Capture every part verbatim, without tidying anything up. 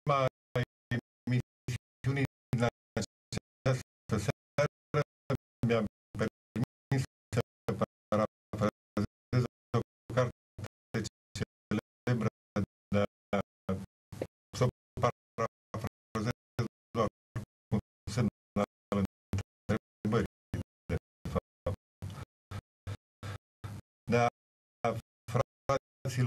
tema emisiunii din această seară mi-am permis să parafrazez o carte celebră de să parafrazez doar cu semn al întrebării, de fapt. De a fraților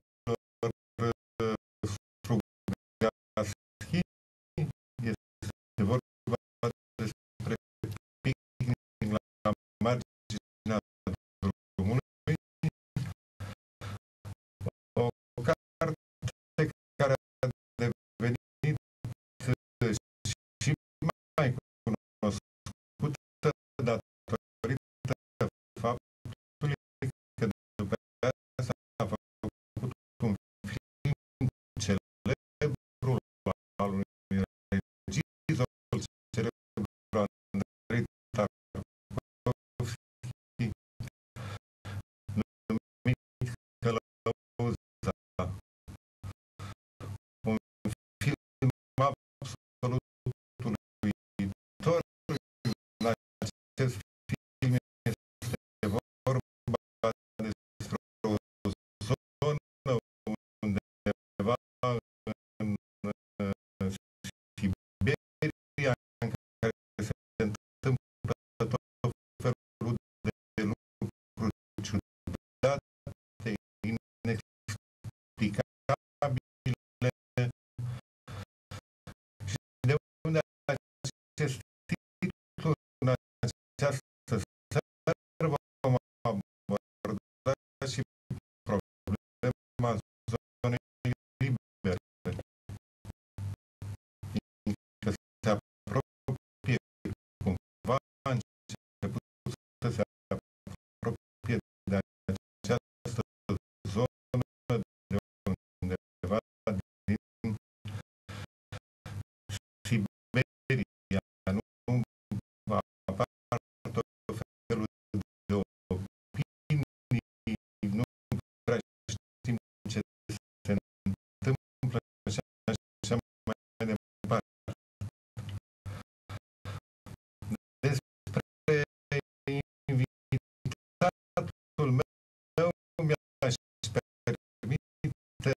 Strugarschi, este vorba despre picnic la marginea drumului, o carte care a devenit și mai cunoscută datorită faptului că după aceea s-a făcut un film celebru al unui regizor celebru, Andrei Tarkovski, numit Călăuza. Un film absolut uluitor. În acest film este vorba despre o zonă undeva în Siberia în care se întâmplă tot felul de lucruri ciudate, inexplicabile, și de unde acest titlu în această seară vom aborda și problema zonei libere, că se apropie cumva, a început să se apropie de această zonă de undeva din Siberia, nu apar tot felul de opinii, nu prea știm ce se întâmplă și așa mai departe. Despre invitatul meu mi-aș permite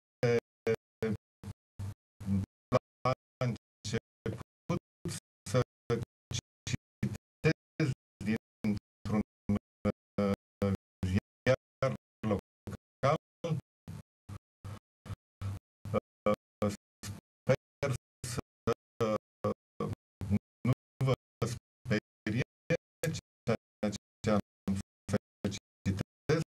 la început să citez dintr-un ziar local. Sper să nu vă sperie ceea ce am să citesc.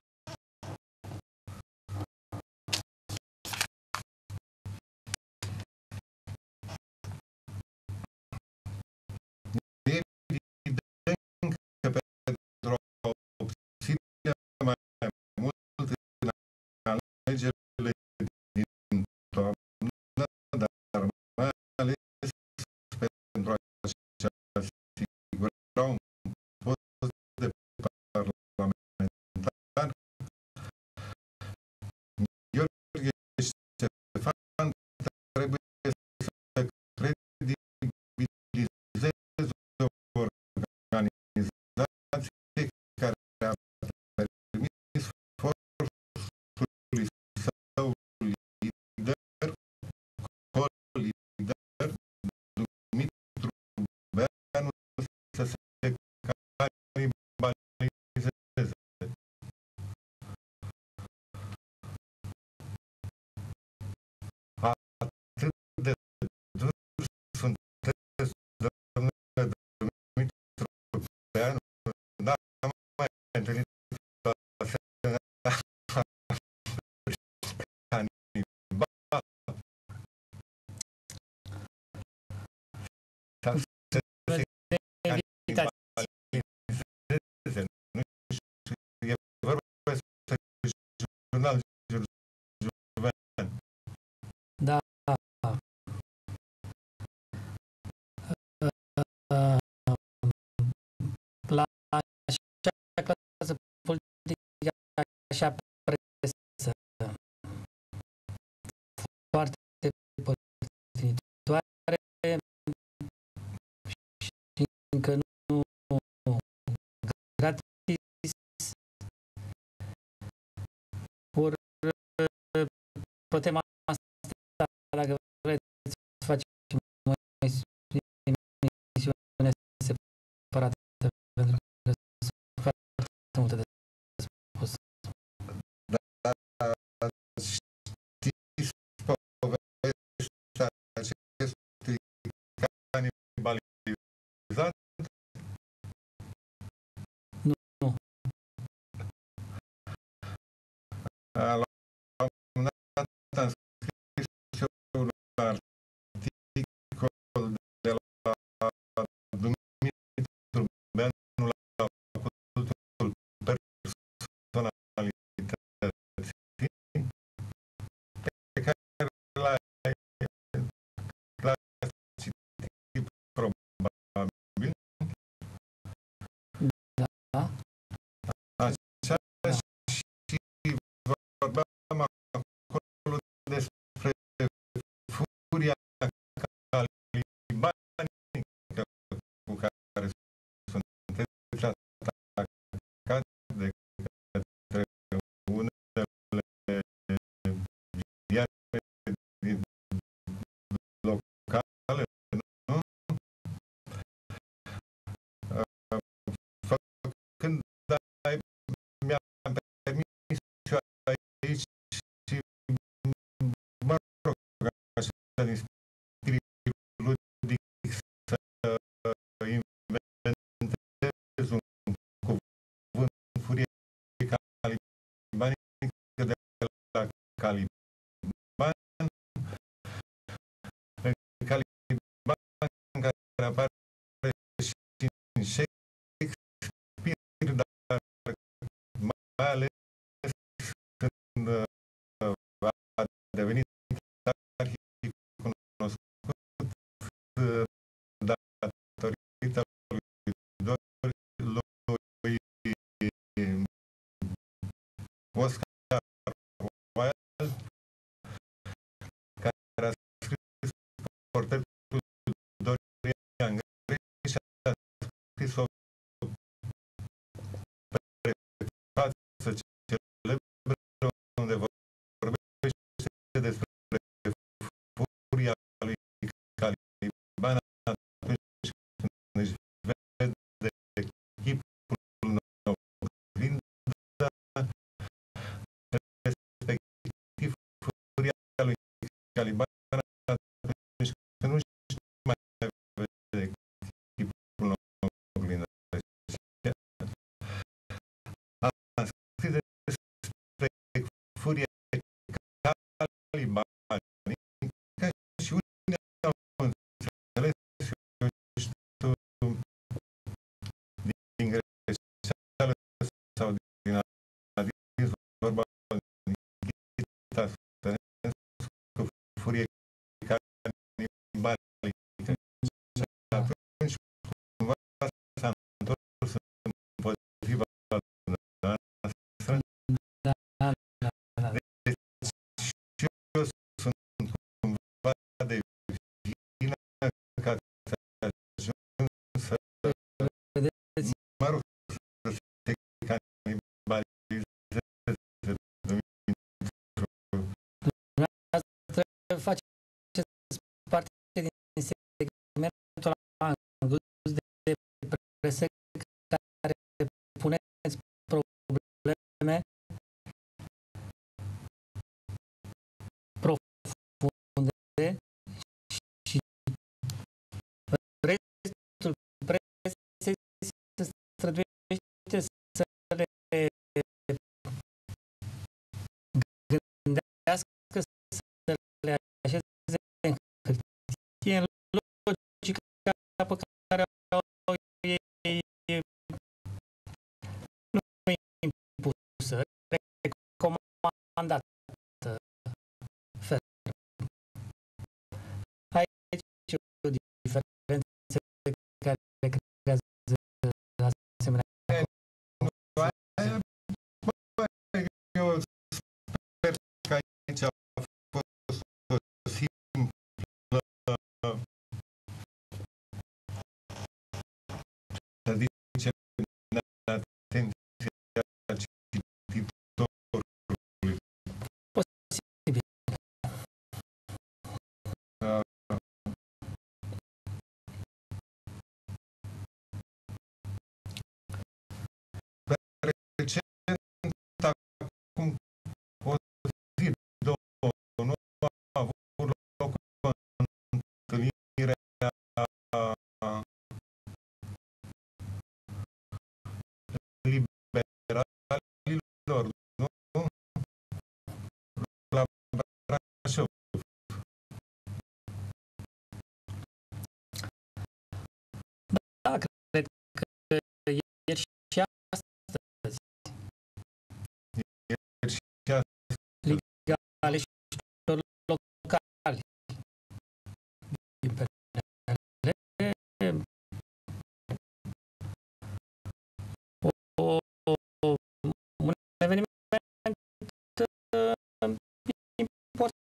E evident că pentru a obține mai mult în alegerile din toamnă, dar mai ales pentru a-și asigura un post de parlamentar, Gheorghe Ștefan trebuie să credibilizeze o organizație care a permis forțului său lider, co-lider, Dumitru Beanu, să se canibalizeze. Atât de dur sunteți, domnule Dumitru Beanu, n-am mai întâlnit o asemenea canibal. Sau să se canibalizeze, nu știu, e vorba despre jurnal Juven. Da. La așa clasă politică, așa presă, foarte părtinitor. încă nu gratis, ori pe tema asta, dacă vreți, facem o emisiune separată, pentru că sunt foarte multe de spus. Știți povestea acestui canibalizat? Nu, nu. La un moment dat am scris și un articol de la Dumitru Benu la cultul personalității, pe care l-ai citit probabil. Da. Așa și vorbeam acolo despre furia calibanică cu care sunteți atacați de către unele ziare locale, nu? Făcând, ai, mi-am permis și aici și, mă rog, așa din spirit ludic să inventez un cuvânt, furie calibanică de la Caliban, Caliban care apare și în Shakespeare, dar mai ales când a devenit arhicunoscut datorită lui Oscar Wilde, care a scris portretul Dorian Gray și a scris o prefață celebră unde vorbește despre furia lui Caliban atunci când își vede chipul în oglindă, respectiv furia lui Caliban atunci când nu își mai vede chipul în oglindă. Am scris despre furia calibanică și unii au înțeles, eu știu, din greșeală sau din adins, vorba din Ghita Stănescu, furie calibanică. Și atunci cumva s-a întors împotriva noastră. Da, da, da. Deci și eu sunt cumva de vină că ați ajuns să, Vedeți, mă rog, să se canibalizeze Dumitru. dumneavoastră faceți parte din segmentul ăla îngust de presă care puneți probleme profunde și restul presei se străduiește să le gândească, să le așeze în hârtie, în logica pe care au ei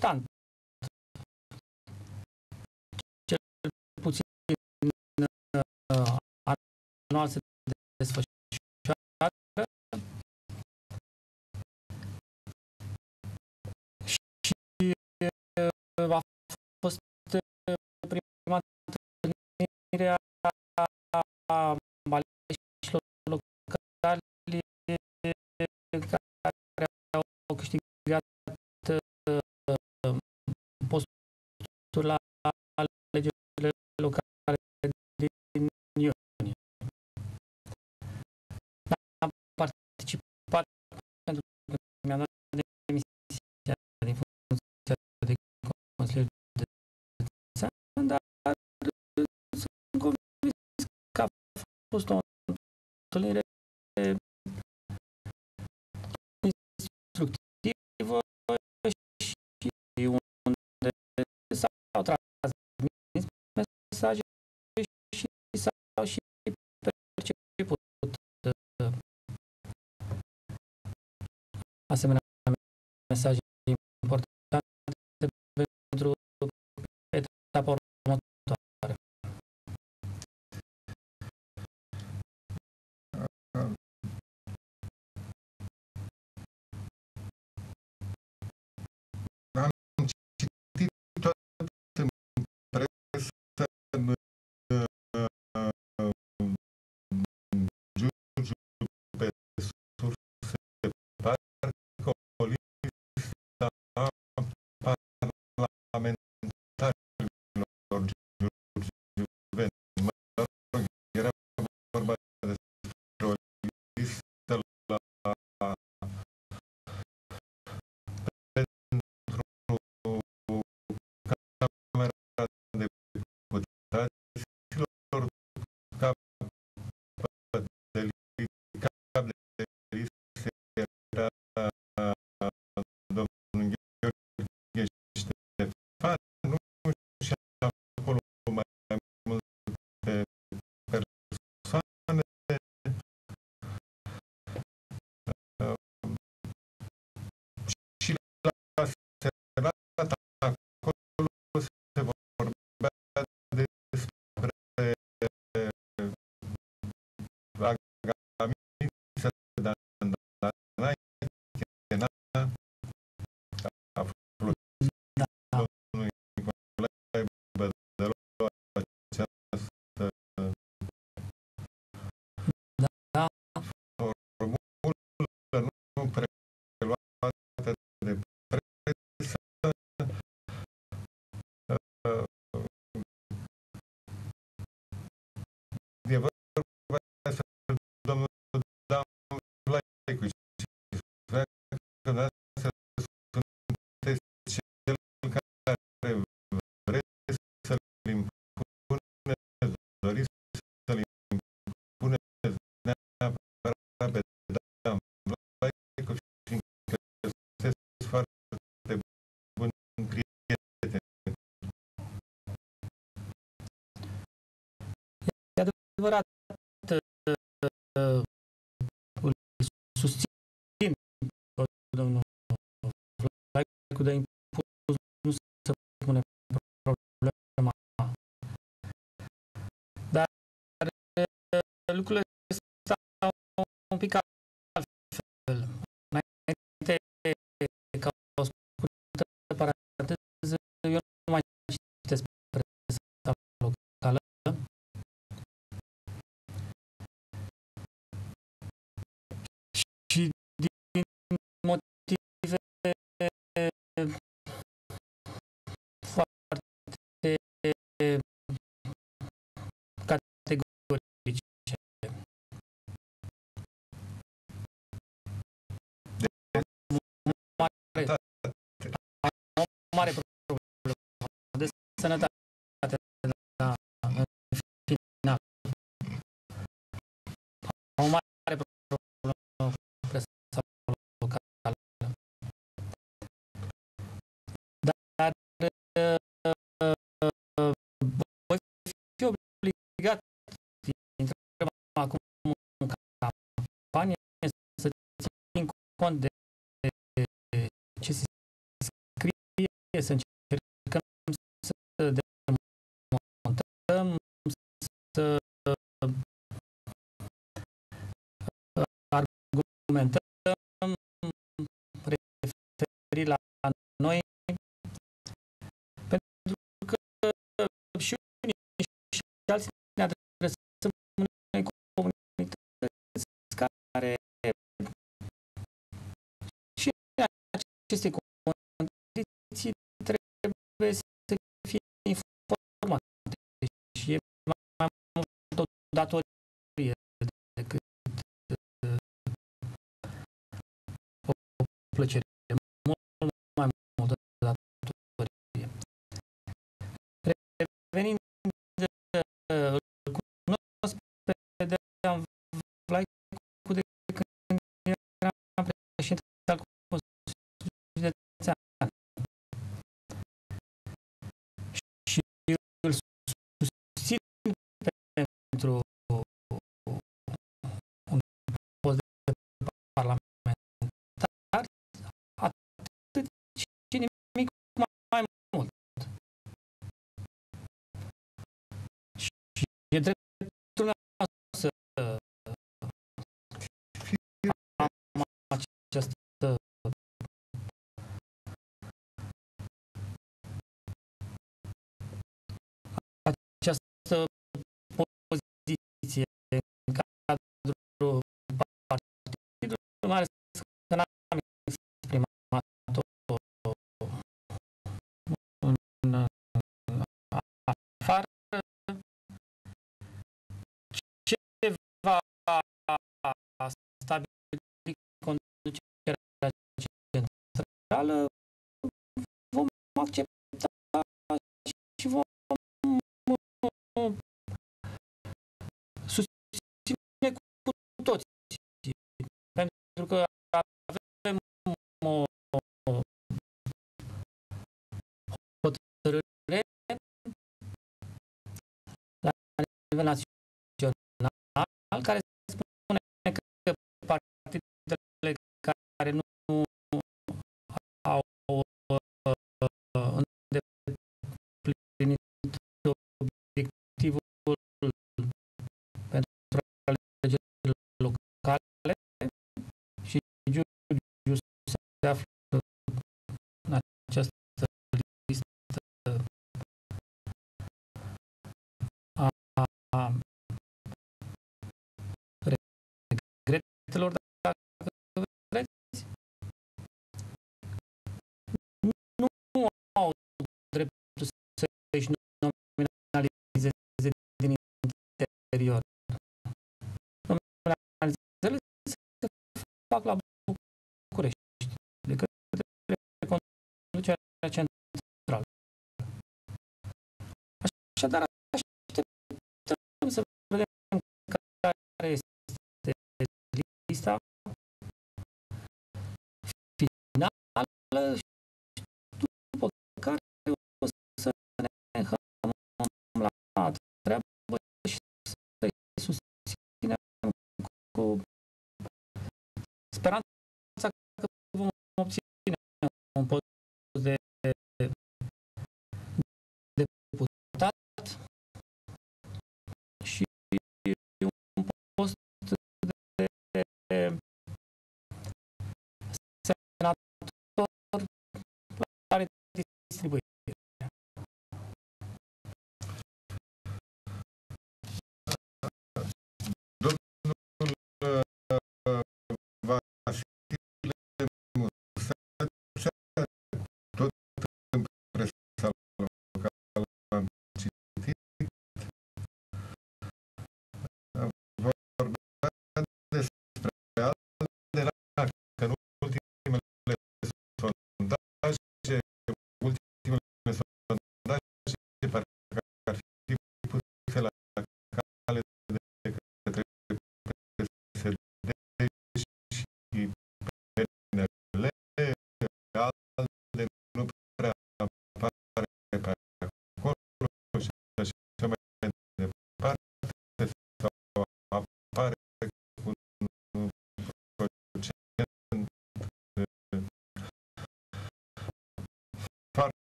constant, cel puțin uh, anual se desfășoară și uh, a fost prima întâlnire a aleșilor locali care au câștigat uh, postul la alegerile locale din iunie. Am participat pentru că mi-am dat demisia din funcția de consilier de județean, dar sunt convins că a fost o întâlnire instructivă și unde s-au transmis mesaje și s-au și perceput asemenea mesaje importante pentru etapa următoare. Am citit tot în presă, în Giurgiu, pe surse, parcă o listă a parlamentarilor giurgiuveni. Mă rog, era vorba despre o listă la Camera Deputaților, capăt delicat de listă era domnul Gheorghe Ștefan, nu? Și acolo mai multe persoane. Și la Senat, acolo se vorbea despre agamița de Andanache, a folosit domnul Nicolae Bădălău această Da, formulă nu preluată de presă. E vorba despre domnul Dan Vlaicu și spunea că dumneavoastră sunteți cel care vreți să-l impuneți, doriți să-l impuneți neapărat pe Dan Vlaicu, fiindcă sunteți foarte buni prieteni. e adevărat, uh, îl susțin pe domnul Vlaicu, de impus nu se pune problema. Dar uh, lucrurile stau un pic altfel. Înainte, ca o scurtă paranteză, eu nu mai citesc presa locală. Și din motive foarte categorice. Mare, o mare problemă de sănătate la final. O mare problemă presa locală. Dar uh, voi fi obligat, intrăm acum în campanie, să țin cont de ce se scrie să încercăm să demontăm, să argumentăm referit la noi, pentru că și unii și alții ne adresăm unei comunități care și aceste condiții trebuie să fie informate și e mai mult o datorie decât o plăcere. Mult mai mult o datorie. Revenind, îl cunosc pe Dejan Vlaicu de când eram președinte al Consiliului Județean. Și îl susțin pentru un post de parlamentar, atât și nimic mai mult. Și e dreptul meu să am această această poziție în cadrul partidului, mai ales că n-am exprimat-o în afară. Ce va stabili conducerea centrală vom accepta și vom susține cu toți, pentru că avem o hotărâre la nivel național care spune că partidele care nu au îndeplinit obiectivul pentru alegerile locale și Giurgiu se află în această listă a, a regretelor, dacă vreți, nu au dreptul să-și nominalizeze din interior. Nominalizările se fac la București de către conducerea centrală. Așadar, așteptăm să vedem care este lista finală și după care o să ne înhămăm la treabă și să-i susținem cu speranța că vom obține un post de deputat și un post de senator la redistribuire.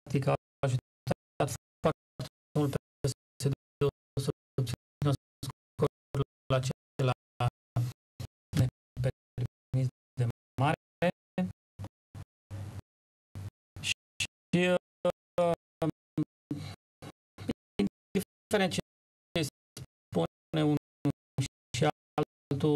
practic au ajutat foarte mult pe P S D să obțină scorul acela nepermis de mare și indiferent ce spune unul și altul,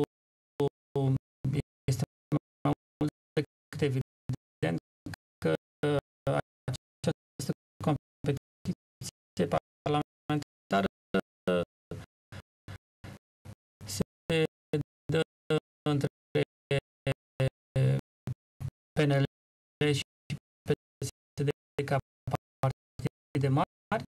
este mai mult decât evident că această competiție parlamentară se dă între P N L și P S D ca partide mari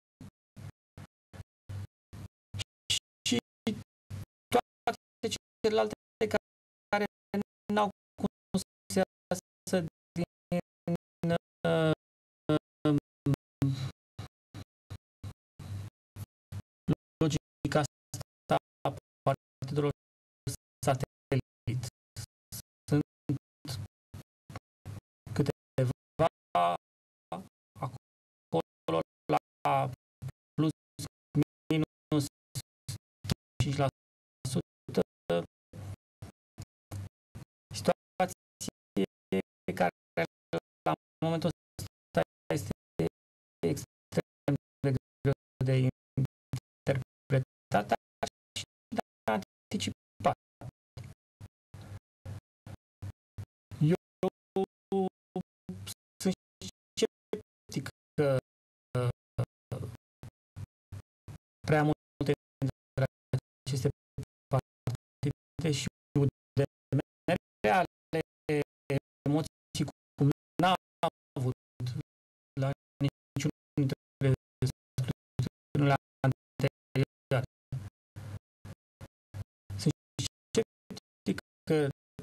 și toate celelalte care n-au cum să iasă din uh, logica asta a partidelor satelit. Sunt câteva acolo la plus minus cinci la sută, situație care la momentul ăsta este extrem de greu de interpretat și de anticipat. Eu sunt sceptic că prea multe dintre aceste partide și udemere ale emoții cum n-a avut la niciunul dintre scrutinile anterioare. Sunt sceptic că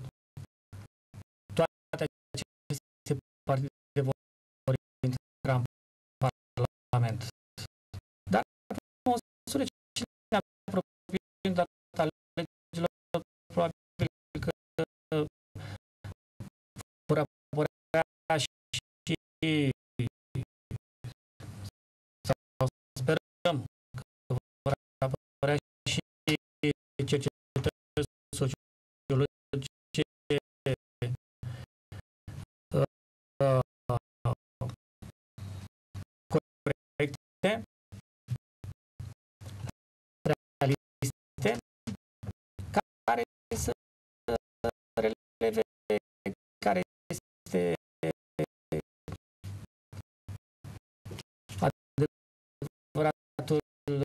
toate aceste partide vor intra în Parlament. Dar pe măsură ce ne apropiem de data alegerilor, probabil că vor apărea și sau sperăm că vor apărea și cercetări sociologice corecte, realiste, care să releve care este adevăratul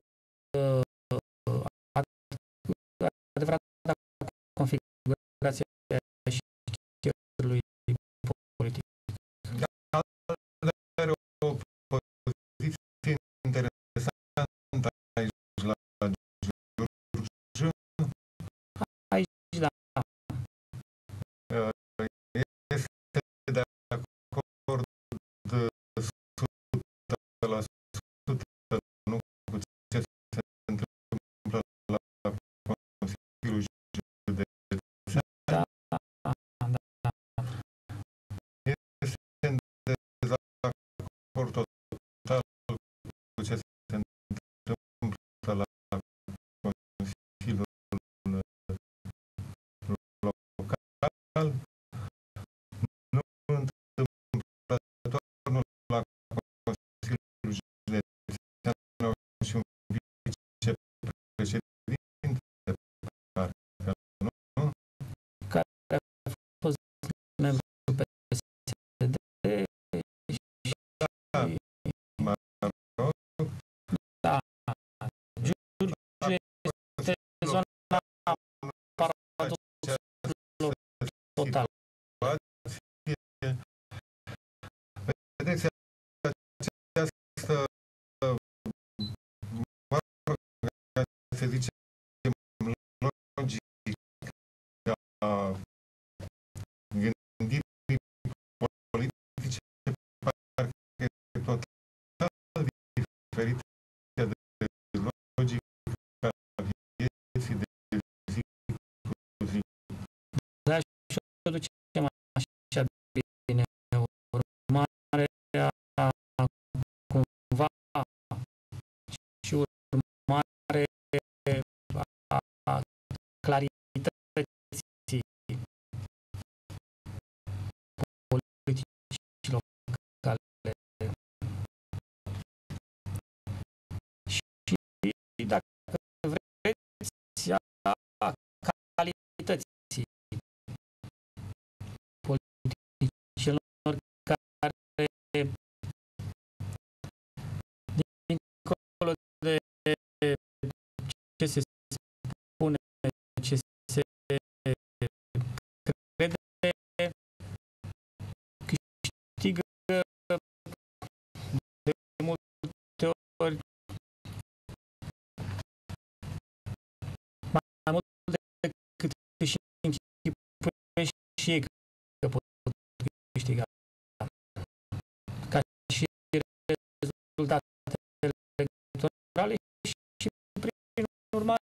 adevărata configurație a șchierului politic. Are o poziție interesantă aici la Giurgiu. Aici, da. Este de acord o sută la sută, nu cu ce se întâmplă la Consiliul Județean. Da, da. Este în dezacord total cu ce se întâmplă la Consiliul Local. Nu întâmplător, nu la Consiliul Județean și un vicepreședinte, parcă nu? Care a fost membru P S D și Da, mă rog, da, Giurgiu este zona paradoxului total. Vedeți, această, mă rog, se zice, logica gândirii politice parcă e total diferită de logica vieții de zi cu zi. Da, și o ducem așa bine. Urmare a dacă vreți, a calității politicienilor care, dincolo de ce se spune, ce se crede, câștigă de multe ori mai mult decât și închipuiește și ei că pot câștiga. Ca și rezultatele electorale și prin urmare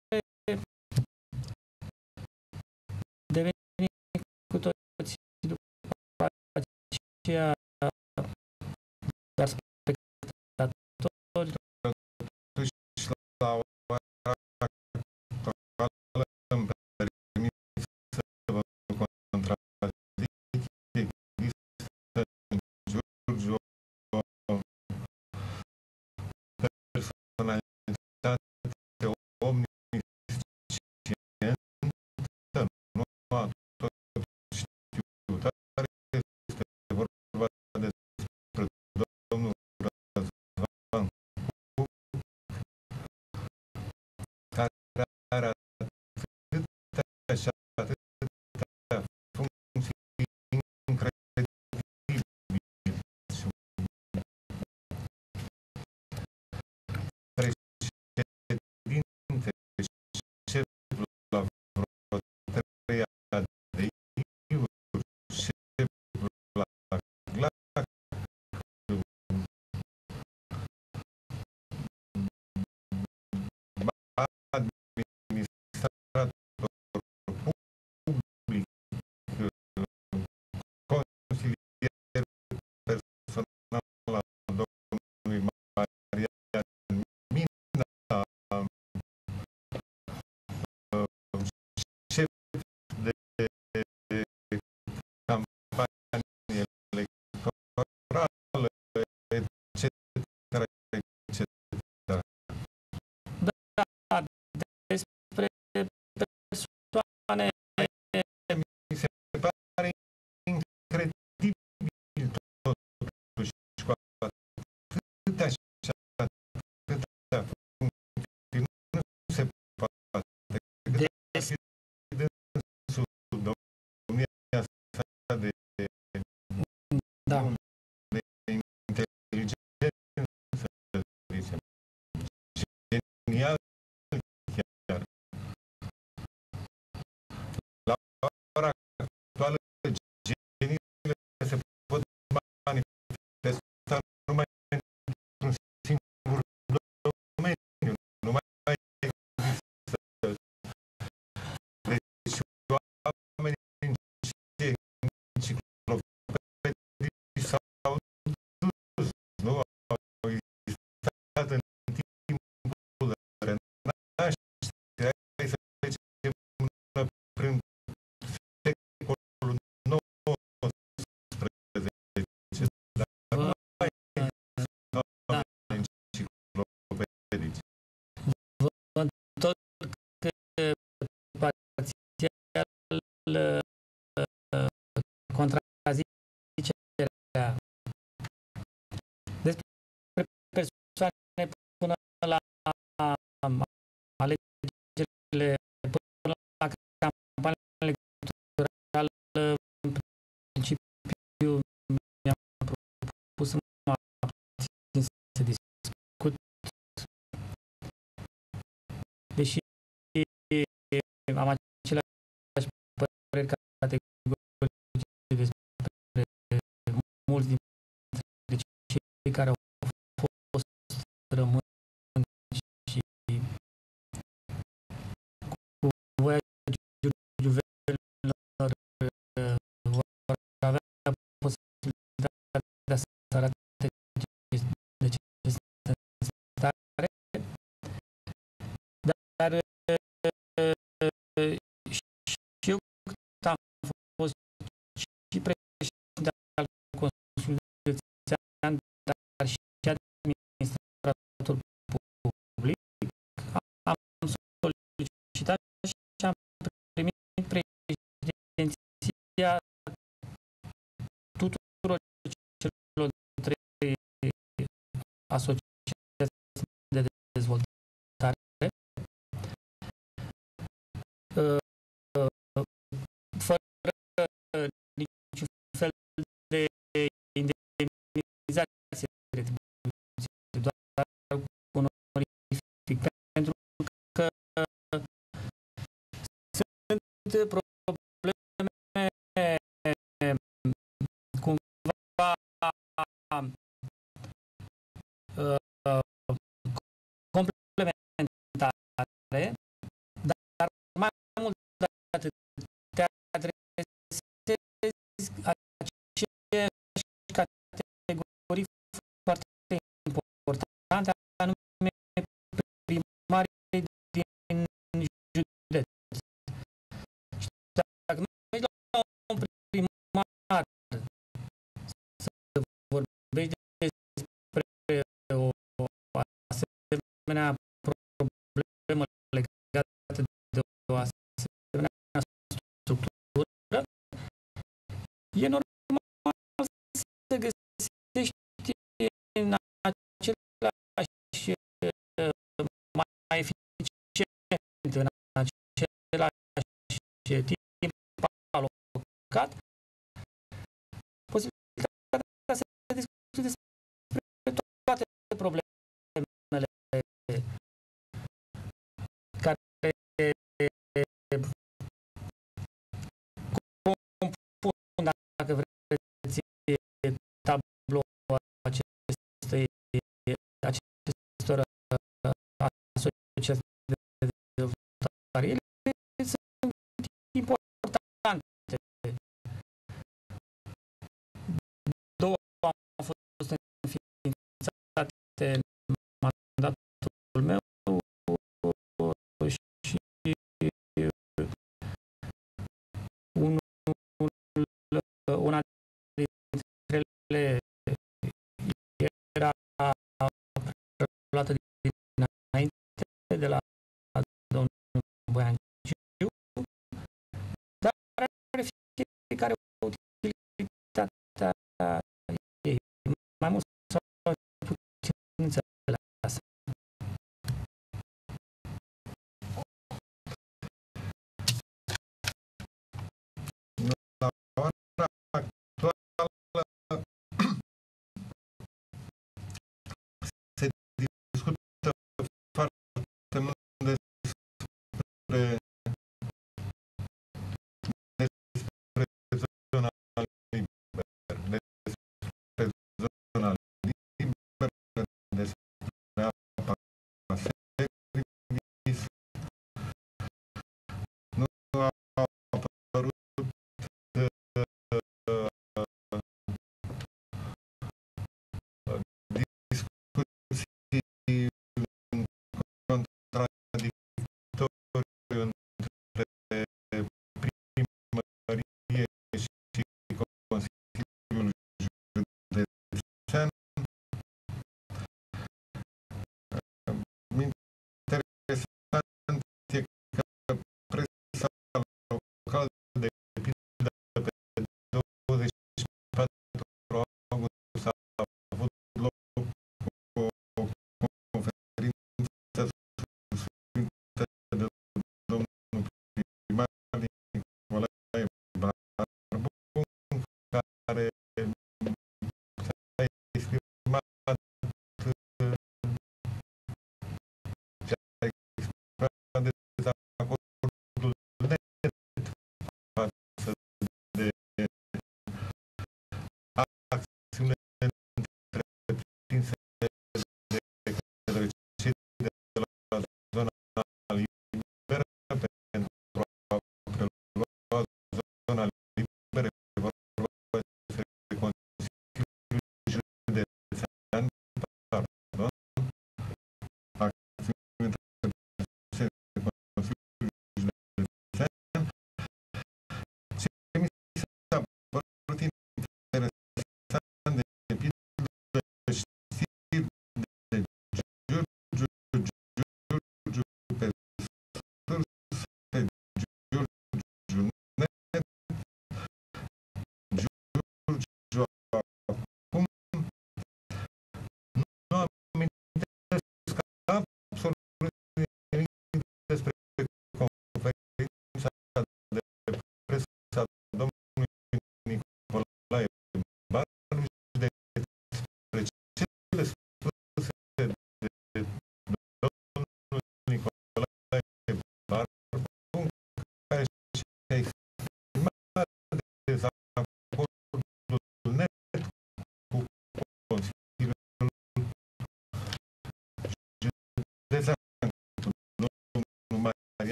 devenim cu toții după aceea doar spectatori. La ora actuală îmi permit să vă contrazic. Există în Giurgiu o personalitate omniscientă, nu a tot știutare, este vorba despre domnul Răzvan Cuc, care are atâtea și atâtea funcții incredibile și președinte, șef la vreo trei adeiuri, șef la GLAC, administrator public, consilier personal al domnului Marian Mina, șef de campanie electorală, et cetera, et cetera. Da, despre persoane Mi se pare incredibil totuși cu atâtea și atâtea funcții. Nu se poate. Cât ar fi dânsul domnia sa de, da, de inteligență, să zicem. Genial chiar. La ora actuală, geniile se pot manifesta numai într-un singur domeniu. Nu mai există. Deci oamenii și enciclopedii s-au dus, nu au existat în timpul renașterii. Hai să zicem prin secolul nouăsprezece, dar nu mai existau enciclopedici. vă întorc parțial contrazicerea despre persoane până la alegerile, până la campania electorală, în principiu mi-am propus să mă abțin să discut, deși am aceleași păreri categorice despre mulți dintre cei care au fost, rămân și cu voia giurgiuvenilor vor avea posibilitatea de a se arate de ce este în stare, dar și eu am fost și președinte al Consiliului Județean, dar și administrator decizia tuturor celor trei asociații de dezvoltare, fără niciun fel de indemnizație retribuție, doar onorific, pentru că sunt probleme cumva complementare, dar mai mult de atât te adresezi aceeași categorii foarte importante, anume primarii din județ. Și dacă mergi la un primar să vorbești despre o asemenea problemă legată de o asemenea structură, e normal să găsești în același mai eficient, în același timp alocat, posibilitatea să discuți despre toate problemele care compun, dacă vreți, tabloul acestei, acestor asociații de dezvoltare. Ele sunt importante. Două au fost înființate în mandatul meu și unul, una dintre ele era preluată dinainte de la domnul Boianciu, dar are fiecare utilitatea ei, mai mult sau puțin înțeleasă. La ora actuală se discută foarte mult despre despre zona liberă,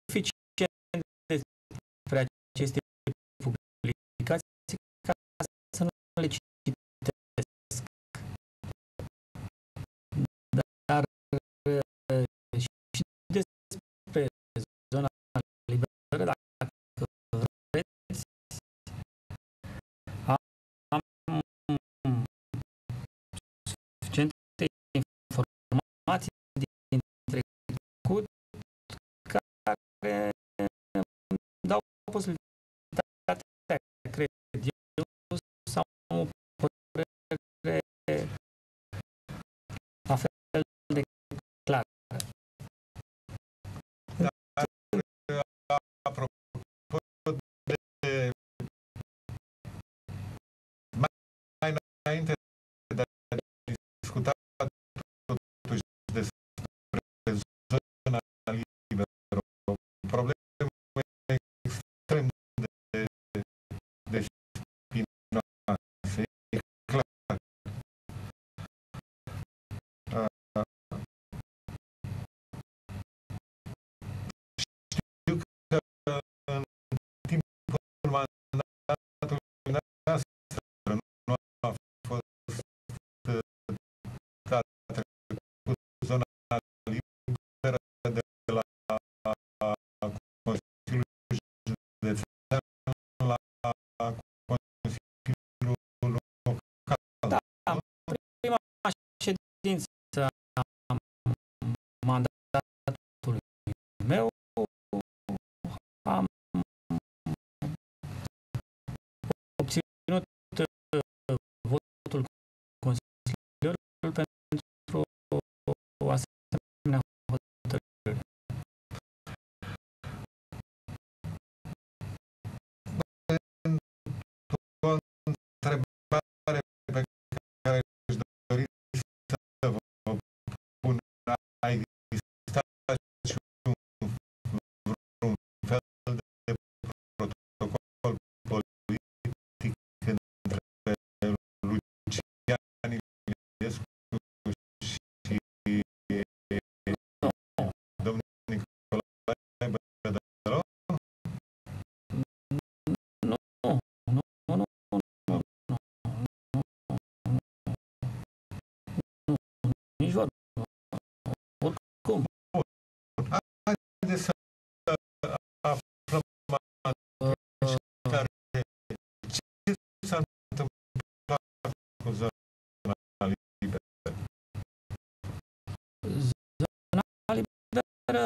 suficient despre aceste publicații ca să nu le citesc. Dar și despre zona liberă, dacă vreți, am suficiente informații din trecut care îmi dau posibilitatea, cred eu, sau o părere la fel de clară. Apropo de mai înainte de a discuta totuși despre zona liberă, o problemă extrem de, de spinoasă, e clar. Știu că în timpul mandatului noastră nu a fost dat trecut zona liberă de la Consiliul Județean la Consiliul Local. Da, prima ședință a mandatului meu am obținut votul Consiliului pentru o asemenea hotărâre. O întrebare pe care aș dori să vă pun: a existat și un, vreun fel de protocol politic între Lucian Iliescu și domnul Nicolae Bădălău? Nu, nu, nu, nu, nu, nici vorba. Oricum. Haideți să aflăm mai tare ce s-a întâmplat cu zona liberă. Zona liberă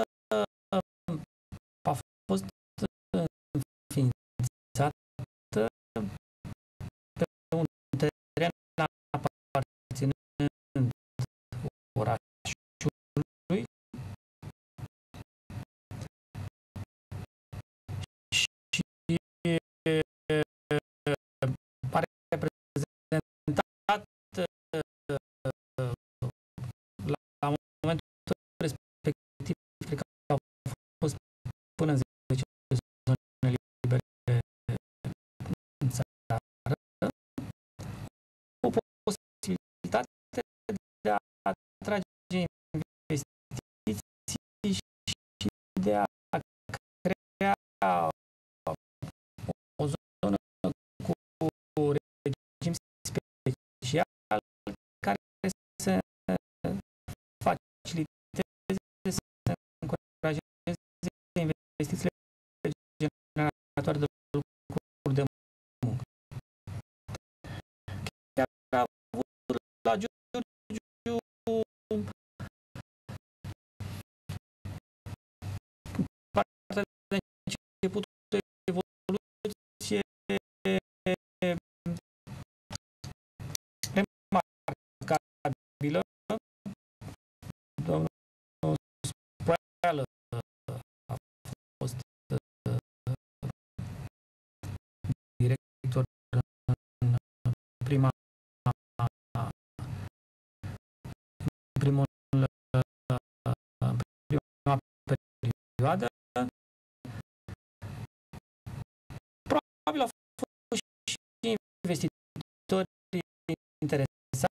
a fost înființată pe un teren aparținând orașului și a reprezentat la momentul respectiv, cred că au fost până în zece zone libere în țară, o posibilitate de a atrage investiții și de a crea o zonă cu regim special care să faciliteze, să încurajeze investițiile generatoare de locuri de muncă. Chiar a avut la Giurgiu partea de început o evoluție remarcabilă. Domnul Spoială a fost director în prima primul prima perioadă. Probabil au fost și investitori interesați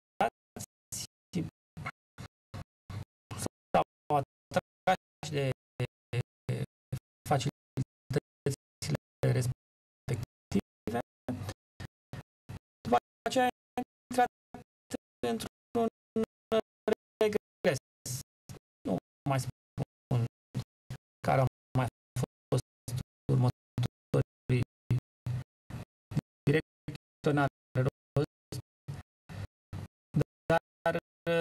sau atrași de facilitățile respective. După aceea a intrat într-un regres. Nu mai spun care au mai fost următorii directori, n-are rost, dar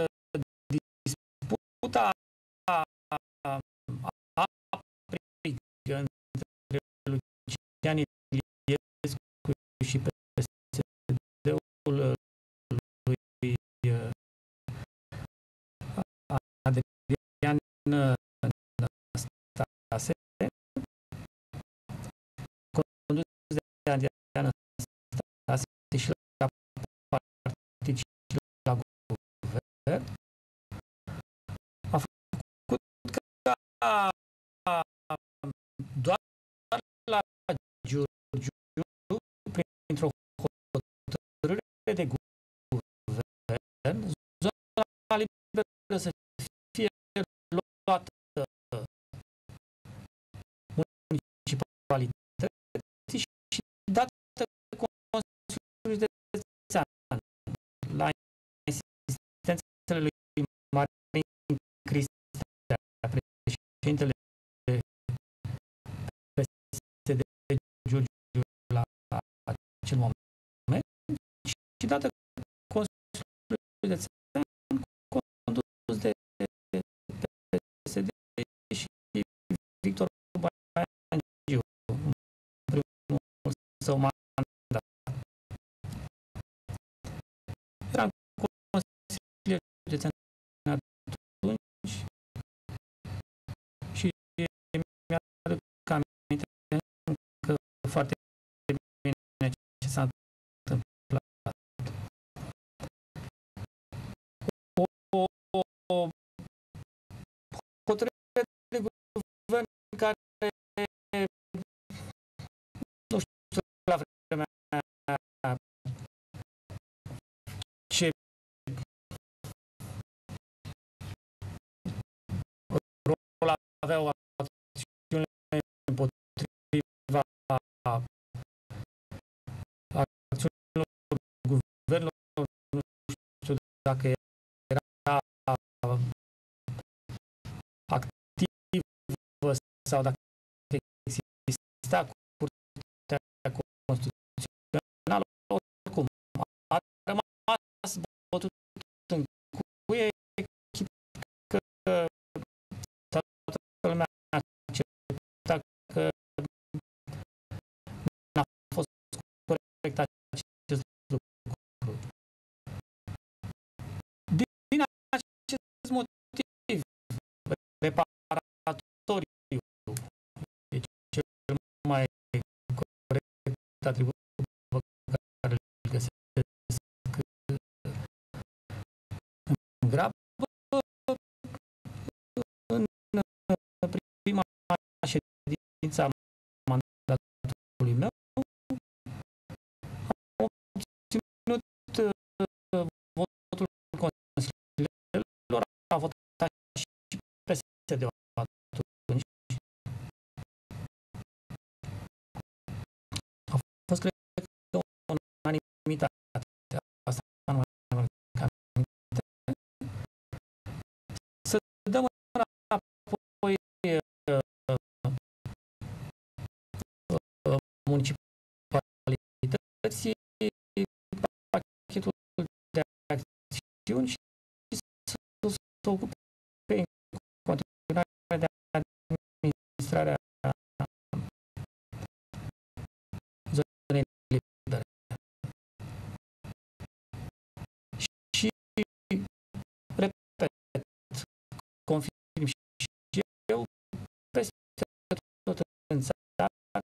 disputa aprică între Lucian Iliescu și P S D-ul lui Adrian Năstase, condus de Adrian Năstase și la partid și la guvern, a făcut ca doar la Giurgiu, printr-o hotărâre de guvern, zona liberă să fie luată municipalității și dată Consiliului Județean la insistențele lui Marin Cristea, președintele P S D Giurgiu la acel moment, și dată Consiliului Județean condus de P S D și Victor Baiangiu, în primul său mandat. Era în Consiliul Județean atunci și mi-aduc aminte că foarte bine ce s-a întâmplat. O, o, o hotărâre de guvern care, nu știu la vremea ce rol aveau acțiunile împotriva acțiunilor guvernului, nu știu dacă era activă sau dacă exista Curtea Constituțională, oricum a rămas bătut în cuie, că toată lumea accepta că n-a fost corect acest lucru. Din acest motiv, reparatoriu e cel mai corect atribut pe care îl găsesc în grabă. În prima ședință a mandatului meu am obținut votul consilierilor, a votat și P S D-ul atunci. A fost, cred că, o unanimitate. Asta nu mai am aminte. Să dăm înapoi municipalității pachetul de acțiuni și să se ocupe în continuare de administrarea zonei libere. Și, repet, confirm și eu, peste tot în țară,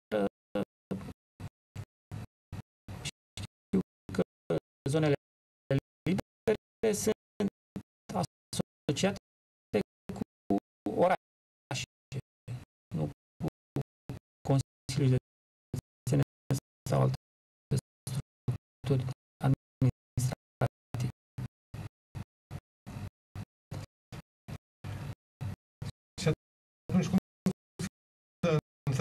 știu că zonele libere sunt asociate cu orașe, nu cu Consiliul Județene sau alte structuri administrative. Și atunci cum să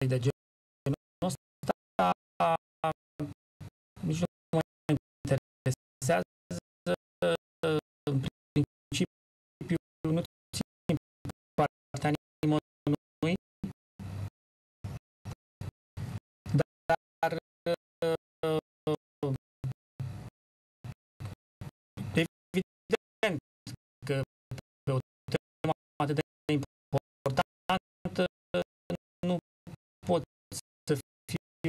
de genul ăsta nici nu mă interesează. În principiu nu țin partea nimănui, dar evident că pe o temă atât de importantă nu pot să fiu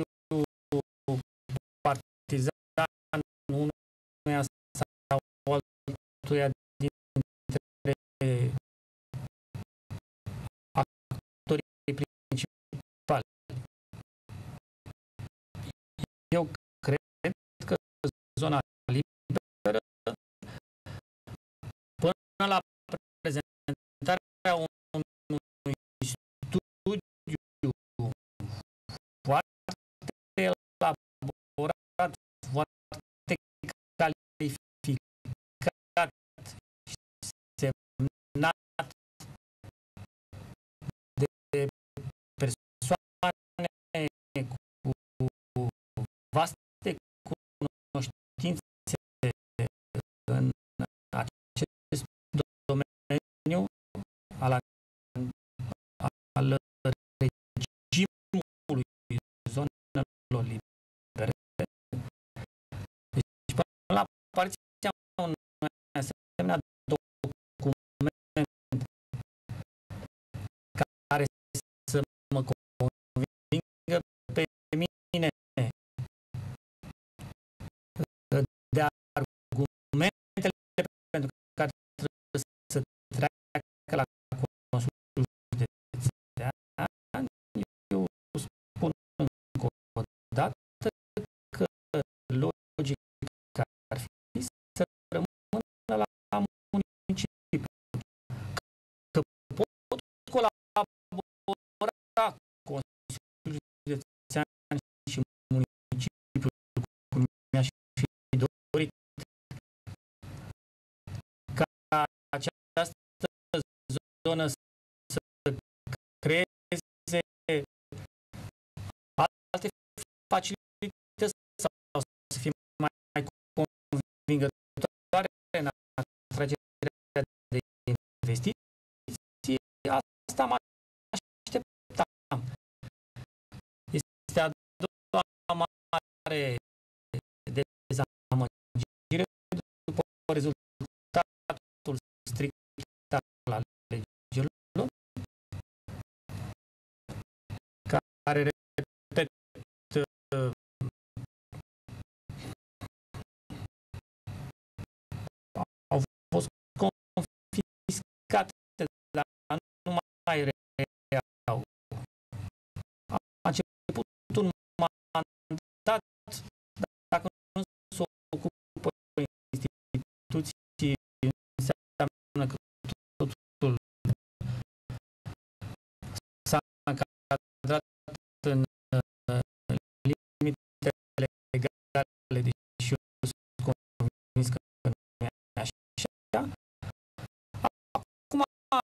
partizan unuia sau altuia dintre actorii principali. Eu cred că zona liberă, până la prezentarea unui studiu foarte elaborat, foarte calificat și semnat de persoane cu vaste cunoștințe în acest domeniu al, al regimului zonelor libere. Deci, până la apariția unui asemenea document care să mă convingă pe mine de argumentele pentru care trebuie să treacă la Consiliul Județean, eu spun încă o dată că logica ar fi să rămână la municipiu. Că pot colabora Consiliul Județean și municipiul cum mi-aș fi dorit ca această zonă să creeze alte facilități sau să fie mai convingătoare în atragerea de investiții, asta mă așteptam. Este a doua mare dezamăgire după rezultatul strict al alegerilor, care, repet, au fost confiscate, dar nu mai reiau. A început un mandat, dacă nu se ocupă instituții, înseamnă că totul s-a încadrat în limitele legale, deși eu sunt convins că nu e așa. Acum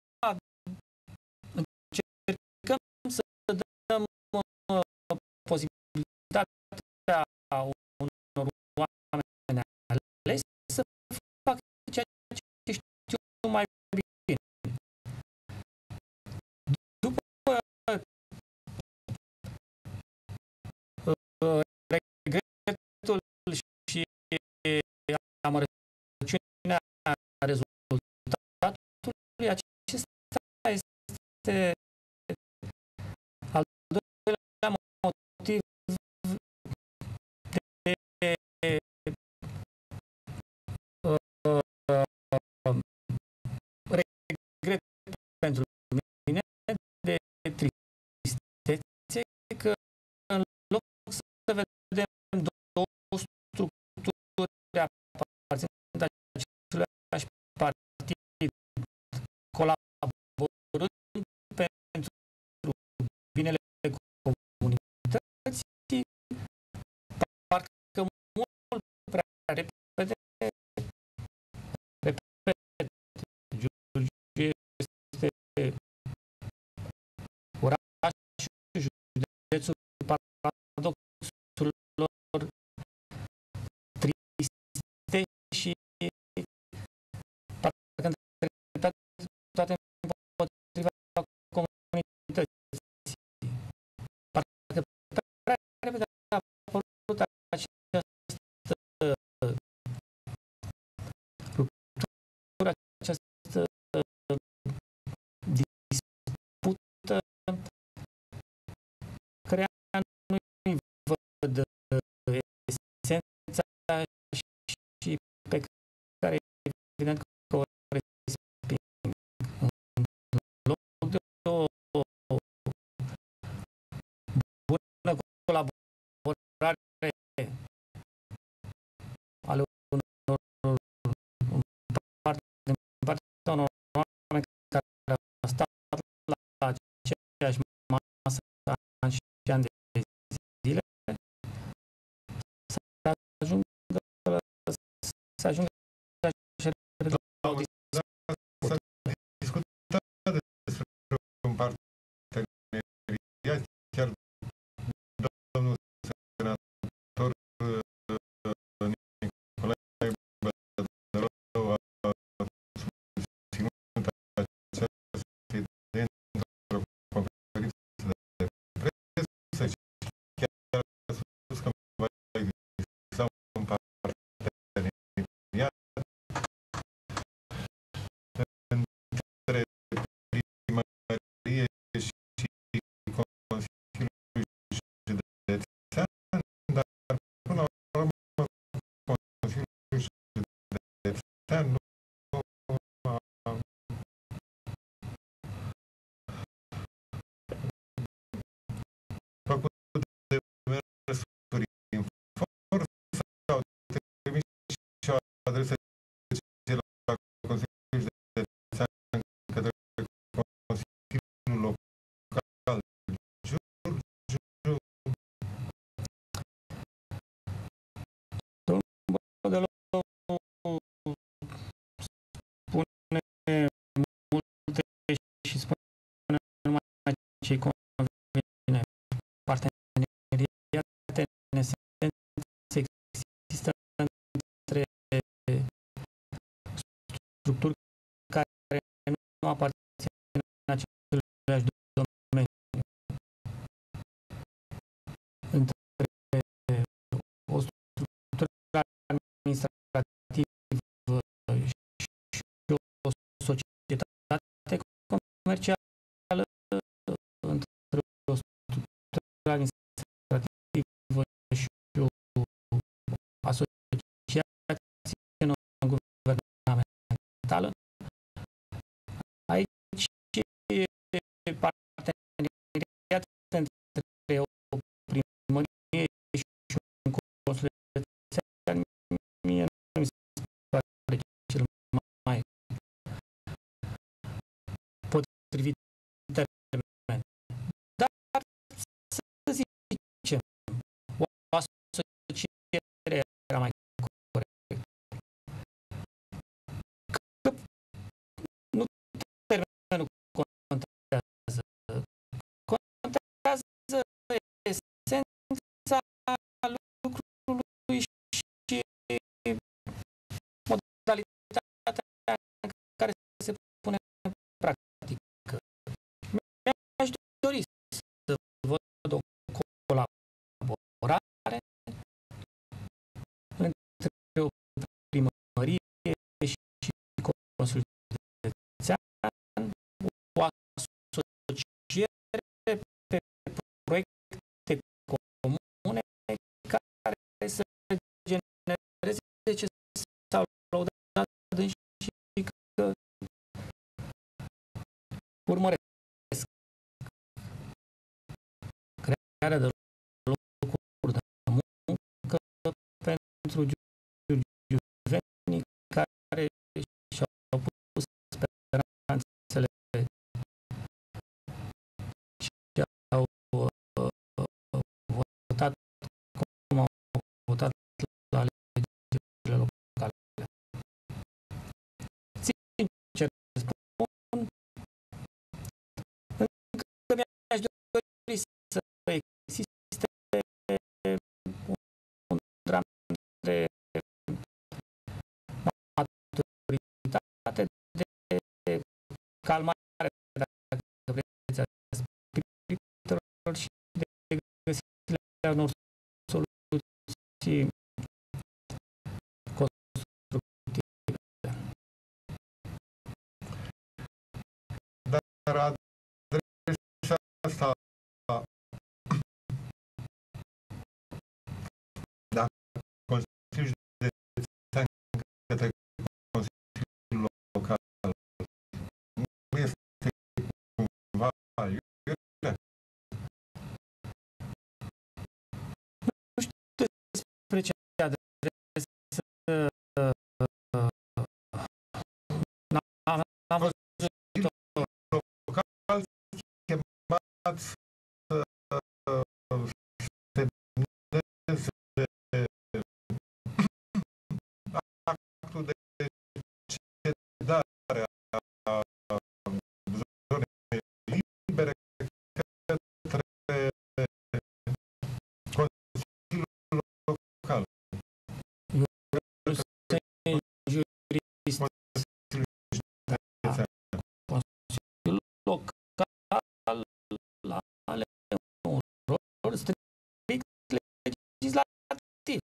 încercăm să dăm posibilitatea unor oameni aleși să facă ceea ce știu mai bine. După regretul și amărăciunea rezultatului, acesta este al doilea motiv de regret pentru mine, de tristețe, că în loc să vedem două structuri aparținând aceluiași partid colaborând pentru binele comunității, parcă mult prea repede, repede, Giurgiu este orașul dreptate împotriva comunității. Parcă prea repede a apărut această ruptură, această dispută, care nu-i văd esența și pe care evident că o resping. În loc de o bună colaborare ale unor din partea unor oameni care au stat la aceeași masă ani și ani de zile, să ajungă să ajungă la o să discutăm despre un parteneriat, chiar domnul senator Nicolae Bădărău a susținut această idee într-o conferință de presă și chiar a spus că va exista un parteneriat între primărie și Consiliul Județean, dar până la urmă Consiliul Județean nu a făcut demersuri în forță, au trimis și o adresă la Consiliul Județean către Consiliul Local Giurgiu. Domnul Bădălău spune multe și spune numai ce-i convine. Parteneriate, în esență, există între structuri care nu aparțin în același domeniu. Între o structură administrativă și o societate comercială, între o structură administrativă și o asociație non-guvernamentală. Aici parteneriat între o primărie și un consiliu județean, mie nu mi se pare cel mai potrivit termen. Dar să zicem, o asociere era mai corect. Că nu termenul contează. Contează esența lucrului și modalitatea în care se pune în practică. Mi-aș dori să văd o colaborare între o primărie și Consiliul Județean, o asociere pe proiecte comune care să genereze ce s-au lăudat și că urmăresc crearea de locuri de muncă pentru giurgiuvenii care și-au pus speranțele și au votat cum au votat la alegerile locale. Sincer spun, încă mi-aș dori să existe calmare, dacă vreți, a spiritelor și de găsirea unor soluții constructive. Dar adresa asta, dacă Consiliul Județean către Consiliul Local nu este cumva iurea? Nu știu despre ce adresă n-am văzut local chemați să semneze actul de cedare a zonei libere către Consiliul Local. Eu sunt jurist. Consiliul Local are un rol strict legislativ.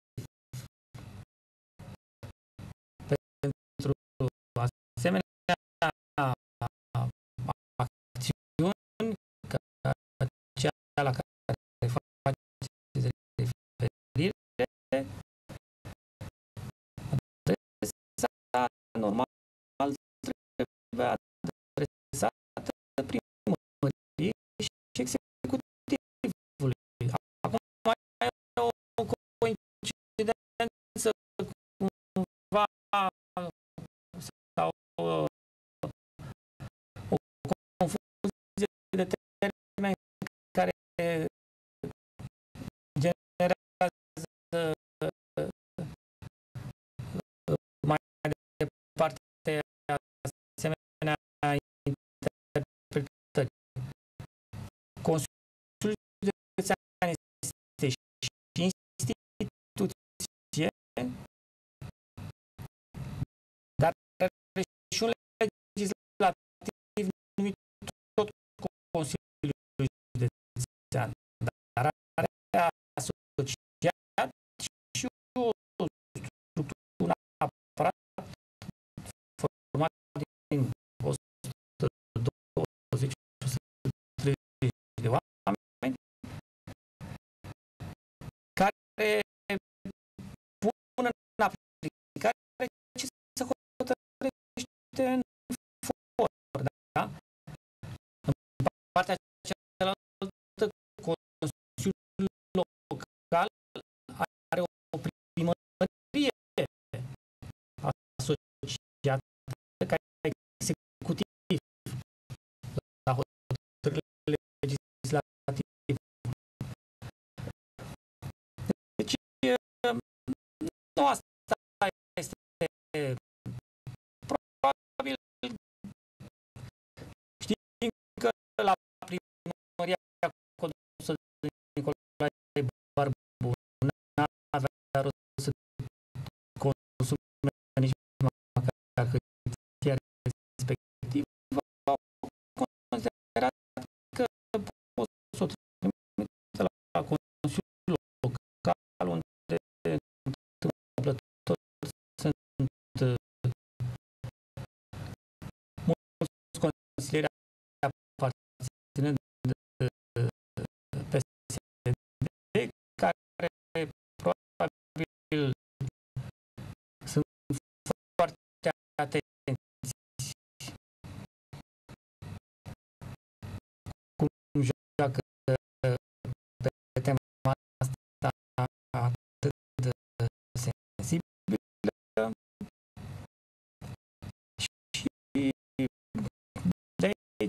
Pentru asemenea acțiuni ca cea la care faceți referire, adresa normal trebuie adresată primăriei și executivului. Acum mai e o coincidență cumva sau o confuzie de termeni care generează mai departe asemenea interpretări. Consiliul Județean este și instituție, dar are și un legislativ numit tot Consiliul Județean, dar are asociat și o structură, un aparat format din o sută douăzeci - o sută treizeci de oameni care pun în aplicare ce se hotărăște în for, da? În partea cealaltă, Consiliul Local are o primărie asociată ca executiv la hotărârile legislative. Deci, nu asta este. Probabil știm că la primăria condusă de Nicolae Barbu n-avea rost să consume nici măcar hârtia respectivă, au considerat că pot să o trimite la Consiliul Local, unde întâmplător sunt mulți consilieri aparținând P S D, care probabil sunt foarte atenți cum joacă pe tema asta atât de sensibilă și de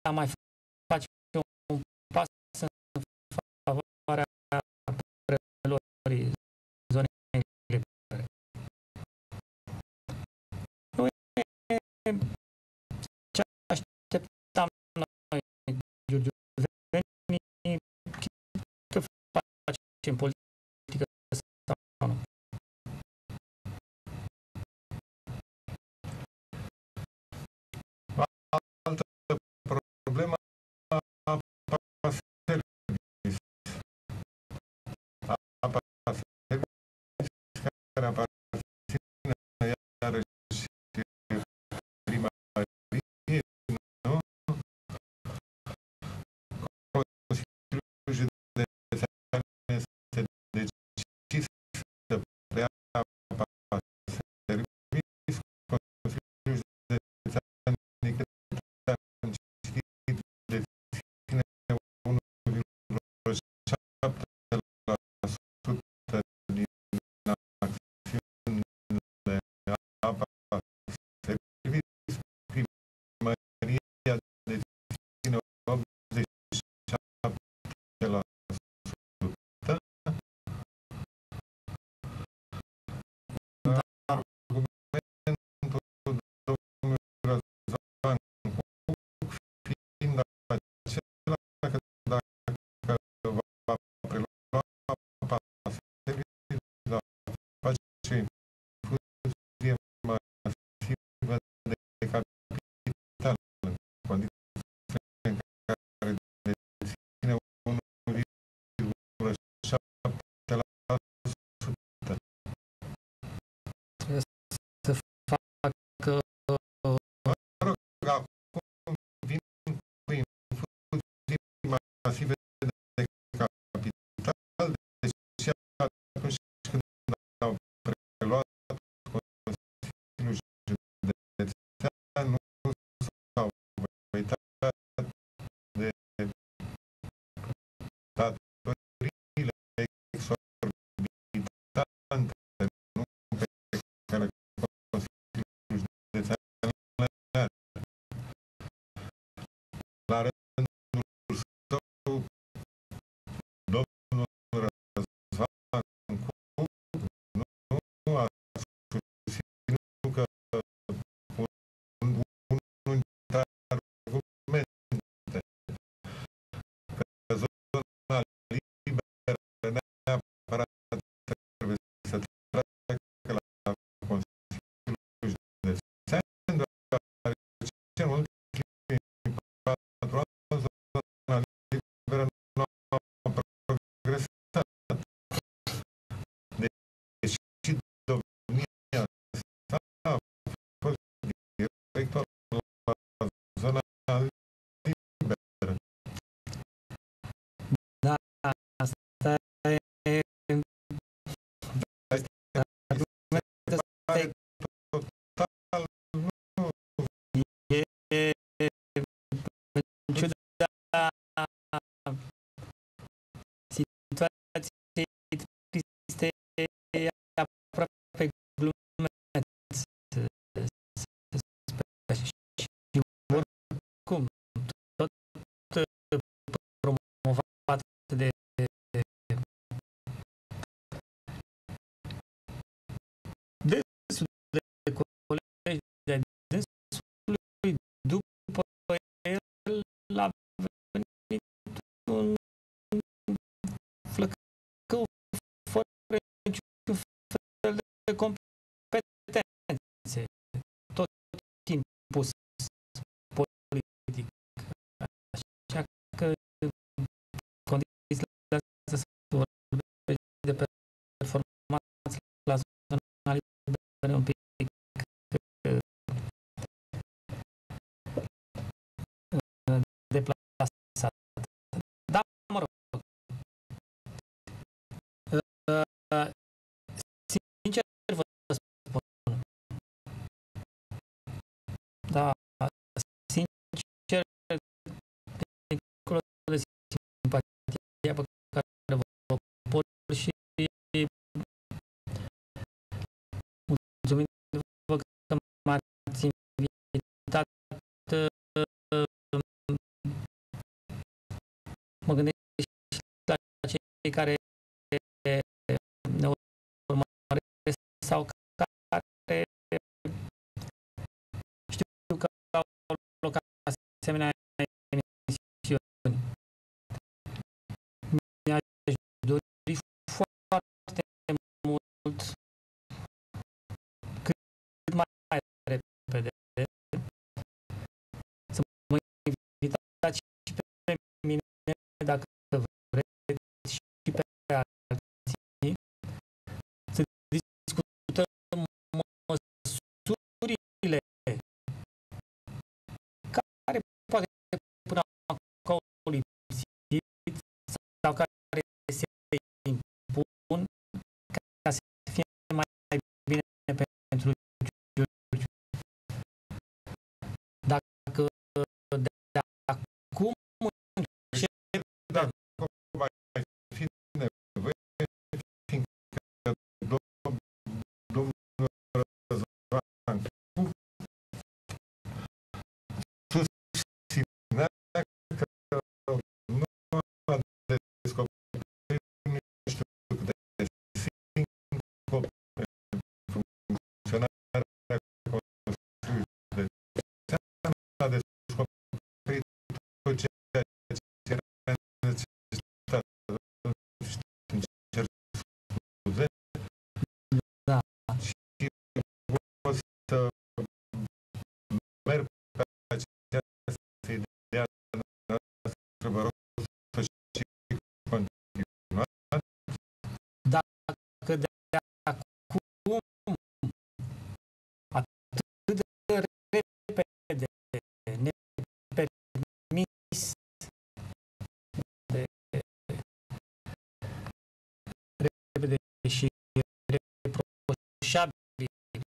a mai face un pas în favoarea preluării zonei libere. Nu e ce așteptam noi, giurgiuvenii, ce facem politică sau nu. Altă problemă a Serbis. Apa Serbis, care aparține iarăși primăriei, nu? Consiliul Județean este decis să preia apa Serbis. Consiliul Județean Nichetan Citit deține unu virgulă șapte la sută din acțiunile apa Serbis. Primăria deține optzeci și șapte la sută. Argumentul domnului Răzvan Cuc fiind acela că dacă va prelua apa Serbis, va face infuzie masivă de capital în condițiile în care deține unu virgulă șapte la sută. Trebuie să facă Mă rog, acum vin cu infuzii masive de capital, deși atunci când au preluat Consiliul Județean nu s-au uitat de datoriile exorbitante, nu pe care Consiliul Județean le are. La rândul său, domnul Răzvan Cuc nu a susținut că unul dintre argumente că zona liberă neapărat trebuie să treacă la Consiliul Județean, deoarece în ultimii patru ani zona liberă nu a progresat. Deși domnia sa a fost director la zona liberă. Da, asta e argumentul ăsta e Total nu e în ciuda situației triste, e aproape glumeț să spune și oricum tot promovat de dânsul de colegi de dânsului, după el a venit un flăcău fără niciun fel de competențe, tot timpul politic. Așa că condițiile astea să vorbești de performanță la zona liberă un pic deplasat. Da, mă rog. Sincer vă spun. Da, sincer, dincolo de simpatia pe care vă pot și mulțumindu-vă că m-ați invitat cei care ne urmăresc sau care știu că au loc asemenea emisiuni. Mi-aș dori foarte mult cât mai repede să mă invitați și pe mine, dacă vreți, și pe alții, să discutăm măsurile care poate până acum au lipsit sau care se impun ca să fie mai bine pentru Giurgiu. Dacă de acum încep, Dacă va fi nevoie, fiindcă domnul Răzvan susținea că nu a descoperit nu știu cât de sincope funcționarea Consiliului Județean, a descoperit tot ceea ce era necesitat. Îmi cer scuze. da, Și o să merg pe această idee noastră, vă rog să și continuați. dacă de acum atât de repede ne permis de repede și reproșabil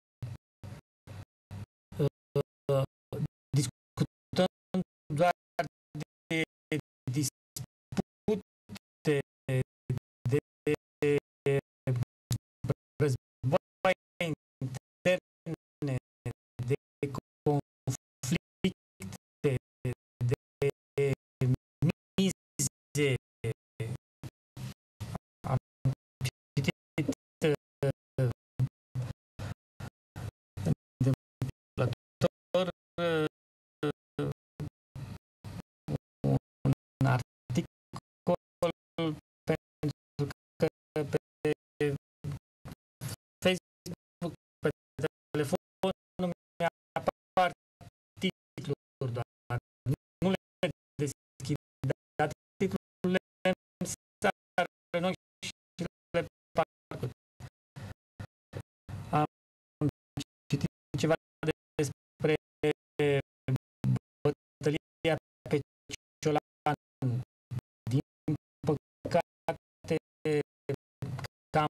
discutăm doar de dispute, de război interne, de conflicte, de mize. Am citit întâmplător un articol pentru că pe Facebook, pe telefon, nu mi-apar titluri doar. Nu le deschid, dar titlurile îmi sar în ochi și le parcurg. Am citit ceva despre bătălia pe Ciolan. Din păcate, cam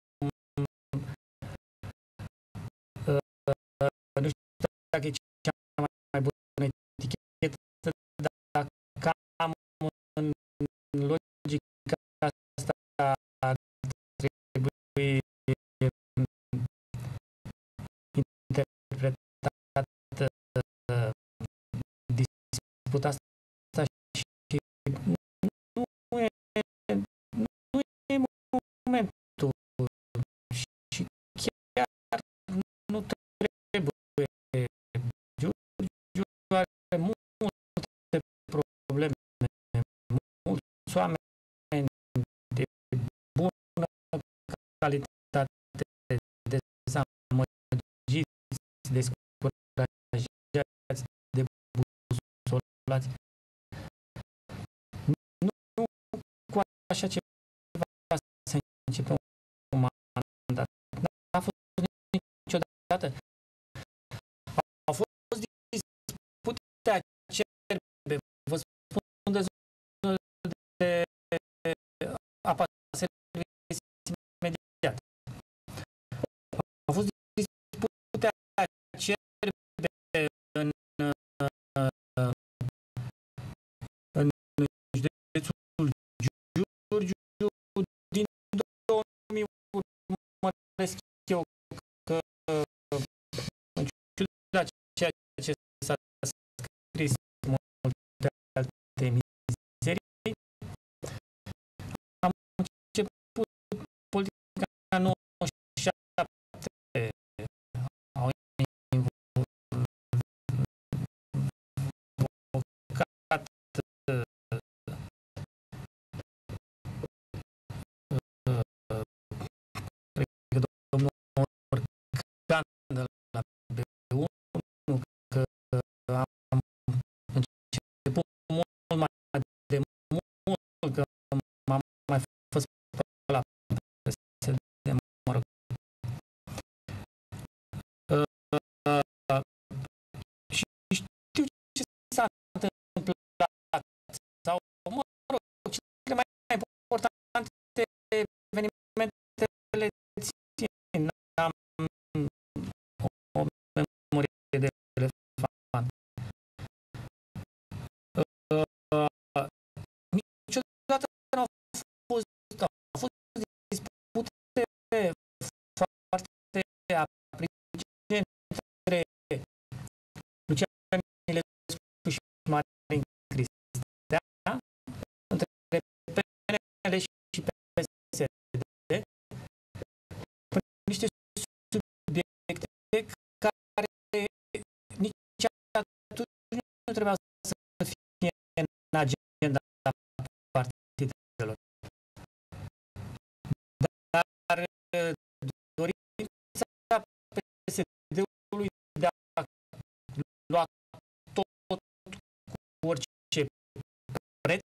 nu știu dacă e cea mai bună etichetă, dar cam în logica asta ar trebui interpretat disputa asta și nu e, nu e momentul și chiar nu trebuie. Giurgiu are multe probleme, mulți oameni de bună calitate, dezamăgiți, descurajați, debuzolați. Nu, nu cu așa ceva să începem un mandat. N-a fost niciodată. Au fost dispute acerbe, vă spun de zonă de apa serviciu imediat. Au fost dispute acerbe în, în județul Giurgiu din două mii urmăresc eu că trebuia să fie în agenda partidelor. Dar dorința P S D-ului de a lua tot cu orice preț,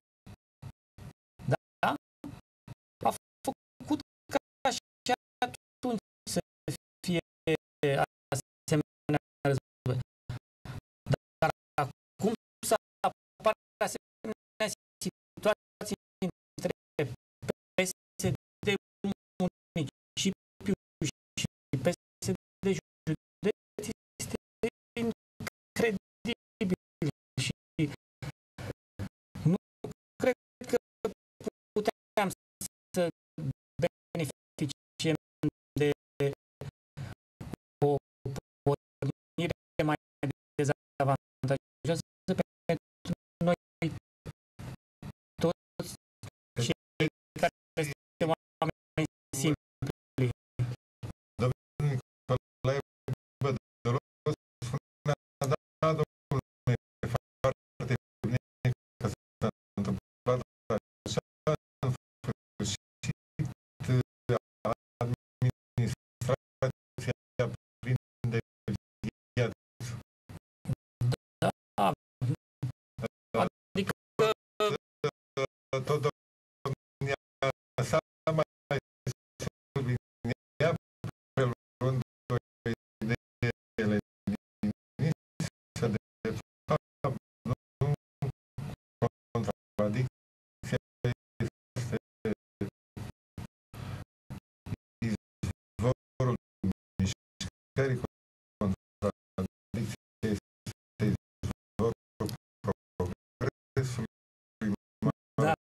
da? A făcut ca și atunci să fie asemenea război. Dar acum să apară asemenea situații între P S D municipiu și P S D județ este incredibil și nu cred că puteam să beneficiem de o pornire mai dezavantajoasă pentru noi toți cei care suntem oameni simpli. Domnul Nicolae Bădăros spunea, da, domnule, foarte bine că s-a întâmplat așa, în sfârșit administrația prinde viață. Da, adică tot domnia sa mai sublinea, preluând o idee leninistă, de fapt, nu contradicția este izvorul mișcării, contradicția este izvorul progresului. da,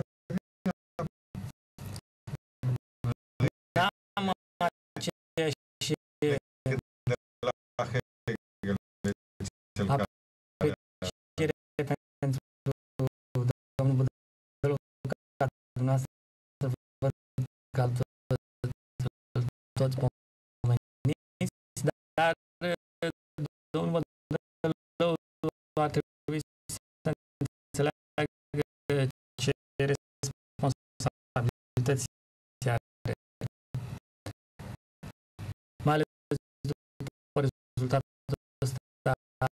am aceeași De la Hegel, cel care apreciere pentru domnul Bădălu, ca dumneavoastră să văd că toți pomeniți, dar domnul Bădălu ar trebui să înțeleagă ce responsabilități are. Mai ales după rezultatul ăsta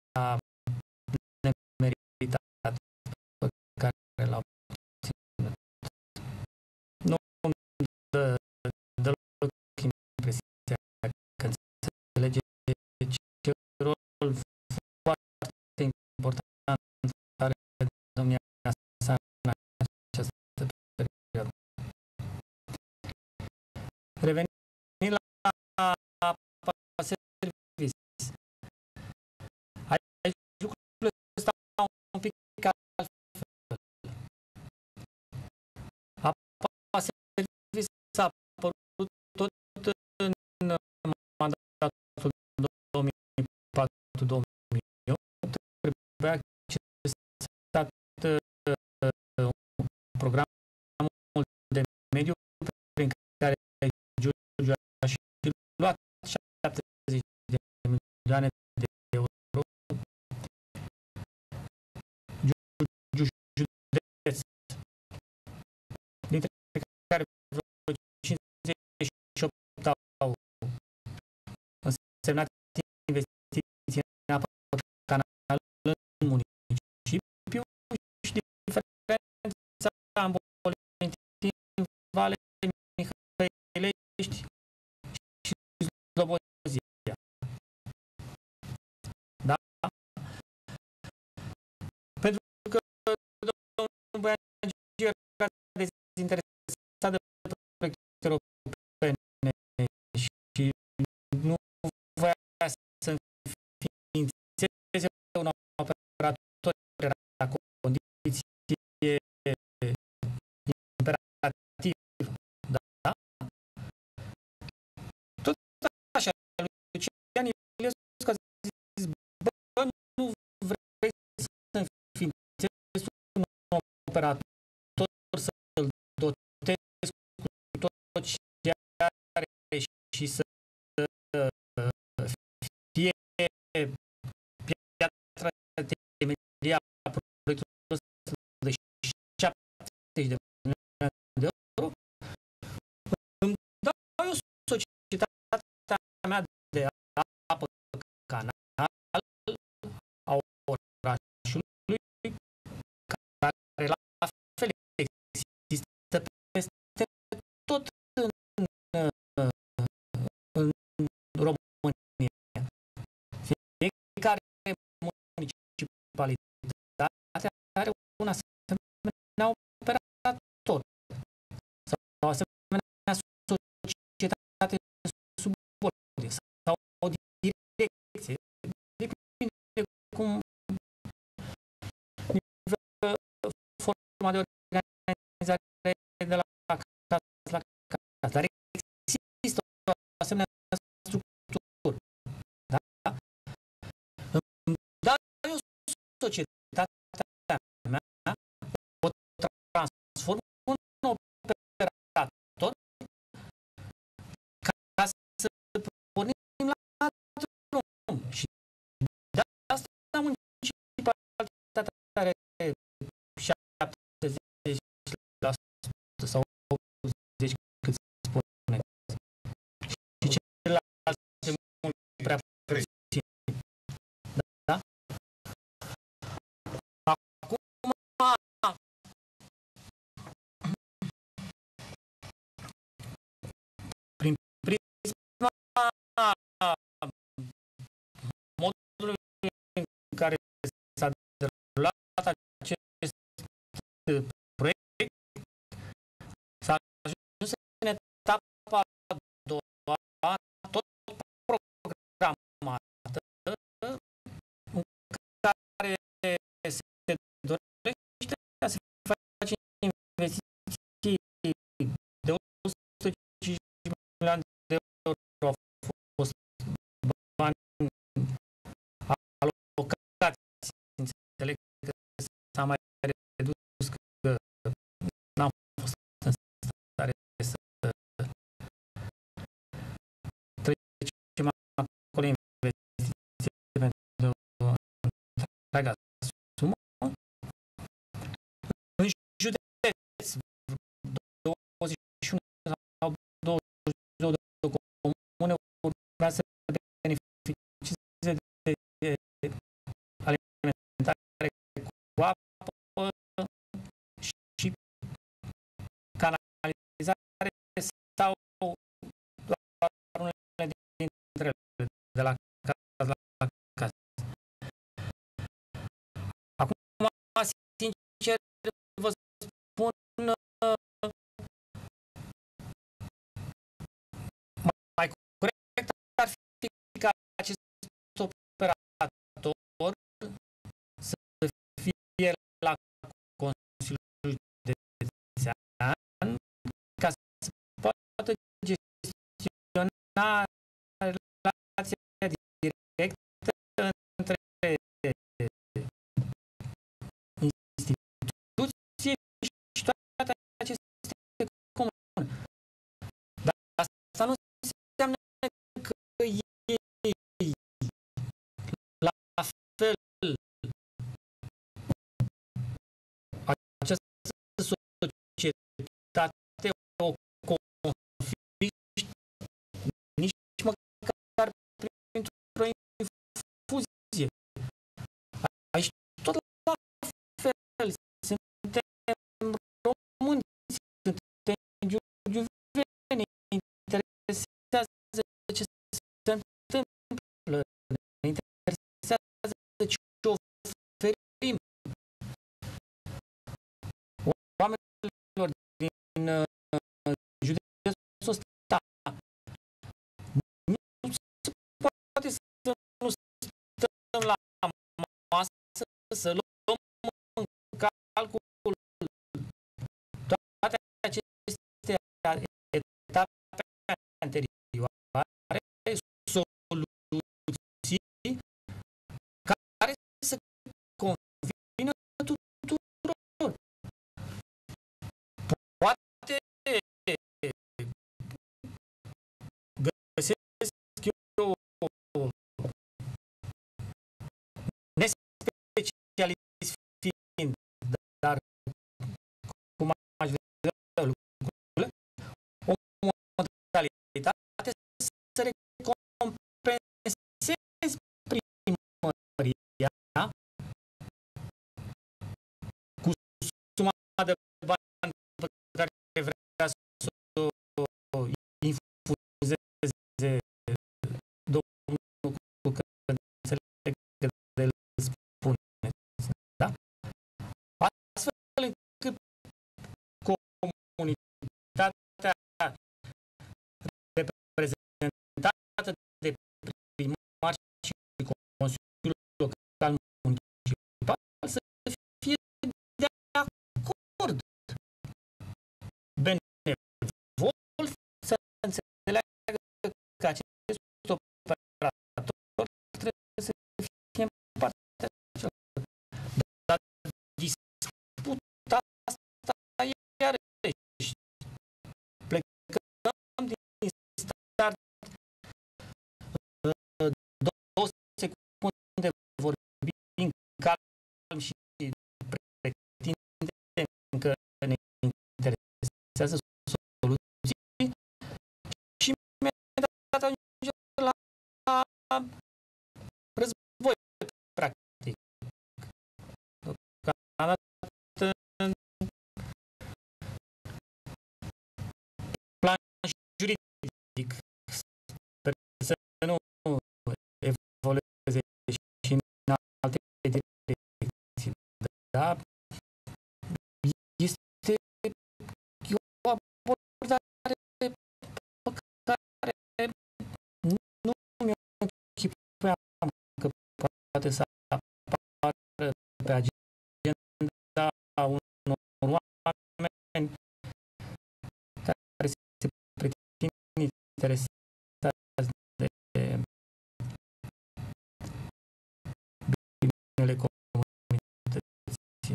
nemeritat pe care l-a obținut. Nu îmi dă deloc impresia că înțelege ce rol foarte important are domnia sa în această perioadă. Revenind la service. Aici lucrurile stau un pic altfel. APA Service s-a apărut tot în mandatul două mii patru două mii opt. Trebuia accesat programul de mediu prin care Giurgiu a și luat șaptezeci de milioane de euro. Giurgiu județ, dintre care vreo cincizeci și opt au însemnat investiții în apă canală în municipiu și diferența îmbolintind Vale Mihăilești și Slobozia. Da? Pentru că domnul Boiangiu era dezinteresat de proiecte europene și nu voia să înființeze un operator, era la condiție imperativă. Da? Tot așa, Lucian Iliescu a zis, bă, nu vrei să înființezi un operator, să-l dotezi cu tot ce are și să fie piatra municipalitatea are un asemenea operator sau o asemenea societate subordine sau o direcție. Depinde cum forma de organizare de la caz la caz. Dar există o asemenea structură. Da? Dar eu societatea mea o transform în operator ca să pornim la drum. Și de asta municipalitatea are șaptezeci la sută sau optzeci cât spune. Și celelalte mult prea puțin. Da? Acum prin prisma modului în care s-a derulat acest proiect, s-a ajuns în etapa a doua, tot programată, în care se dorește a se face investiții de o sută cinci milioane de euro. Au fost bani alocați, înțeleg că s-a mai redus, că n-am fost în stare să trecem acolo investiții pentru întreaga sumă. În județ, douăzeci și unu sau douăzeci și doi de comune urmează să beneficieze de alimentare cu apă și canalizare sau doar unele dintre ele, de la caz la caz. Acum, sincer, vă spun, mai corect ar fi ca acest operator să fie la Consiliul Județean ca să poată gestiona relația directă între instituții și toate aceste comune. Dar asta nu înseamnă că ei la fel această societate o confiști nici măcar printr-o infuzie. Aici tot la fel, suntem români, suntem giurgiuveni, interesează ce se întâmplă, ne interesează ce oferim oamenilor din uh, județul ăsta. Nu se poate să nu stăm la masă, să luăm în calcul toate aceste etape anterioare, soluții care să convină tuturor. Poate găsesc eu nespecialist fiind, dar cum aș vedea lucrurile, o modalitate să recompensezi primăria cu suma de bani pe care vrea să o infuzeze domnul, că înțeleg că el spune. fiscal municipal să fie de acord. Benevol să înțeleagă că acest operator trebuie să fie în partea cealaltă. Dar disputa asta iarăși. Plecăm din start două secunde vorbim calm și pretindem că ne interesează soluții și imediat ajungem la război, practic. Deocamdată, plan juridic, sper să nu evolueze și în alte direcții. Da? Este o abordare pe care nu mi-o închipuiam că poate să apară pe agenda unor oameni care se pretind interesați de binele comunității.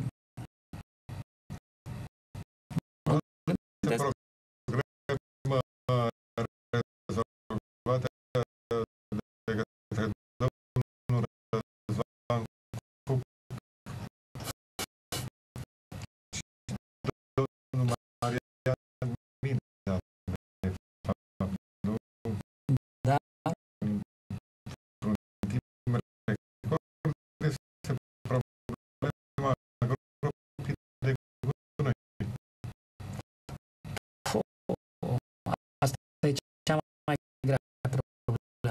Asta e cea mai grea problemă.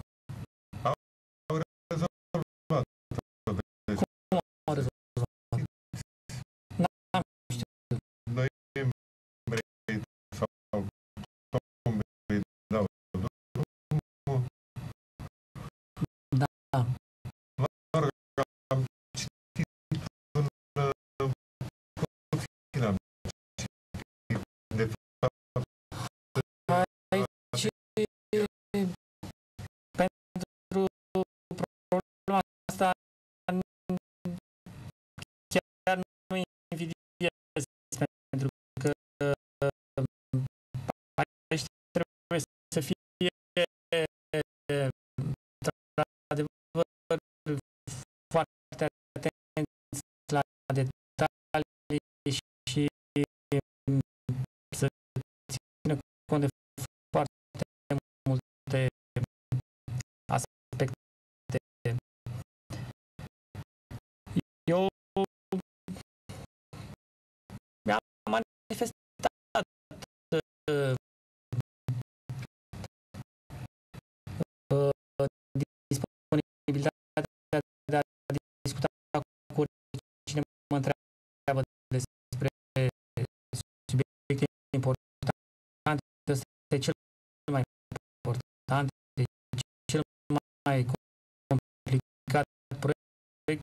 Au rezolvat. Cum au rezolvat? N-am știut. Noiembrie sau octombrie dau drumul. Da. Mă rog, am citit un puțin, am citit, de fapt, Aici, pentru problema asta, chiar nu invidiez, pentru că aici trebuie să fie într-adevăr foarte atenți la detalii și să țină cont de foarte multe aspecte. Eu mi-am manifestat uh, uh, disponibilitatea de a discuta cu oricine mă întreabă despre subiecte importante. Ăsta e cel mai important, e cel mai complicat proiect.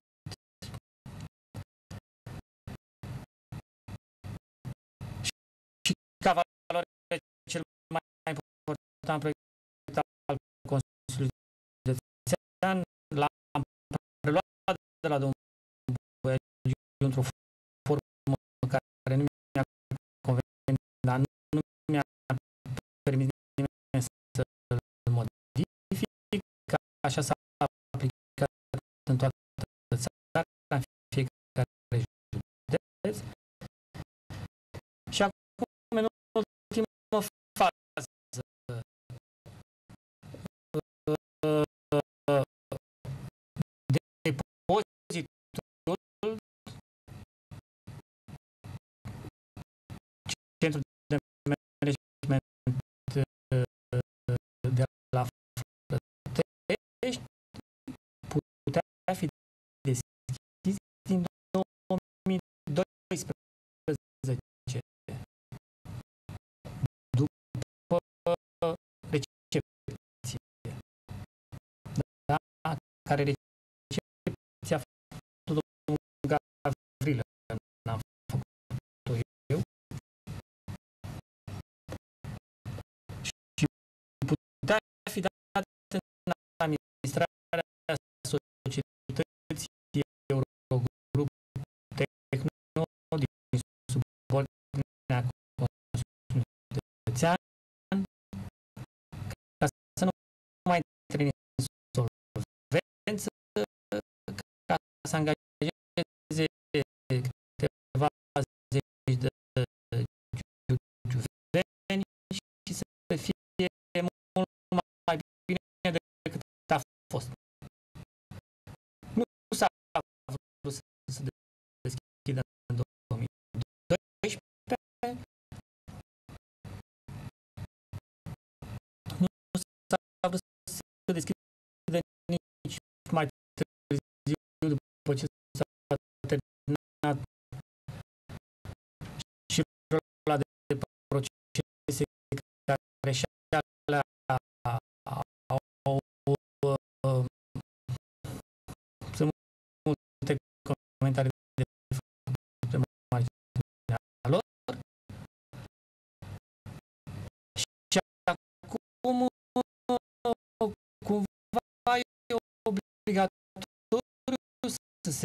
Și ca valoare cel mai important proiect al Consiliului Județean l-am preluat de la domnul Boiagiu într-o formă care nu mi-a convenit, dar nu, nu mi-a permis nimeni să-l modific, că așa s-a aplicat în toată țara, în fiecare județ. Și acum, în ultima fază, depozitul, centrul de management de la Flătăști putea fi deschis din două mii doisprezece, după recepție, da? Care recepție ți-a făcut domnul Gavrilă, n-am făcut-o eu. Și putea fi dat în administrarea societății Eurogrup Techno din subordinea Consiliului Județean, ca să nu mai intre în insolvență, ca să angajeze câteva zeci de giudeceni și să fie mult mai bine decât a fost. Nu s-a vrut să se deschidă în două mii doisprezece, nu s-a vrut să se deschidă nici mai târziu, după ce s-a terminat și ăla de procese care și alea au sunt multe comentarii de făcut pe marginea lor. Și acum cumva e obligatoriu să se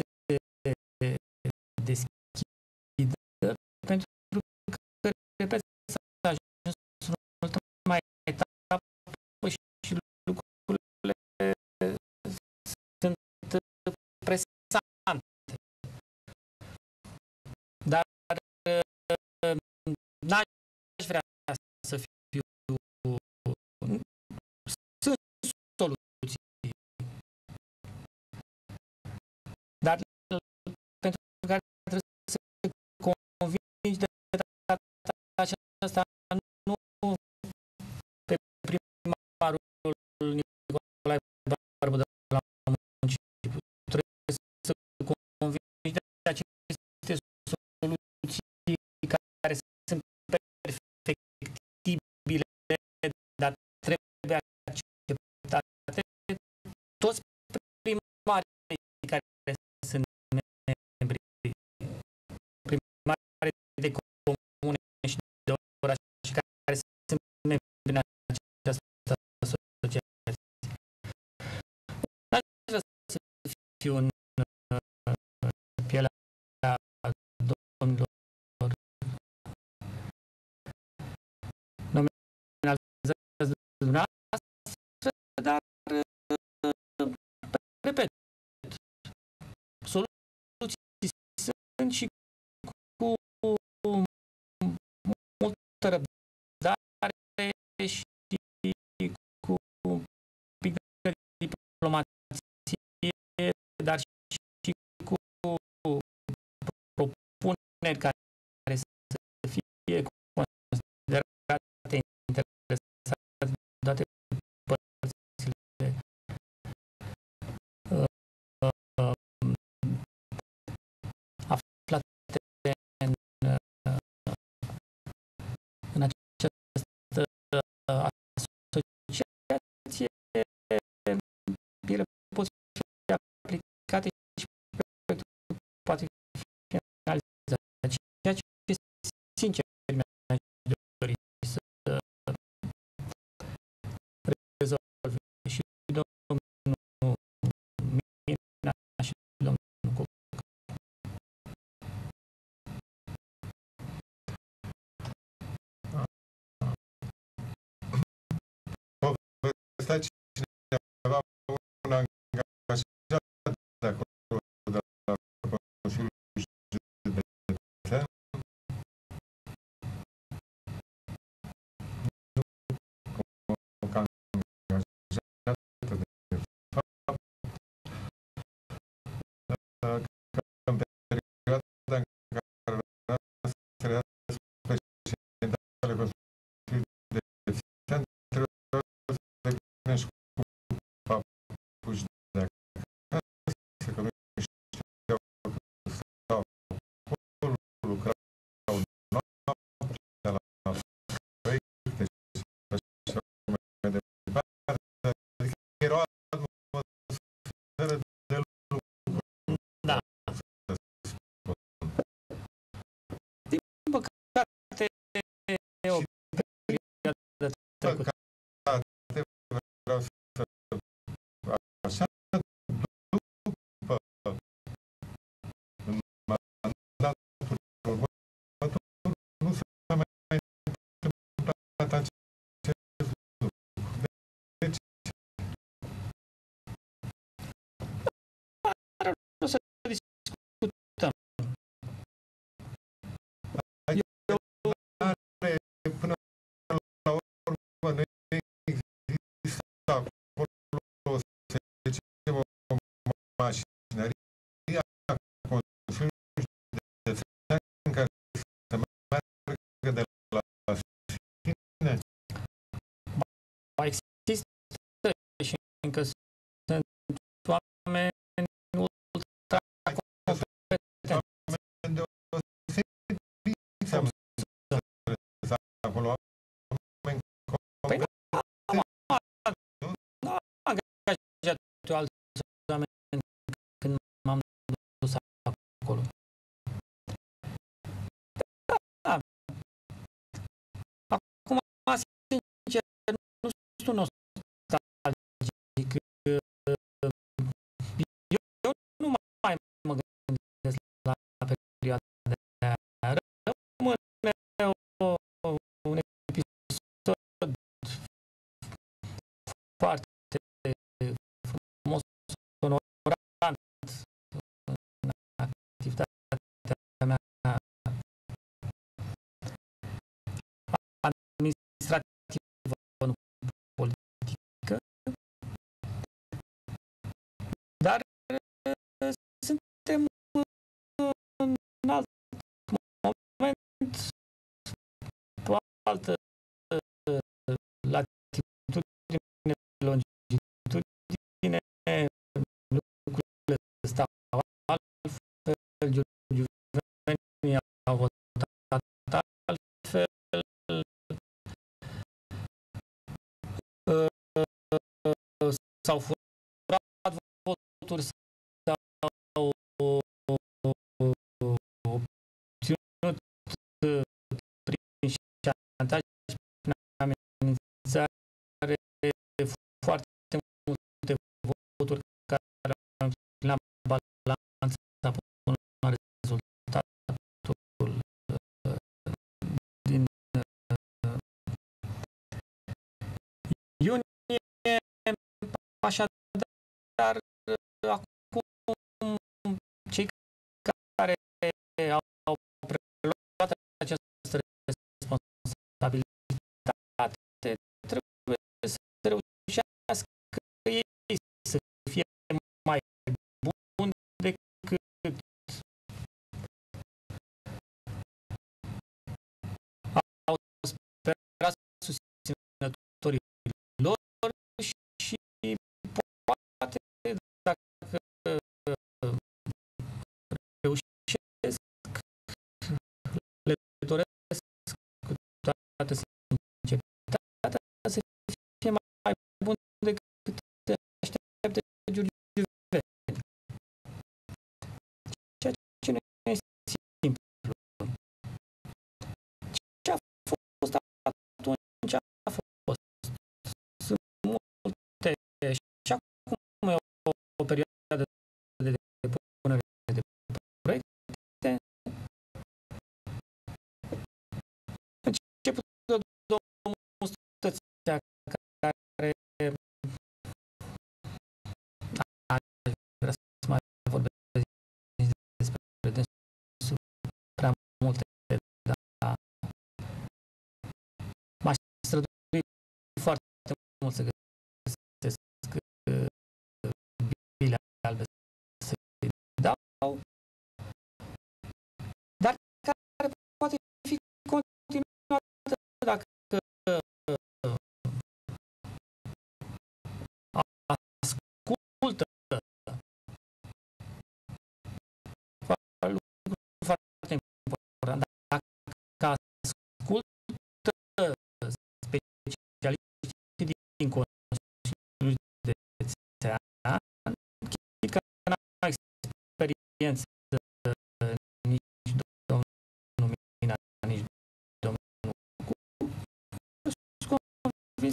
deschidă, pentru că, repet, s-a ajuns în ultima etapă și lucrurile sunt presante. Dar n-aș vrea să fiu... Sunt soluții. Dar pentru care trebuie să convingi de data aceasta nu pe primarul Nicolae Barbă de la municipiu. Trebuie să convingi de aceste soluții care sunt perfectibile, dar trebuie acceptate. Toți primarii care sunt membri, primarii de comune și de oraș care sunt membri în această asociație. N-aș vrea să fiu în pielea domnilor nominalizați dumneavoastră, dar, repet, soluții sunt și cu multă răbdare și cu un pic de diplomație, dar și cu propuneri care să fie considerate interesate date părțile aflate în, în această asociație, ele pot fi aplicate și proiectul poate fi finalizat. Ceea ce, sincer, mi-aș dori să rezolve și domnul Mina și domnul Cuc. Stai cineva un angajat de acolo, de la Consiliul Județean? Nu, ca angajat, de fapt, că în perioada în care noastră era președintele Consiliului Județean, trebuie să vină și trecut. Păcate, vreau să așa, după în mandatul următor, nu s-a mai întâmplat acest lucru. Deci, Nu să discutăm. Eu, are, până la urmă, nu există acolo, să zicem, o mașinărie a Consiliului Județean care să meargă de la sine. ba există și încă sunt oameni ultra competenți. Oameni deosebiți am înțeles acolo, oameni Păi competenți. nu am angajat eu alți oameni când m-am dus acolo. Da. Acum, sincer, nu sunt nostalgic. Eu, eu nu mai mă gândesc la perioada de aia. Rămâne o, un episod foarte frumos, onorant în activitatea mea administrativă, nu politică, dar suntem în alt moment, pe o altă latitudine, longitudine, lucrurile stau altfel, giuvenii au votat altfel, s-au furat voturi, s-au obținut prin șantaj, prin amenințare, foarte multe voturi care la balanță până la rezultatul din iunie. Așadar, acum cei care au preluat această responsabilitate trebuie să reușească ei să fie mai buni decât au sperat susținătorii lor și poate dacă reușesc, le doresc cu toată sinceritatea să fie mai bun decât așteaptă giurgiuveni. Ceea ce nu este simplu. Ce a fost atunci a fost. Sunt multe și acum e o, o perioadă de depunere de proiecte. Început de domnul Stățea, care vrea să mai vorbesc despre dânsul prea multe, dar m-aș strădui foarte mult să găsesc bile albe să-i dau, dar care poate fi continuată dacă ascultă lucruri foarte important. Dacă ascultă specialiștii din Consiliul Județean, chit că n-au experiență nici domnul Mina, nici domnul Cu, sunt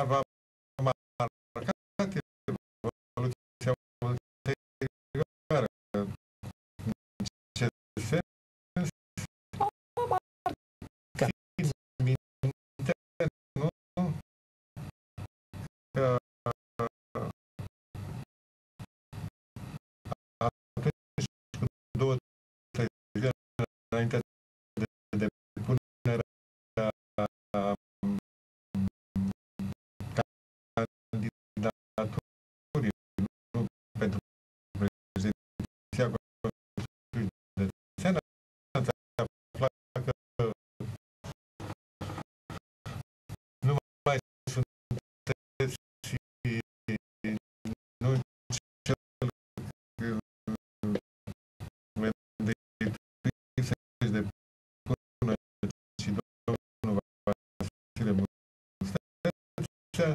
dar v-a marcat evoluția ulterioară. În ce sens? Țineți minte, nu? Că atunci, cu două, trei zile înainte de depunerea candidaturii, nu pentru președinția Consiliului Județean, ați aflat că nu mai sunteți și nu cel mendicuit să-și depună, ci domnul Vasile Mustețea,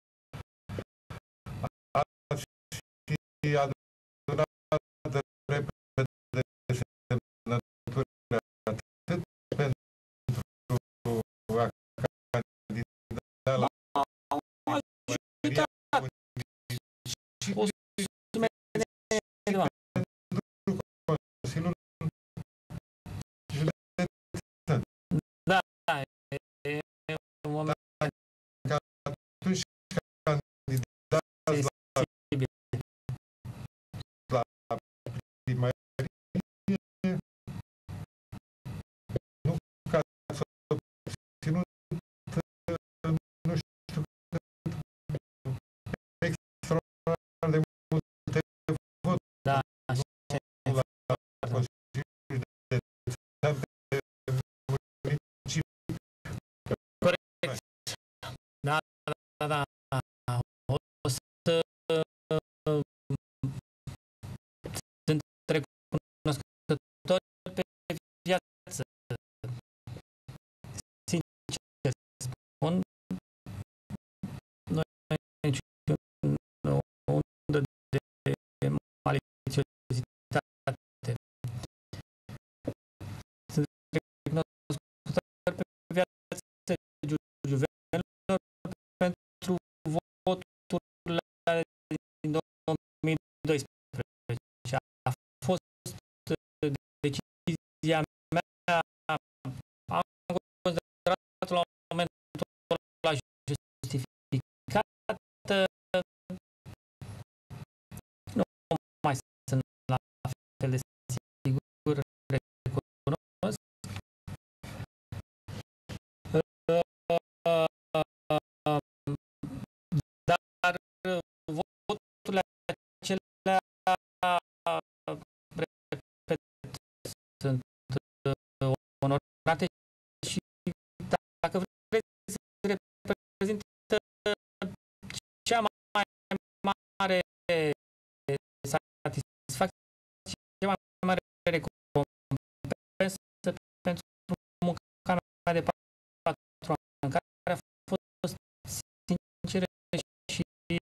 ați fi adunat repede semnături atât pentru a candida la primăria municipiului pentru Consiliul Județean. Da, e un moment Că atunci candidați la sensibil. primărie, nu că ați obținut, nu știu, extraordinar de multe voturi. Da, Nu la Consiliul Județean de municipiu. corect. Da, da, da. O să sunt recunoscători pe viață. Sincer spun, noi niciun undă de maliciozitate. Sunt recunoscători pe viață Giuvenilor pentru voturile din două mii doisprezece. A fost decizia mea, am considerat la momentul ăla justificată. Nu mai sunt la fel de sigur, recunosc. Dar voturile acelea, repet, sunt onorate și, dacă vreți, reprezintă cea mai mare satisfacție, cea mai mare recompensă pentru munca mea de patru ani, în care a fost sinceră și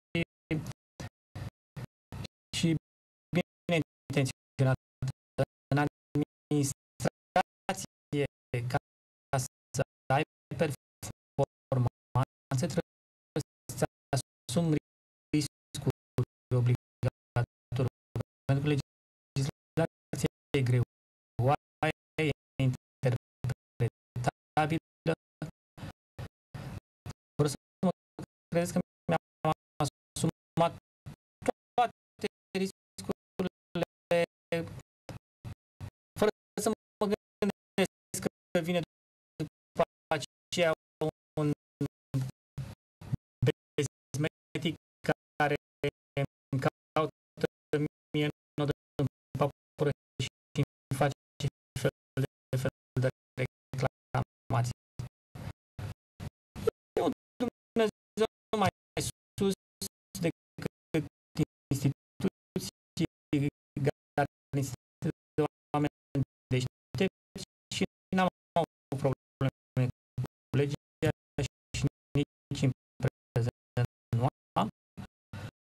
și bine intenționată în administrație. Ca să ai performanțe, trebuie să asumi riscuri obligatorii. Pentru că legislația e greoaie, e interpretabilă. Vreau să mă credeți că mi-am asumat toate riscurile fără să mă gândesc că vine după aceea un bezmetic care îmi caută mie nodă în papură și îmi face fel de fel de reclamații. E un Dumnezeu mai sus decât instituții garnisite de oameni deștepți și n-am avut probleme cu legea și nici în prezent nu am.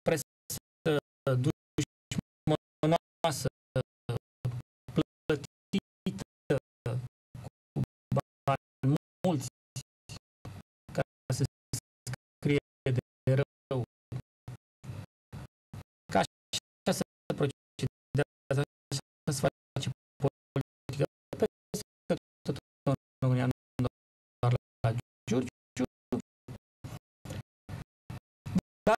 presă dușmănoasă plătită cu bani mulți ca să scrie de rău. Ca așa se procedează, așa se face politică peste tot în România, nu doar la Giurgiu. Dar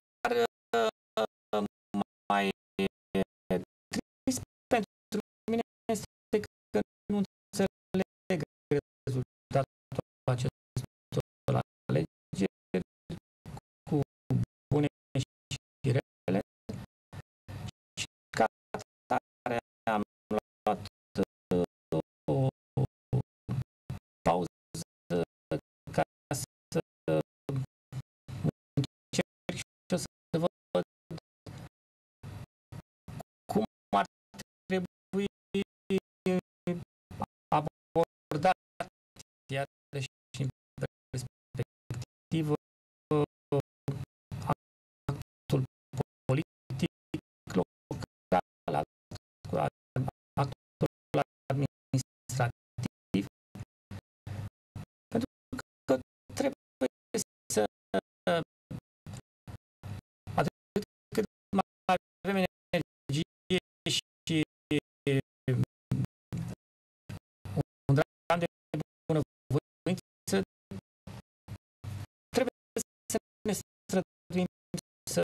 mai trist pentru mine este că nu înțeleg rezultatul acestor alegeri cu bune și rele și ca atare am luat o pauză ca să încerc și eu să văd cum ar trebui abordat iarăși în perspectivă actul politic local, actul administrativ, pentru că trebuie să atât cât mai avem energie și un dram de bunăvoință, trebuie să ne străduim să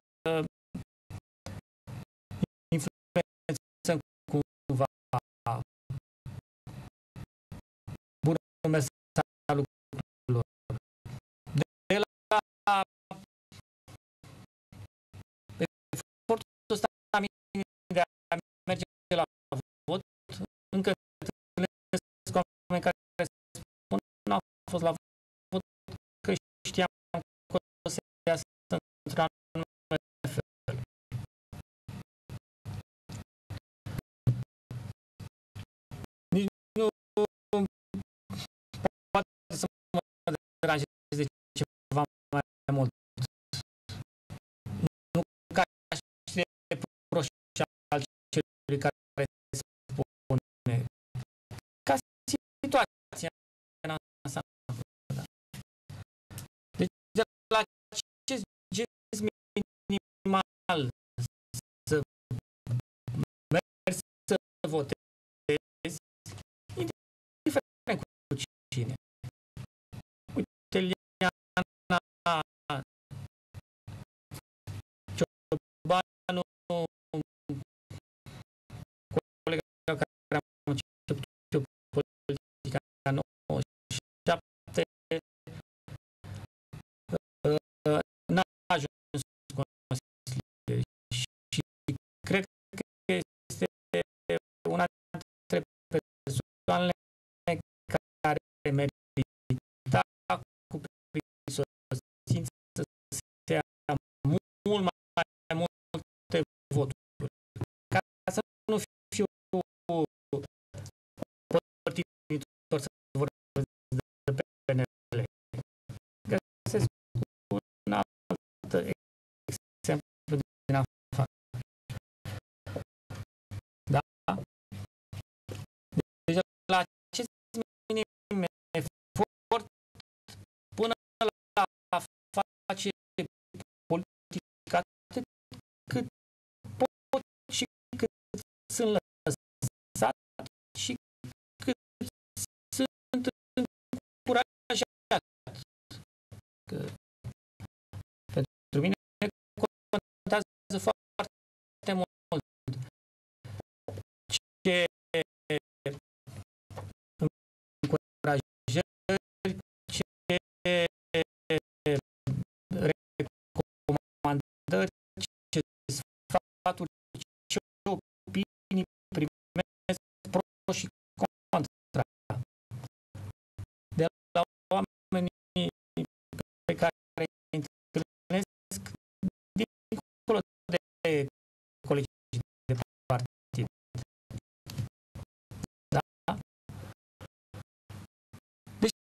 influențăm cumva bunul mers al lucrurilor. De la efortul ăsta de a merge la vot, încă întâlnesc oameni care spun nu au fost la vot că știam că o să iasă într-un anume fel. Nici nu poate să mă deranjeze ceva mai mult. Nu ca și reproș al celui care spune, ca situația în ansamblu. Deci de la acest gest minimal să mergi să votezi, indiferent cu cine. Uite, Liana Ciobanu, colega care am început eu politica în nouăzeci și șapte, n-a ajuns consilier și cred că este una dintre persoanele care merita cu prisosință să ia mult mai multe voturi. Ca să nu fiu părtinitor să vorbesc de P N L. Găsesc un alt exemplu din afară. Da? Deci la acest minim efort până la a face politică atât cât pot și cât sunt lăsat și cât sunt încurajat. Că pentru mine contează foarte mult ce încurajări, ce recomandări, ce sfaturi, ce opinii primesc pro și contra. De la oamenii pe care îi întâlnesc dincolo de colegii de partid. Da? Deci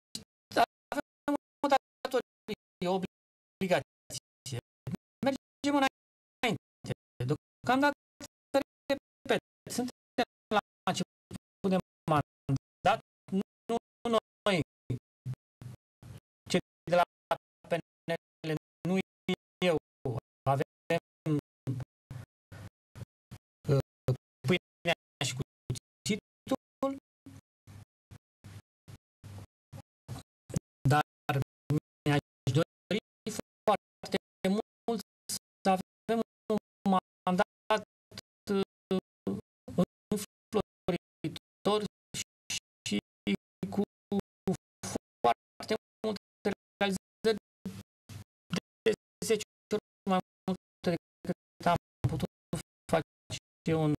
avem o datorie, o obligație. Mergem înainte Deocamdată, repet, suntem la început de mandat, nu noi, cei de la P N L, nu eu, avem pâinea și cuțitul, dar mi-aș dori foarte mult să avem un mandat înfloritor și cu foarte multe realizări de zece ori mai multe decât am putut face în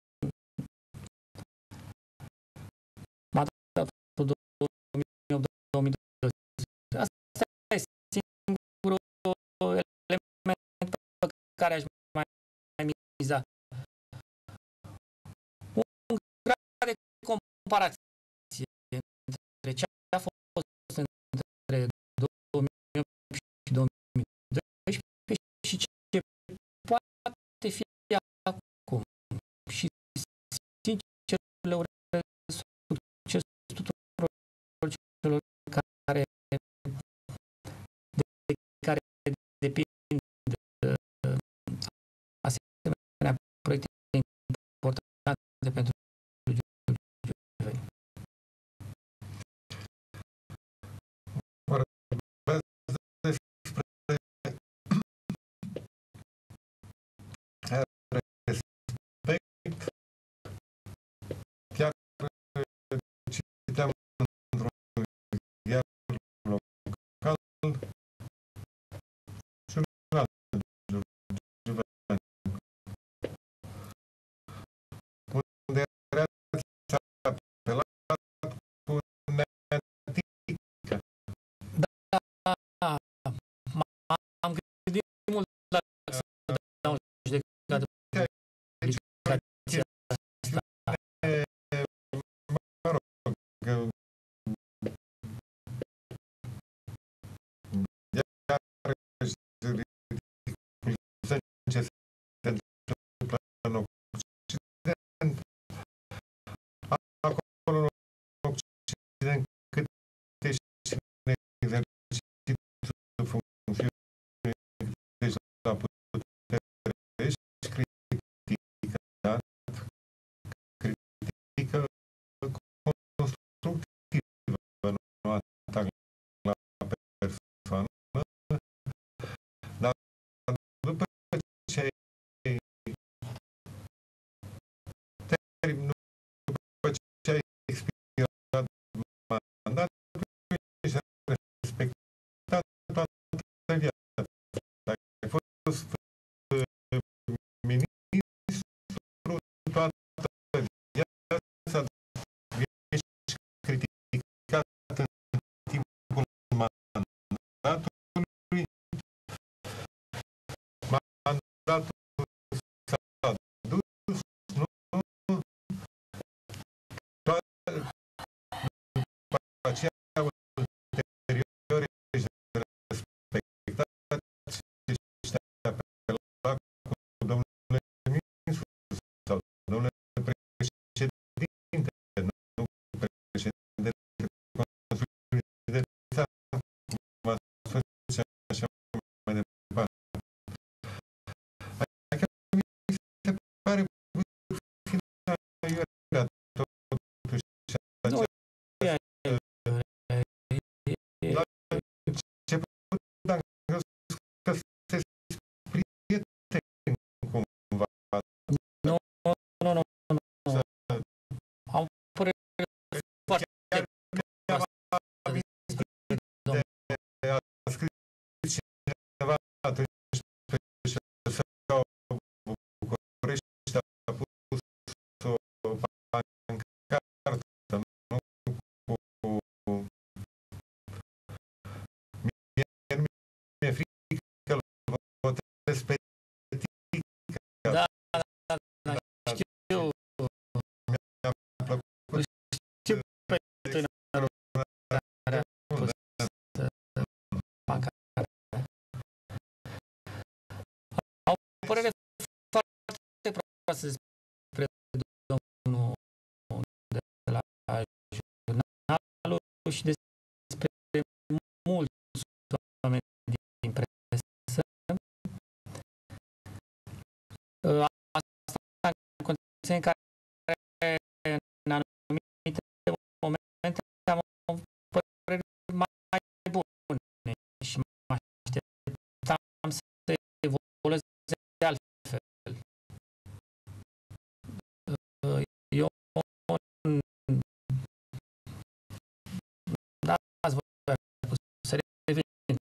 mandatul două mii opt două mii doisprezece. Asta e singurul element pe care aș mai miza. Un grad de comparație între ce a fost între două mii opt și două mii doisprezece și ce poate fi acum. Și sincer le urez succes tuturor celor care de care depind asemenea proiecte importante pentru Giuveni. Chiar citeam într-un ziar local și un alt Giuveni, unde reacția a apelat cu neatică. Da, m-am gândit mult dacă să dau judecată pe explicația asta. Mă rog, iarăși ridiculizăm ce se întâmplă în Occident. Acolo în Occident, câte și în exercițiul funcțiunii deci la putere ești criticat, critică constructivă, nu atac la persoană, dar după ce termin, după ce ai expirat mandatul, ești respectat toată viața. Ai fost ministru toată viața, ești criticat în timpul mandatului, mandatul s-a dus, nu? voastre despre domnul de la jurnalul și despre mulți oameni din presă. Asta în condiții în care în anumite momente am o părere mai bune și mă așteptam să evolueze altfel. Eu dați voi să revin.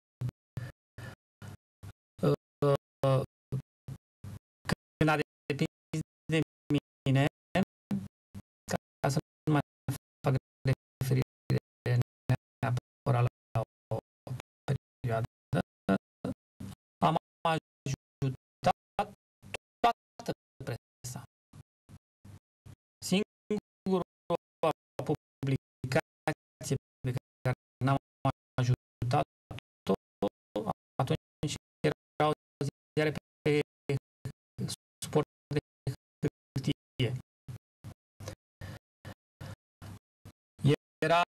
Când a depins de mine, ca să nu mai fac referire neapărat la o perioadă, am ajutat toată presa. Singura publicație pe care n-am ajutat-o atunci erau ziare pe suport de hârtie. Era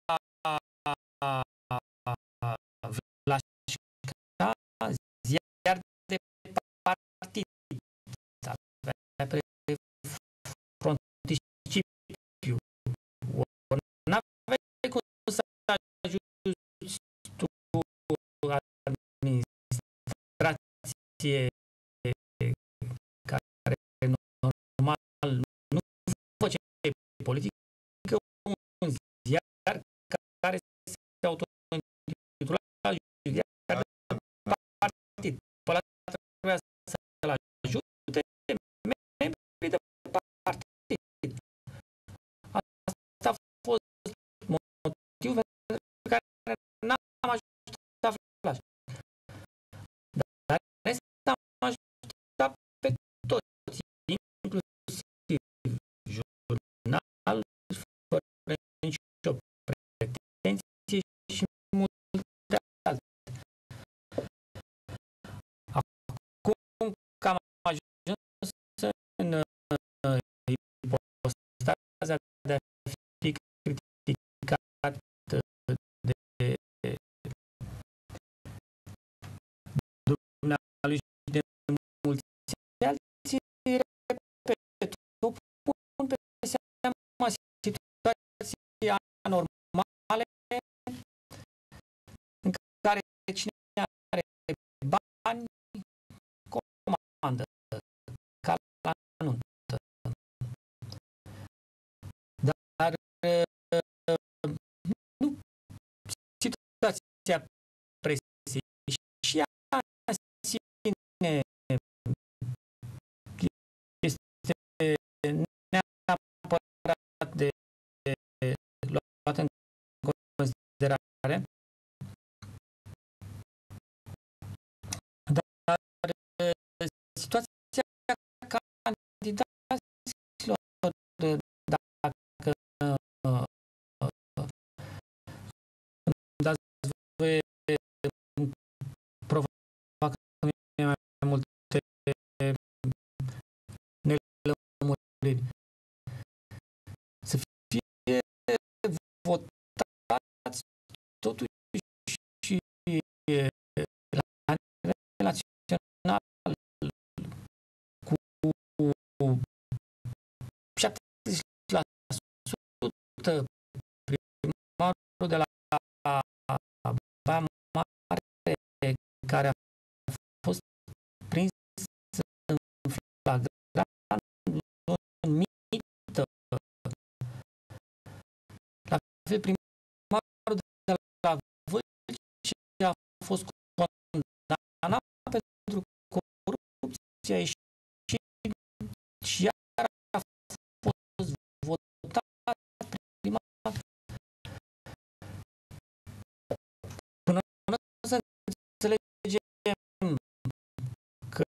Vlașca, ziar de partid, pe frontispiu. N-aveai cum să ajuți tu administrație care normal nu făceai politică, un ziar care se autointitula ziar de partid. Pe ăla trebuia să-l ajute membrii de partid. Asta a fost motivul pentru care n-am ajutat Vlaș. Dar rest am ajutat pe toți, inclusiv jurnal, fără nicio pretenție și multe alte. Acum că am ajuns în ipostaza de a fi criticat de dumnealui și de mulți alții, repet, o pun pe seama situații anormale în care cine are bani comandă, ca la nuntă. Dar nu situația presiei și ea în sine este neapărat de luat în considerare, dar situația candidaților, dacă îmi dați voie, provoacă mai multe nelămuriri. Să fie votați totuși și la nivel național cu șaptezeci la sută primarul de la Baia Mare, care a fost prins în flagrant în mită. La fel, primarul de la Vâlcea a fost condamnat pentru corupție și, și iar a fost votat primar. Până să înțelegem că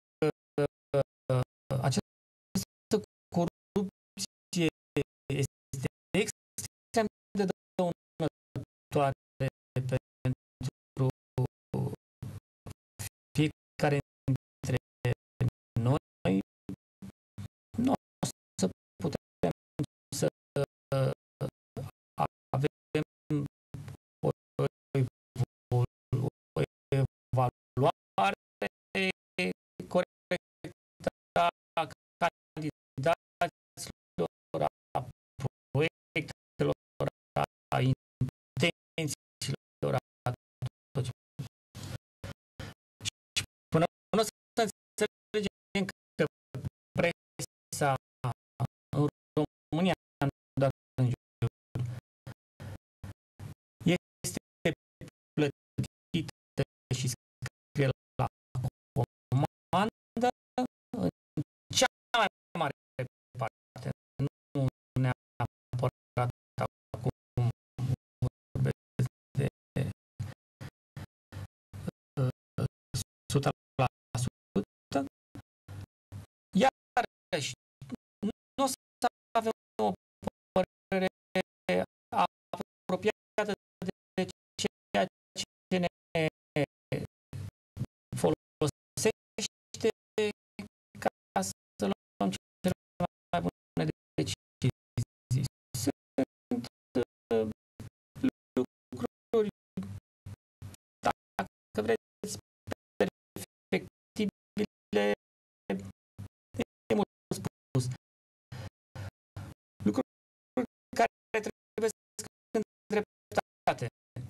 această corupție este extrem de dăunătoare pentru fiecare dintre noi, sută la sută, iarăși nu o să avem o părere apropiată de ceea ce ne folosește ca să luăm cele mai bune decizii. Sunt lucruri, dacă vreți, perfectibile, e mult spus. Lucruri care trebuie să fie îndreptate.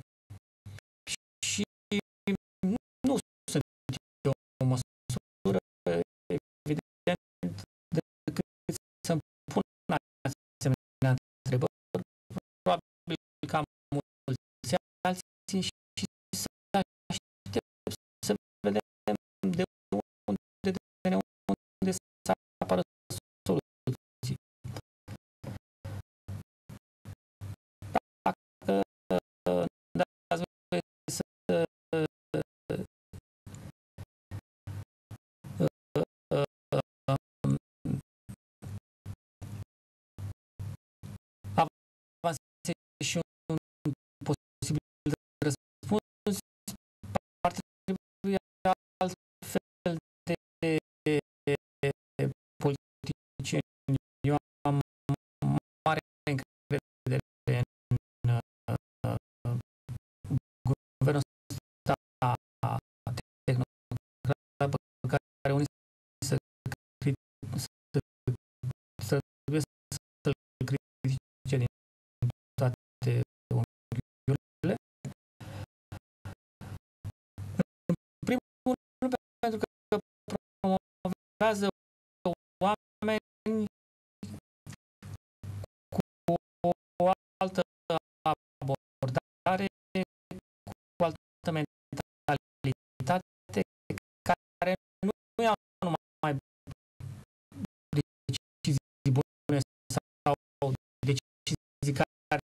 Și nu sunt eu o măsură, evident, decât să-mi pun asemenea întrebări, probabil că am mulți alții și să aștept să vedem de unde, de unde să apară soluții. Dacă dați voie să avansez și un posibil răspuns, ar trebui altfel de politicieni. Eu am mare încredere în guvernul ăsta tehnocrat pe care unii să trebuie să-l critice din toate unghiurile. În primul rând pentru că promovează oameni cu o altă abordare, cu o altă mentalitate, care nu iau numai decizii bune sau decizii care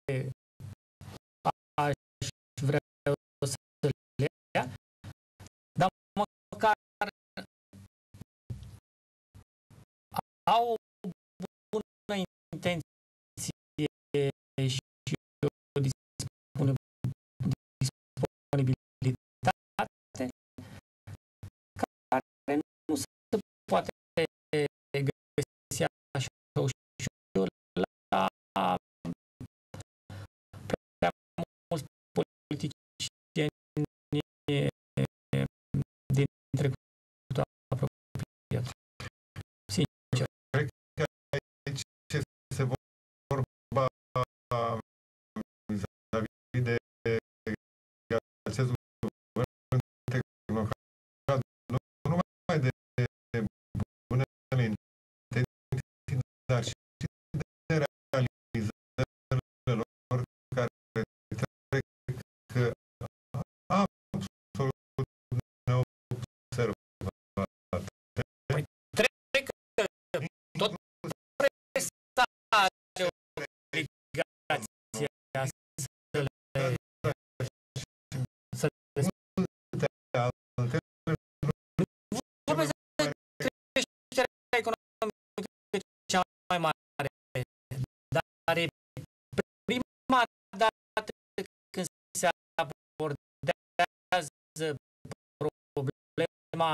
aș vrea să le ia, dar măcar au o bună intenție și o disponibilitate care nu se poate găsi așa ușor la prea mulți politicieni din trecutul apropiat. Sincer. Cred că aici este vorba vis-a-vis de acest guvern tehnocrat, nu numai de bunele intenții, dar și de realizările lor care trec absolut neobservate. Trec tot presa are obligația să le să le vorbesc de creșterea economică cea mai mare, dar e prima dată când se abordează problema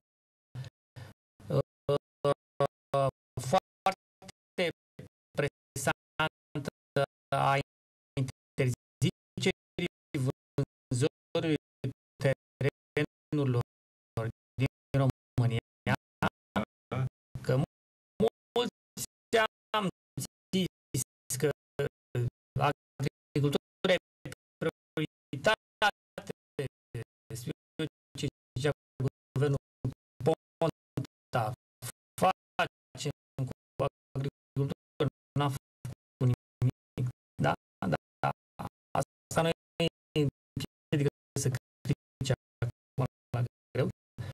foarte presantă a interzicerii vânzării terenurilor din România, că mulți am zis că agricultura e prioritate, ce zicea guvernul Ponta, facem cu agricultură, n-a făcut nimic, da, da, asta nu e împiedică să critice acum la greu.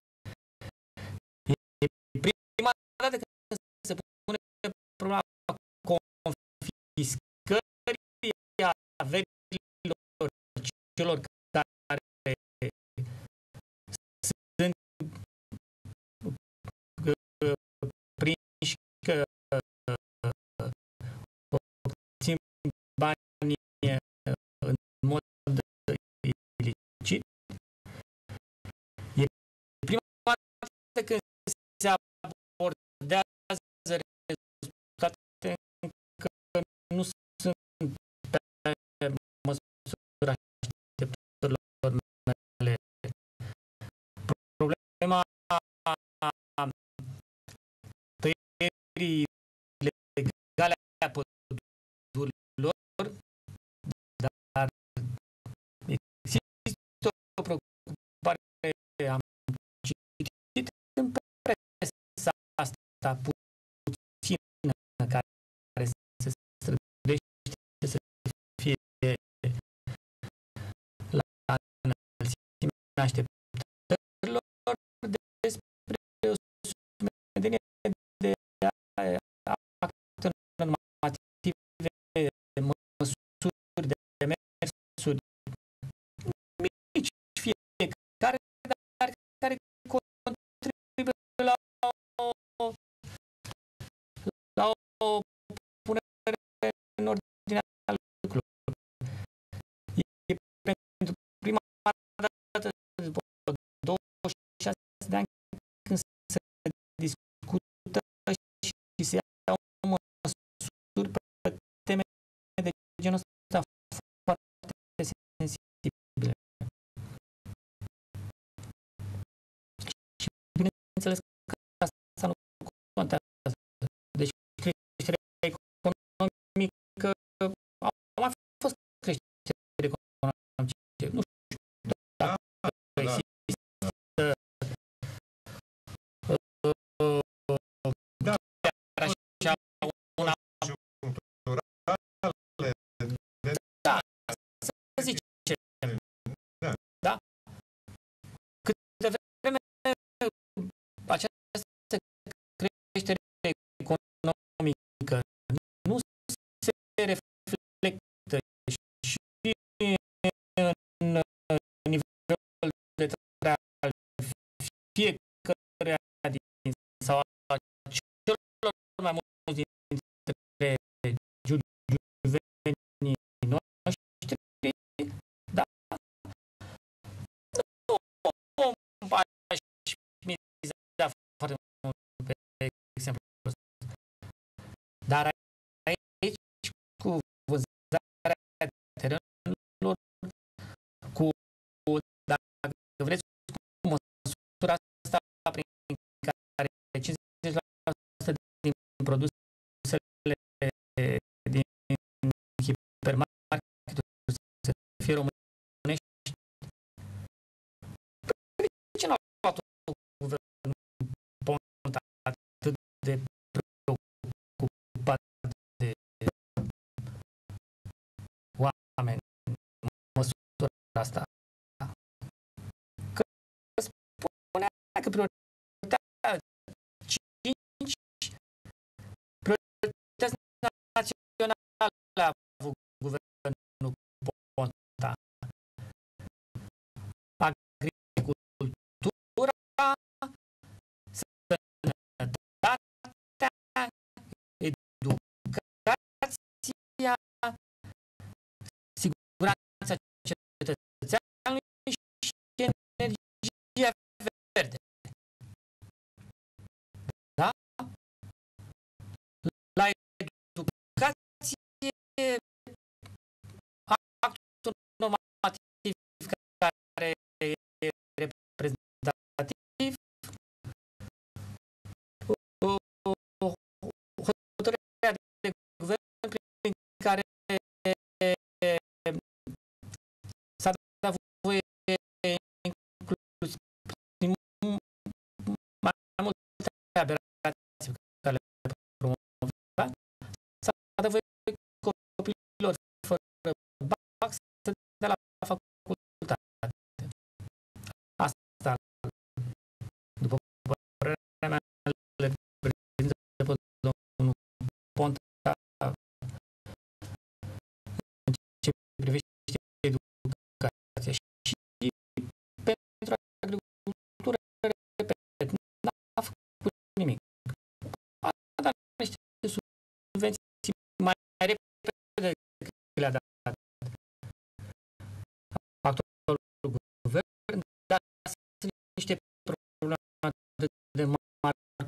E prima dată când se pune problema confiscării averilor celor care se abordează rezultate încă nu sunt pe măsura așteptărilor mele. Problema tăierii legale a pădurilor, dar există o preocupare, am citit în presa asta puțină, care se străduiește să fie la înălțimea așteptărilor despre o sumedenie de acte normative, măsuri, demersuri mici, fiecare, dar care contribuie la o, la o punere în ordine a lucrurilor. E pentru prima dată, după douăzeci și șase de ani, când se discută și se iau măsuri pe teme de genul ăsta foarte sensibile. Și bineînțeles că asta nu contează. Deci creșterea economică, au mai fost creștere economice. Nu știu dacă există chiar așa una. Da, să zicem. Da? Câte vreme această creștere economică nu se reflectă și în nivelul de trai al fiecăruia din sau a celor mai mulți dintre judevenii noștri, da? Nu aș miza foarte mult pe exemplu ăsta. Dar aici, cu vânzarea terenurilor, cu, dacă vreți, cu măsura asta prin care cincizeci la sută din produsele din hipermarketuri să fie românești, de ce n-a luat guvernul Ponta atât de preocupat de oameni în măsura asta? Că spunea că prioritatea cinci priorități naționale a avut guvernul Ponta. Agricultura, sănătatea, educația, siguranța cetățeanului și energia verde. Da? La educație, actul normativ care e reprezentativ, hotărârea de guvern prin care s-a dat voie inclusiv mai multe aberații pe care le promova, s-a dat voie copiilor fără bac să dea la facultate. Asta, după părerea mea, le reprezintă pe domnul Ponta în ce privește educația. Și pentru agricultură, repet, n-a făcut nimic. A dat niște subvenții mai repede decât le-a dat actualul guvern, dar sunt niște probleme atât de mari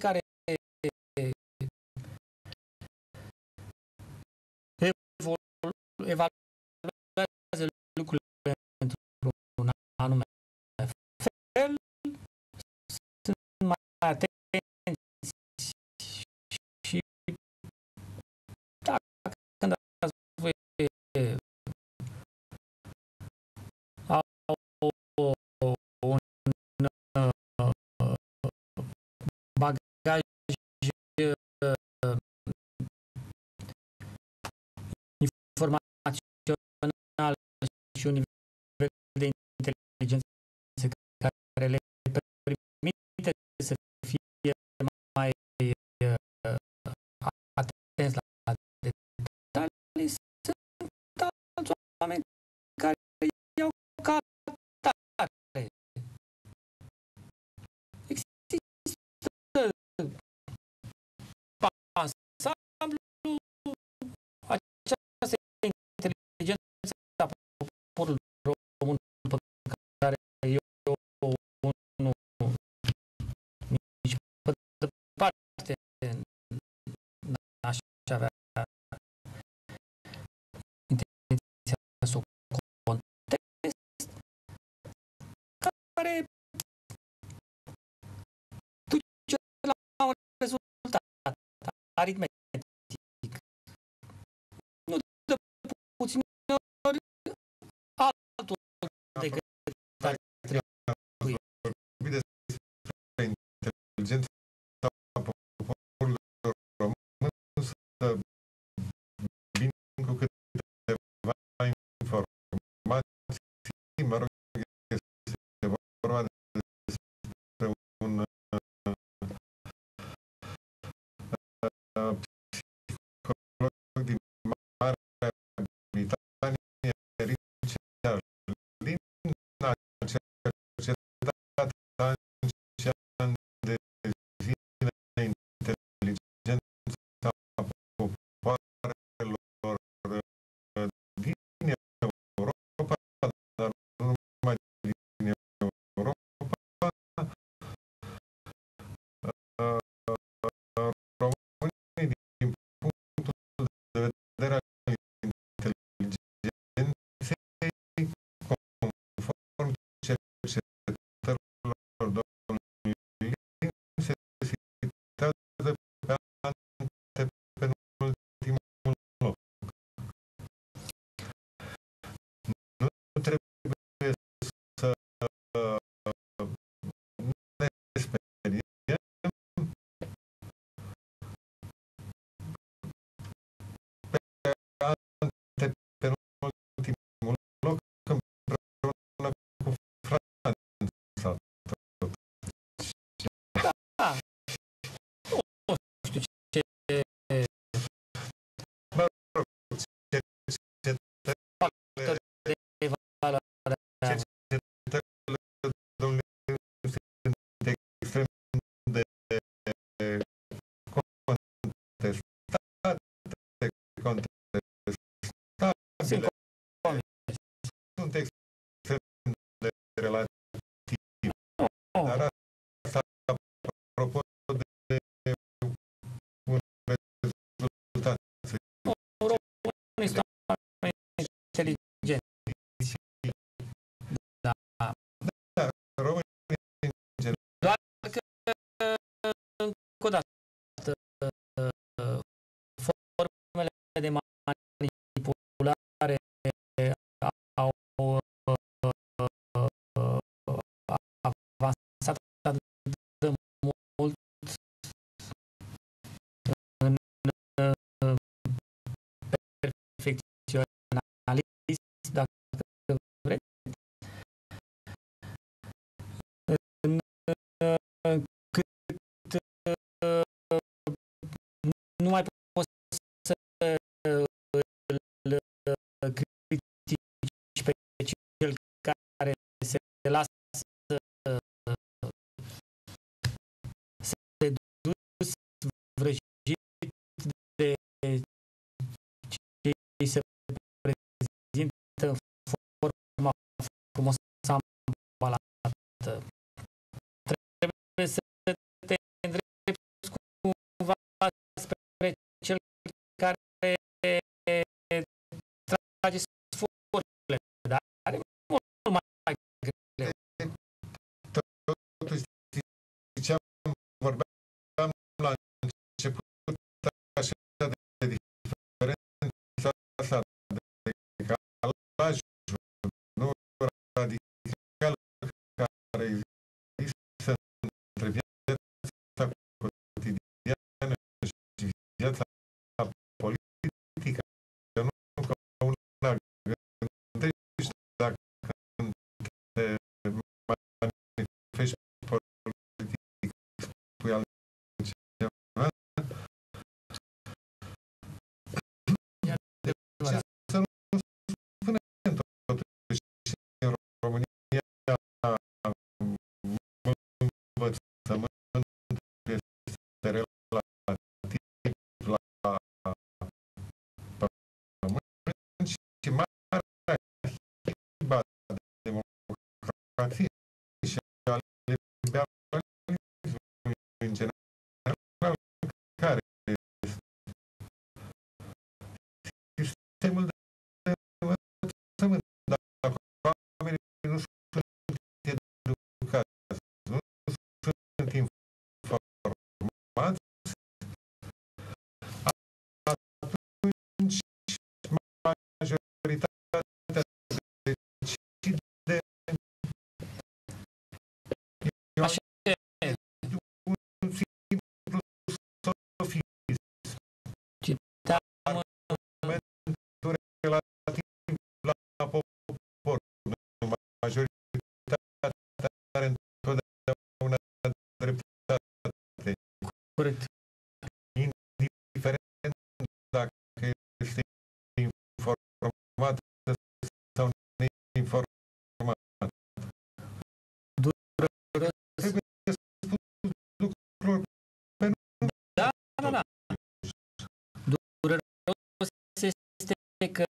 care evaluează lucrurile într-un anume fel, sunt mai atenți și dacă când dați voie au un bagaj informațional și un nivel de inteligență care le permite să fie mai atenți la detalii, sunt alți oameni care iau ca atare. Există ansamblu, această inteligență a poporului român pe care eu nu nici pe departe n-aș avea intenția să o contest, care duce la un rezultat aritmetic. Nu de puțin ori altul decât ar trebui. Vorbim despre inteligența poporului român, să vin cu câteva informații, mă rog, este vorba despre un psiholog din Marea Britanie, Richard Lynn, a cercetat ani și ani de zile inteligența popoarelor din Europa, dar nu numai din Europa, românii din punctul de vedere al inteligenței, conform cercetărilor domnului Lin, se situează pe antepenultimul loc. Nu trebuie să ne speriem pe antepenultimul loc împreună cu Franța. Da, nu știu ce Mă rog, cercetările de evaluare cercetările domnului sunt extrem de contestate, sunt contestabile, sunt extrem de relative. Dar asta apropo de un rezultat. românii sunt oameni inteligenți. Da. Da, românii în general. Doar că, încă o dată, formele de manipulare au avansat atât de mult în perfecționalism, dacă vreți, încât nu mai poți să îl critici pe cel care se lasă sedus, vrăjit de cei se prezintă în forma frumos ambalată. Trebuie să te îndrepți cel care trage sforurile, dar are mult mai greu. Totuși, ziceam, vorbeam la început așa de diferența asta de decalajul, nu radical, care există între viața cotidiană și viața politică. Nu ca una gândești dacă te manifesti politic, spui altceva. Ce să nu spunem totuși în România învățământul este relativ la pământ și marea hiba democrației și a liberalismului în general, care este sistemul de învățământ. Dacă oamenii nu sunt educați, nu sunt informați, atunci majoritatea decide. Așa e. Un simplu sofism. Citam Argumentul relativ la popor. Majoritatea are întotdeauna dreptate. corect. Indiferent dacă este informat sau neinformat. Dureros. Trebuie să spun lucruri pe nume. Da, da, da. Dureros este că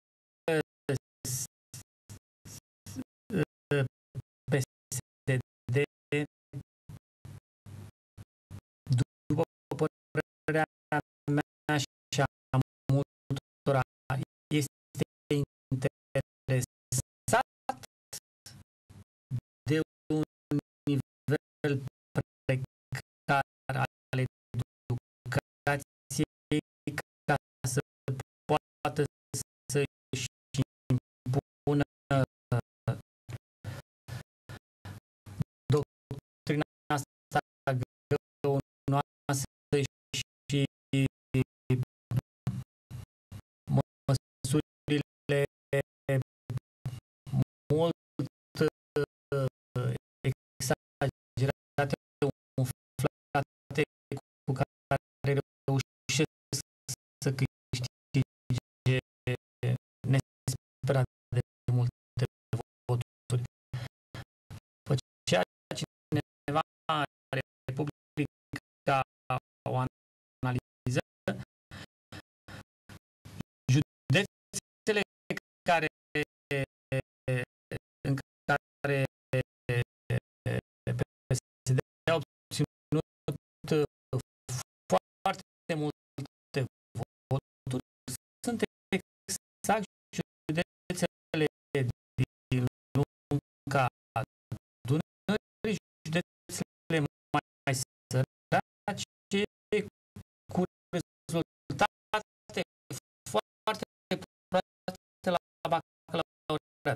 P S D, după părerea mea și a multora, este interesat de un nivel precar al educației ca să poată să-și impună doctrina asta găunoasă și măsurile mult exagerate, umflate, cu care reușesc să câștige nesperat de multe voturi. Făcea cineva Republica o analiză, județele care în care P S D a obținut foarte multe voturi sunt exact județele din lunga Dunării, județele mai sărace, cu rezultate foarte proaste la bacalaureat.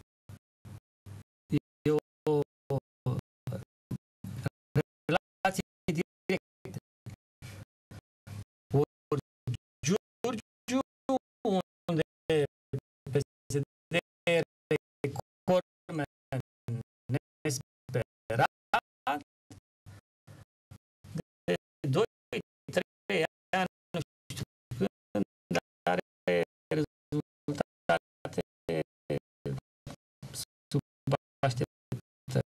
E o relație directă. Ori Giurgiu, unde P S D recorme nesperat, de doi trei ani, nu știu când, are rezultate sub așteptări.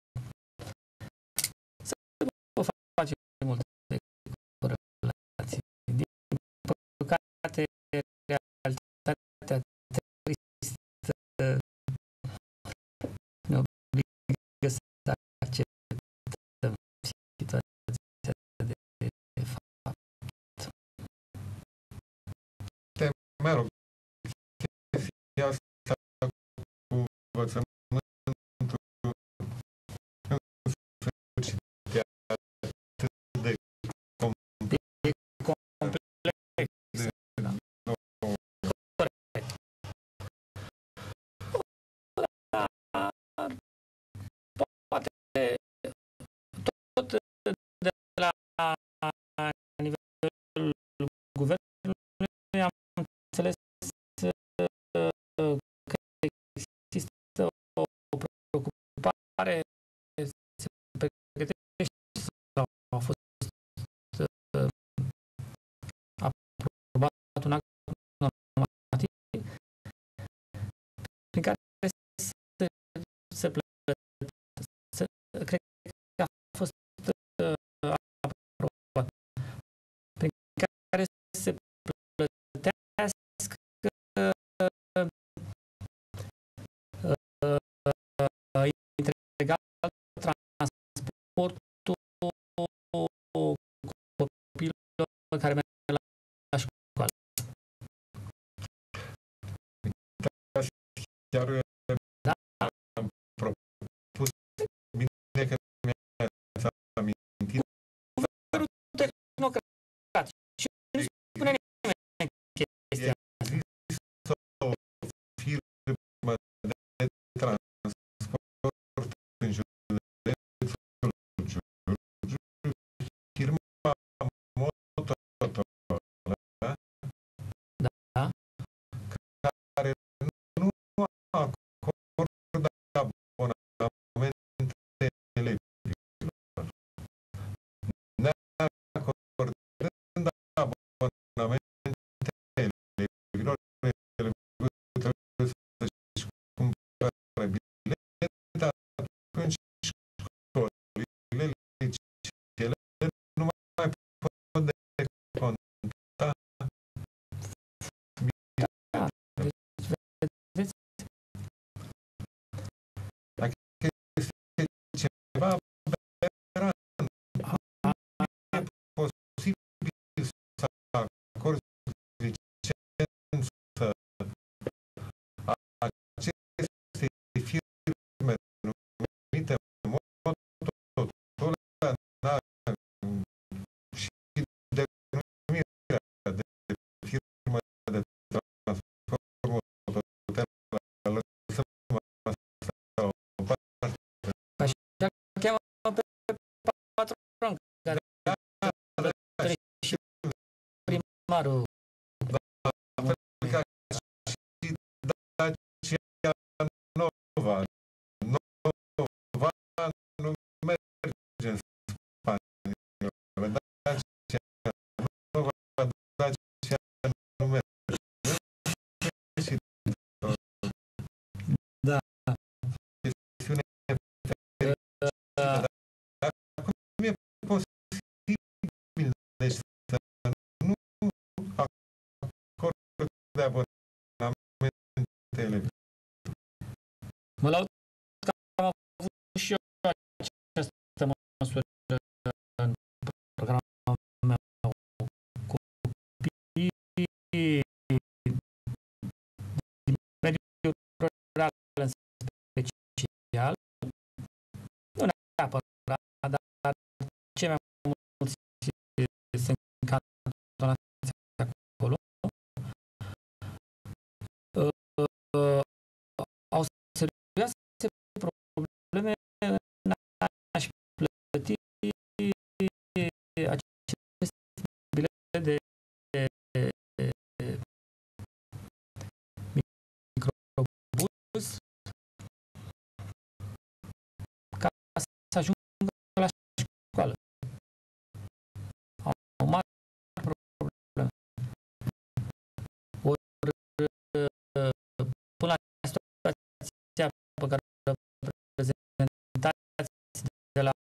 Să nu face multe corelații. Din păcate, realitatea tristă ne obligă să acceptăm situația de fapt. mă rog, chestia asta cu învățământul în sfârșit e atât de complex. Poate tot de la nivelul guvernului am înțeles că există o preocupare, se pregătește sau a fost aprobat un act normativ prin care se, se plătește, cred că a fost aprobat, prin care se plătească integral transportul copiilor care merg la școală. Chiar Da? am propus, bine că mi-ați amintit. Guvernul tehnocrat. Și nu spune nimeni chestia asta. Există o firmă de transport în județul Giurgiu, firma Mototola, Da? care nu acordă abonamente elevilor. Neacordând abonamente elevilor, elevul trebuie să-și cumpere bilete, atunci școlile, liceele nu mai pot deconta Da. Deci, vedeți, dacă este ceva aberant. E posibil să acorzi licență acestei firme numite Mototola și denumirea de firmă de transport Mototola lăsăm asta o parte. așa cheamă pe patron, care trece și primarul. Ca și Dacia Nova. Nova nu merge în spaniolă. Dacia Nova, Dacia nu merge. Și Da. chestiune fericită. Dar cum e posibil deci să nu acorde abonamente elevilor? Mă laud că am avut și eu această măsură în programul meu. Copiii din mediul rural în special, nu neapărat, dar cei mai mulți sunt cantonați acolo, au serioase probleme în a-și plăti aceste bilete de microbus ca să ajungă la școală. Au o mare problemă. Ori până la situația pe care o reprezentați de la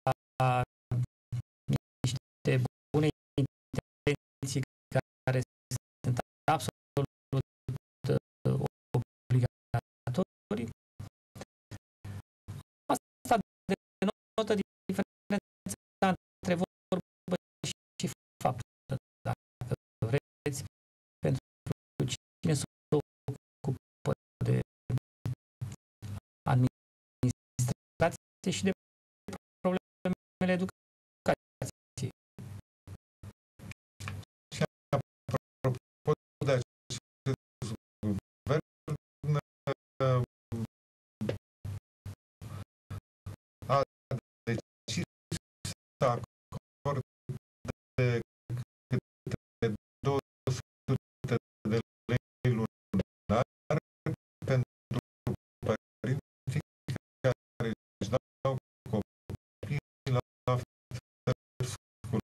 niște bune intenții care sunt absolut obligatorii, asta denotă diferența între vorbă și fapt, dacă vreți, pentru și de problemele educației. Și apropo de acest guvern, a decis să acorde câte două sute de lei lunar pentru părinții care își dau copiii la after school.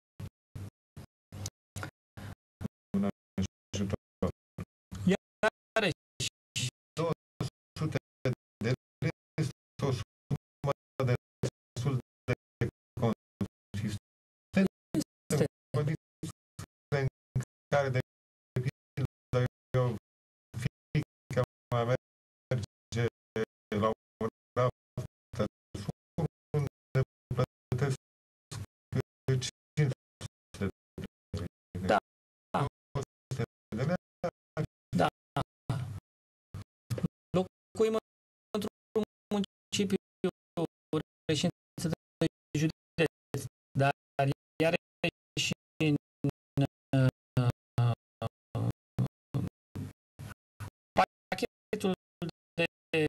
Un ajutor. Iarăși, două sute de lei este o sumă destul de consistentă în condițiile în care, de pildă, eu, fiica mea merge la un after school unde plătesc cinci sute de lei. Da. două sute de lei. Da. Locuim într-un municipiu reședință de județ, dar iarăși în pachetul de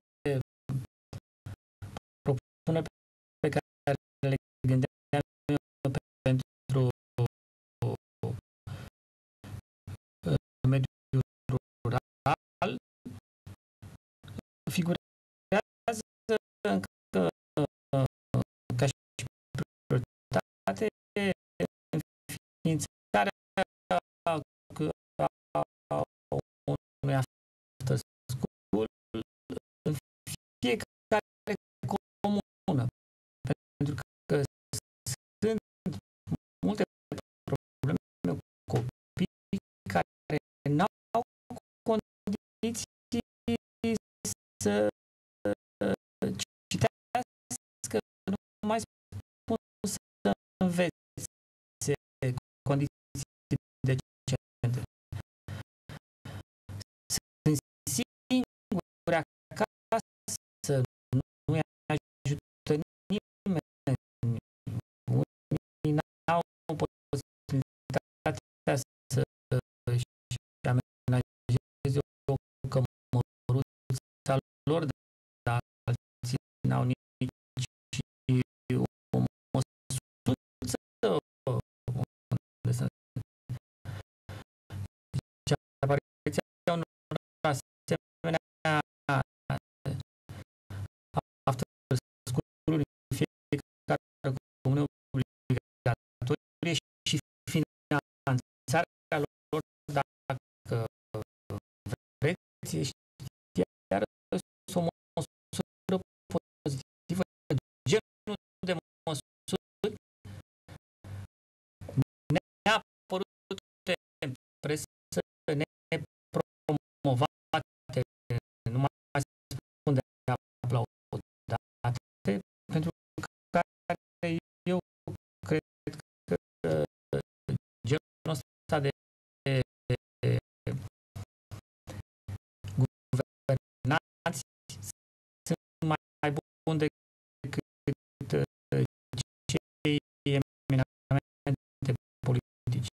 propuneri pe care le gândeam eu pentru mediul rural figurează încă ca și prioritate înființarea unui after school în fiecare comună, pentru că sunt multe probleme cu copii care n-au condiții să citească, nu mai spun să învețe condiții decente. Sunt singuri acasă, nu îi ajută nimeni. Unii n-au posibilitatea să își amenajeze o cămăruță a lor, dar alții n-au nici o măsuță unde să deci apariția unor asemenea after school-uri în fiecare comună obligatorie și finanțarea lor, dacă vreți, iar o măsură pozitivă, genul de măsuri ne-a părut presă nepromovate, nu mai spun de aplaudate, pentru care eu cred că genul ăsta de guvernanți sunt mai buni decât cei eminamente politici.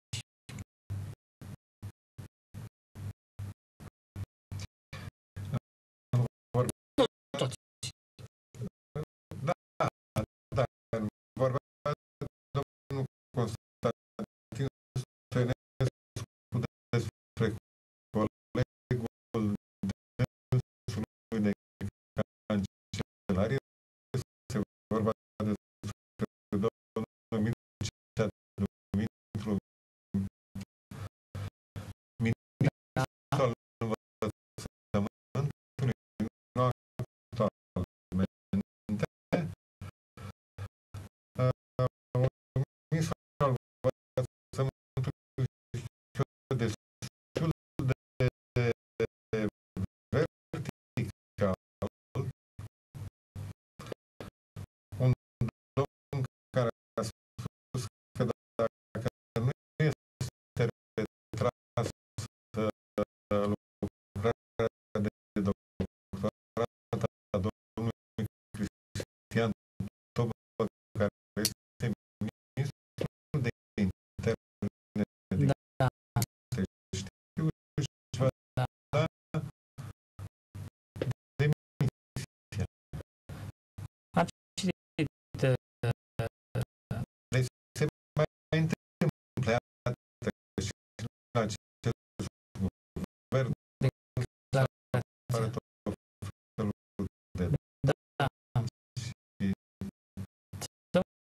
Toți. Da, da, vorbea domnul Constantin Stănescu despre colegul dânsului de cancelarie,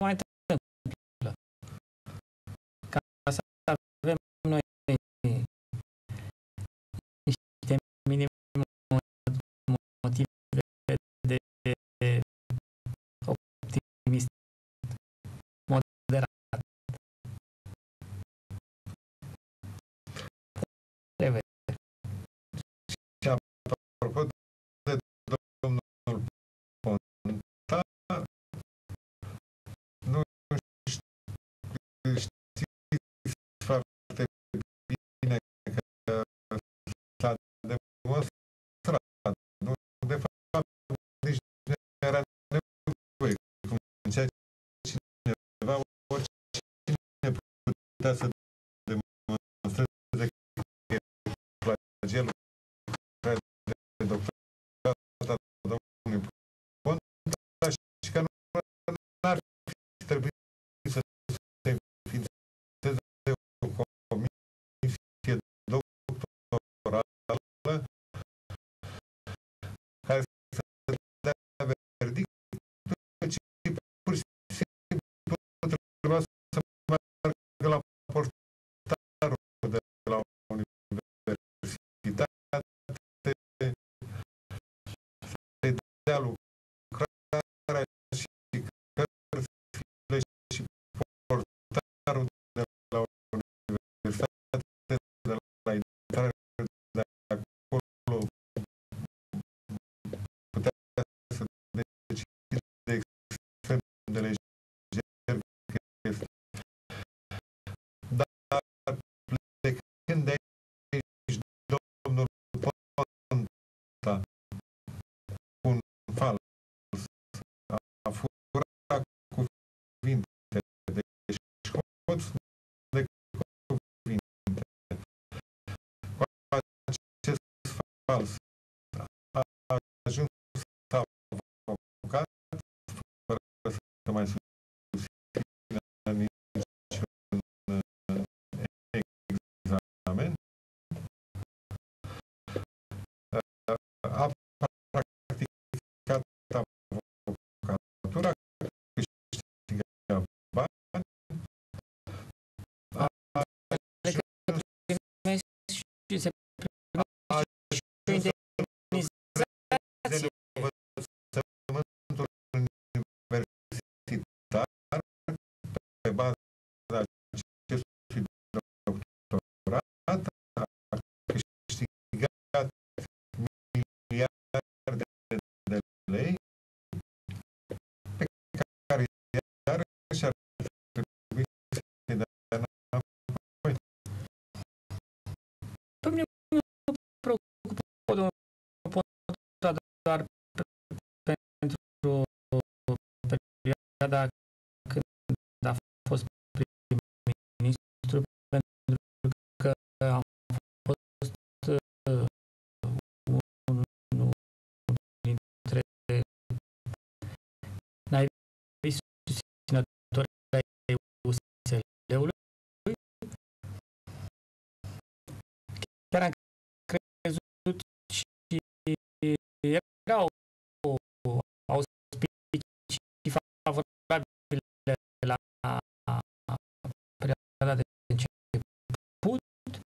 mai întâmplă. Ca să avem noi niște minim motive de optimist moderat. Trebuie. Și apropo de domnul Ponta, nu știți foarte bine că s-a demonstrat, nu? De fapt, nici nu era nevoie. Cum zicea cineva, oricine putea să demonstreze că e flagelul de doctorat al domnului Ponta și că nu ar fi trebuit să se înființeze o comisie doctorală care să dea verdictul, ci pur și simplu trebuia să meargă la portarul de la universitate, să-i dea lucrarea și cărțile și portarul de la universitate, de la intrare de acolo, putea să decide extrem de lejer că este. Dar plecând de aici, domnul Ponta, cu un fals, a furat cuvinte, deci hoț de cuvinte. Cu acest fals a ajuns avocat, fără să mai susțină niciun examen. A practicat avocatura, câștiga bani, a Primesc și se a primește o indemnizație. de învățământul universitar pe baza acestui doctorat a câștigat miliarde de lei pe care iarăși ar trebui să-i dea înapoi. Pe mine nu mă preocupă domnul Ponta doar pentru perioada când a fost prim-ministru, pentru că am fost unul dintre naivi susținători ai U S L-ului. Chiar am crezut și erau auspicii favorabile la perioada de început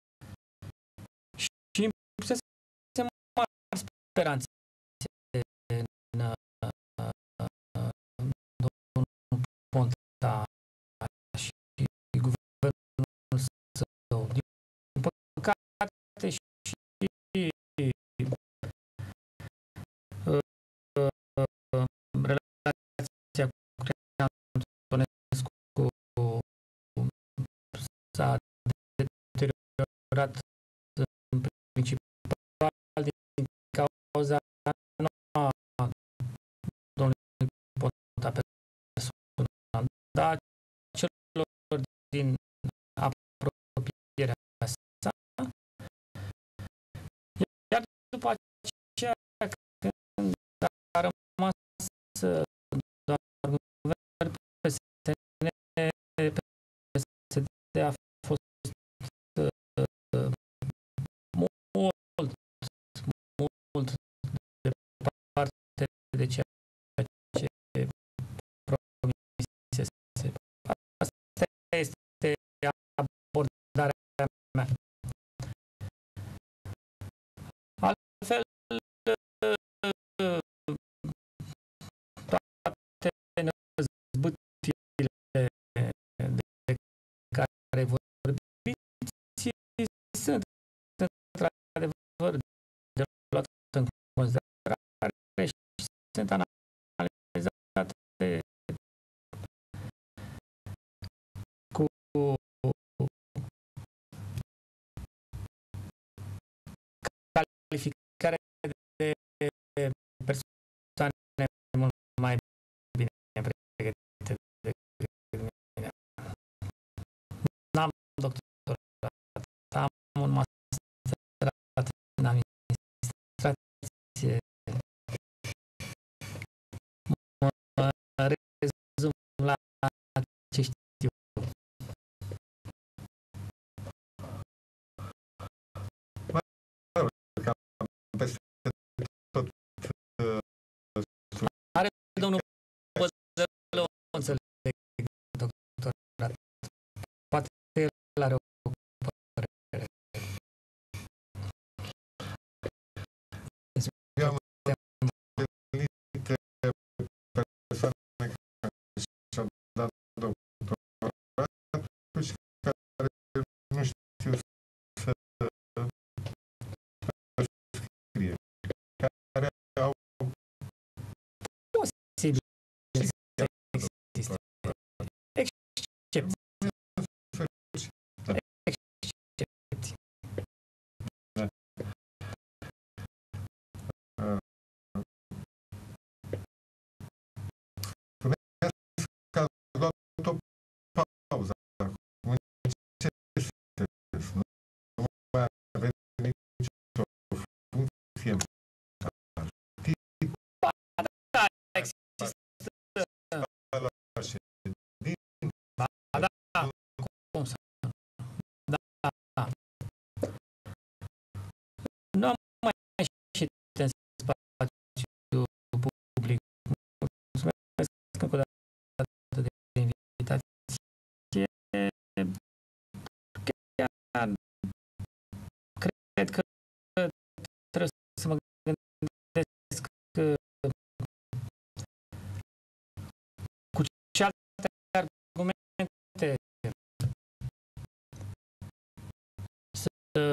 și îmi pusesem mari speranțe în domnul Ponta și guvernul său. Din păcate și relația cu Cristian Antonescu s-a deteriorat în principal din cauza nu a domnului Ponta personal, dar celor din apropierea sa. Iar după aceea, când a rămas doar guvern P S D, P S D a fost mult, mult departe de ceea ce promisese sunt analizate cu calificare de persoane mult mai bine pregătite decât mine. N-am doctorat, am un masterat în administrație. Mă rezum la ce știu. Peste tot Are domnul Băzălău, înțeleg, doctorat. Poate el are o părere. eu am întâlnit persoane care și-au dat doctoratul și care nu știu să scrie, care au Posibil să existe excepții. Excepții. că ați luat o pauză acum. Ce sunteți? Nu mai aveți nicio funcție Da, există. la ședință. Ba da, cum să nu? Da, da. Nu am mai ieșit în spațiu public. Mulțumesc încă o dată de invitație. Chiar cred că trebuie să mă gândesc cu ce alte argumente să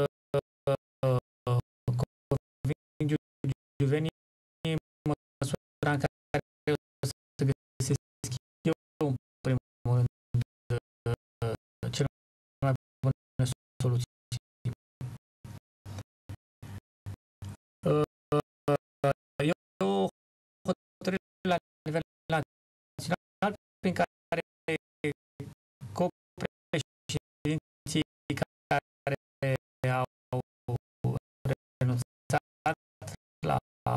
conving giuvenii în măsura în care o să găsesc eu, în primul rând, cele mai bune soluții. E o hotărâre la nivel național prin care copreședinții care au renunțat la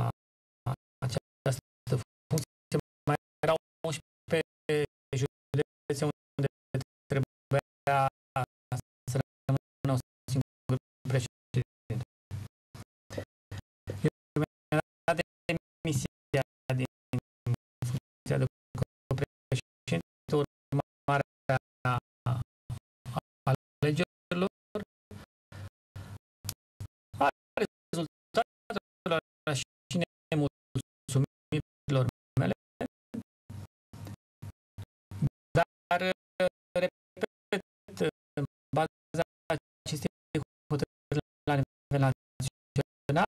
această funcție mai erau unsprezece județe unde trebuia să rămână un singur președinte. Eu mi-am dat demisia din funcția de copreședinte urmare a alegerilor, a rezultatelor și nemulțumirilor mele, dar, repet, în baza acestei hotărâri la nivel național,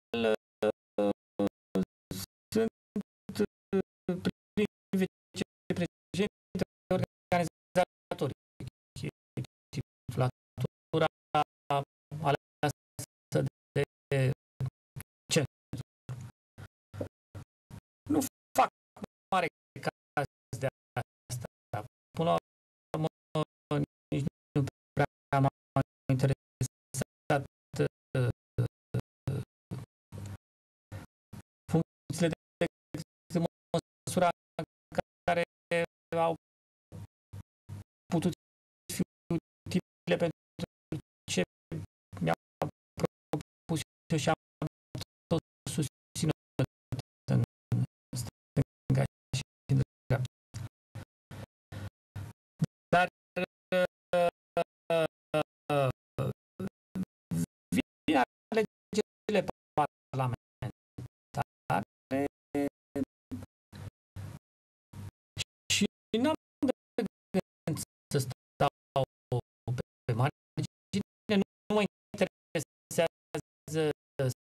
sunt primii vicepreședinte organizatori. Titulatura aleasă de centru. Nu fac mare caz de asta. Până la urmă, nici nu prea m-am interesat funcțiile de în măsura în care au putut fi utile pentru ce mi-am propus eu și am tot susținut în stânga și în dreapta. Dar vin alegerile parlamentare și n-am de gând să stau pe margine, nu mă interesează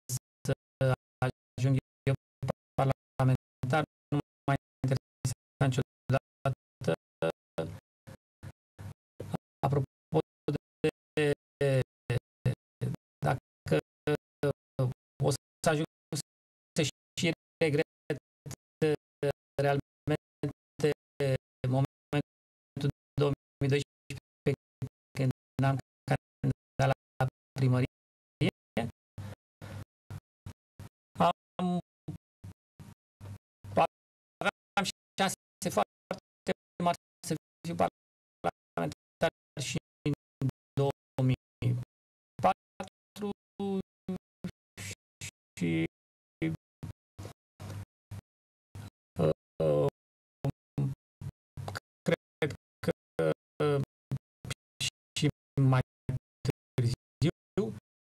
să ajung să și regret realmente momentul două mii doisprezece când am candidat la primărie. Am aveam șanse foarte mari să fiu parlamentar și în două mii patru și uh, cred că uh, și mai târziu,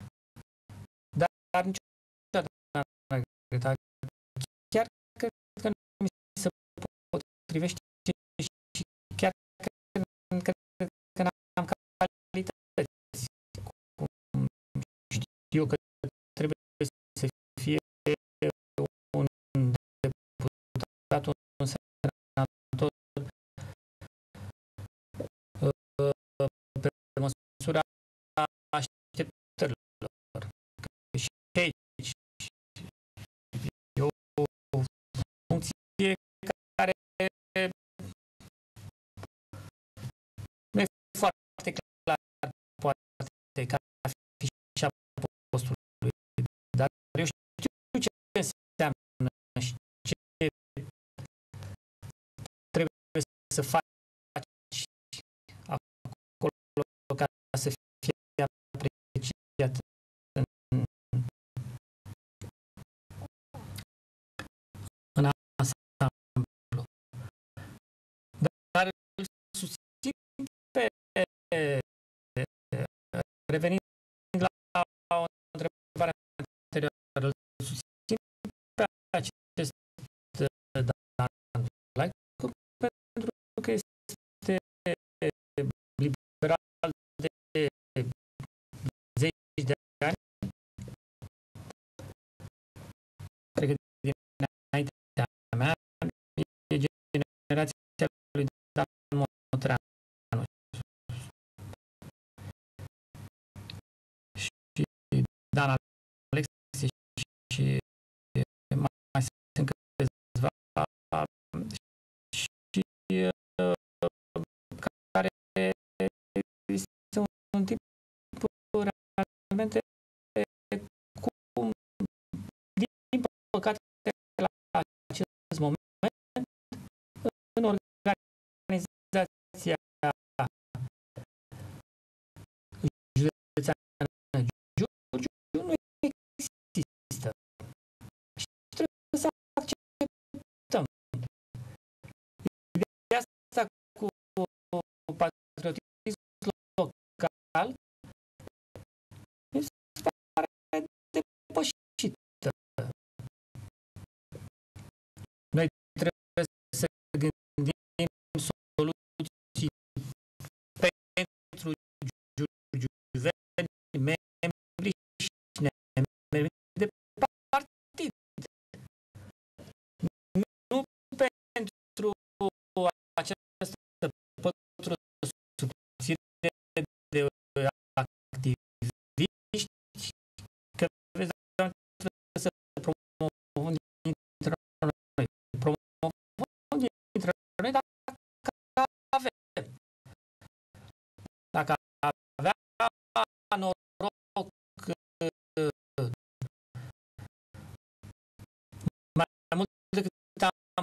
dar niciodată n-am regretat. Chiar cred că nu mi se potrivește și chiar cred că n-am calități. Știu că trebuie să fie un deputat, un senator pe măsura așteptărilor. Și aici e o funcție care nu e foarte clar, poate ca fi și a postului, dar eu știu ce înseamnă și ce trebuie să faci acolo ca să fie apreciat în, în ansamblu. Dar îl susțin pe, revenind la o întrebare anterioară, îl susțin pe acest Dan Vlaicu pentru că este liberal de zeci de ani. Cred că dinaintea mea e generația lui Dan Motreanu. Și Dan Alexe și mai sunt câțiva și care sunt un tip realmente cum, din păcate, la acest moment, în organizația județeană Giurgiu nu există. Și trebuie să acceptăm. Ideea asta cu patriotism local mi se pare depășită. Noi trebuie să gândim soluții pentru giurgiuveni, membri și nemembri de partid. Nu pentru această pătură subțire de activiști, că vezi, trebuie să promovăm dintre noi. Promovăm dintre noi dacă avem. Dacă avea noroc mai mult decât am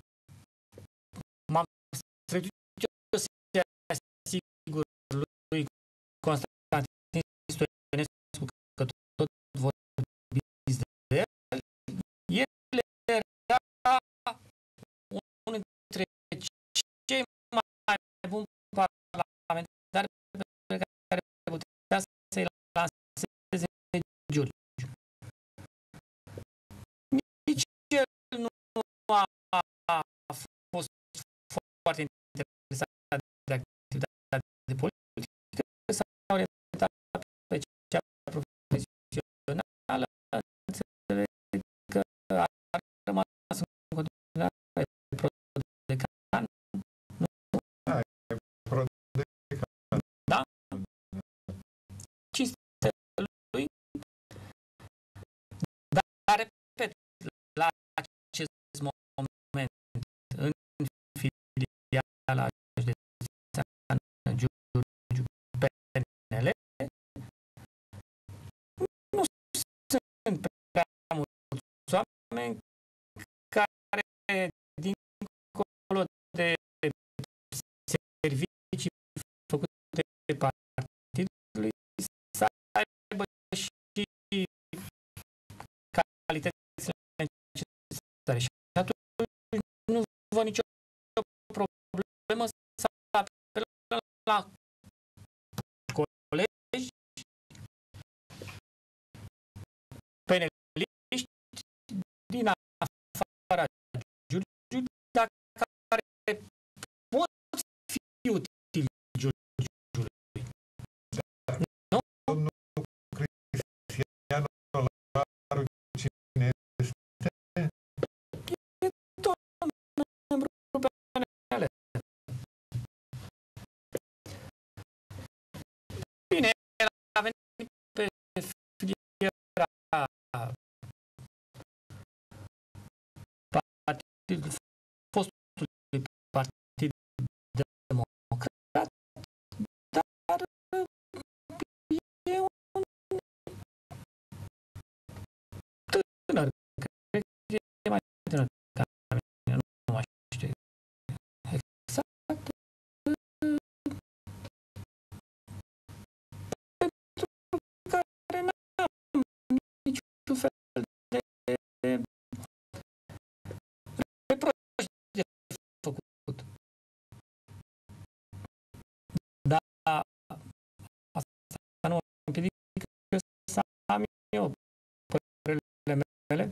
m-am străduit eu să asigur lui Constantin Stoinescu că tot vorbiți de el, el era unul dintre cei mai buni parlamentari pe care putea să-i lanseze Giurgiu. Nici el nu a, a fost foarte interesat de activitate de politică, s-a orientat pe cea profesională, înțeleg că a rămas în continuare pro-decan. Da, e pro-decan. Da? Cinste lui, dar partidului să aibă și calitățile necesare. Și atunci nu văd nicio problemă să apelăm la colegi, peneliști din afara Giurgiului, dar care pot fi utili Giurgiului. Nu? Domnul Cristiano Laru, cine este? E tot membru pe P N L. Bine, el a venit pe filiera partid, fostului Partid Democrat, dar e un tânăr, cred că e mai tânăr ca mine, nu mai știu exact. Pentru care n-am niciun fel de reproș de făcut. Dar asta nu mă împiedică să am eu părerile mele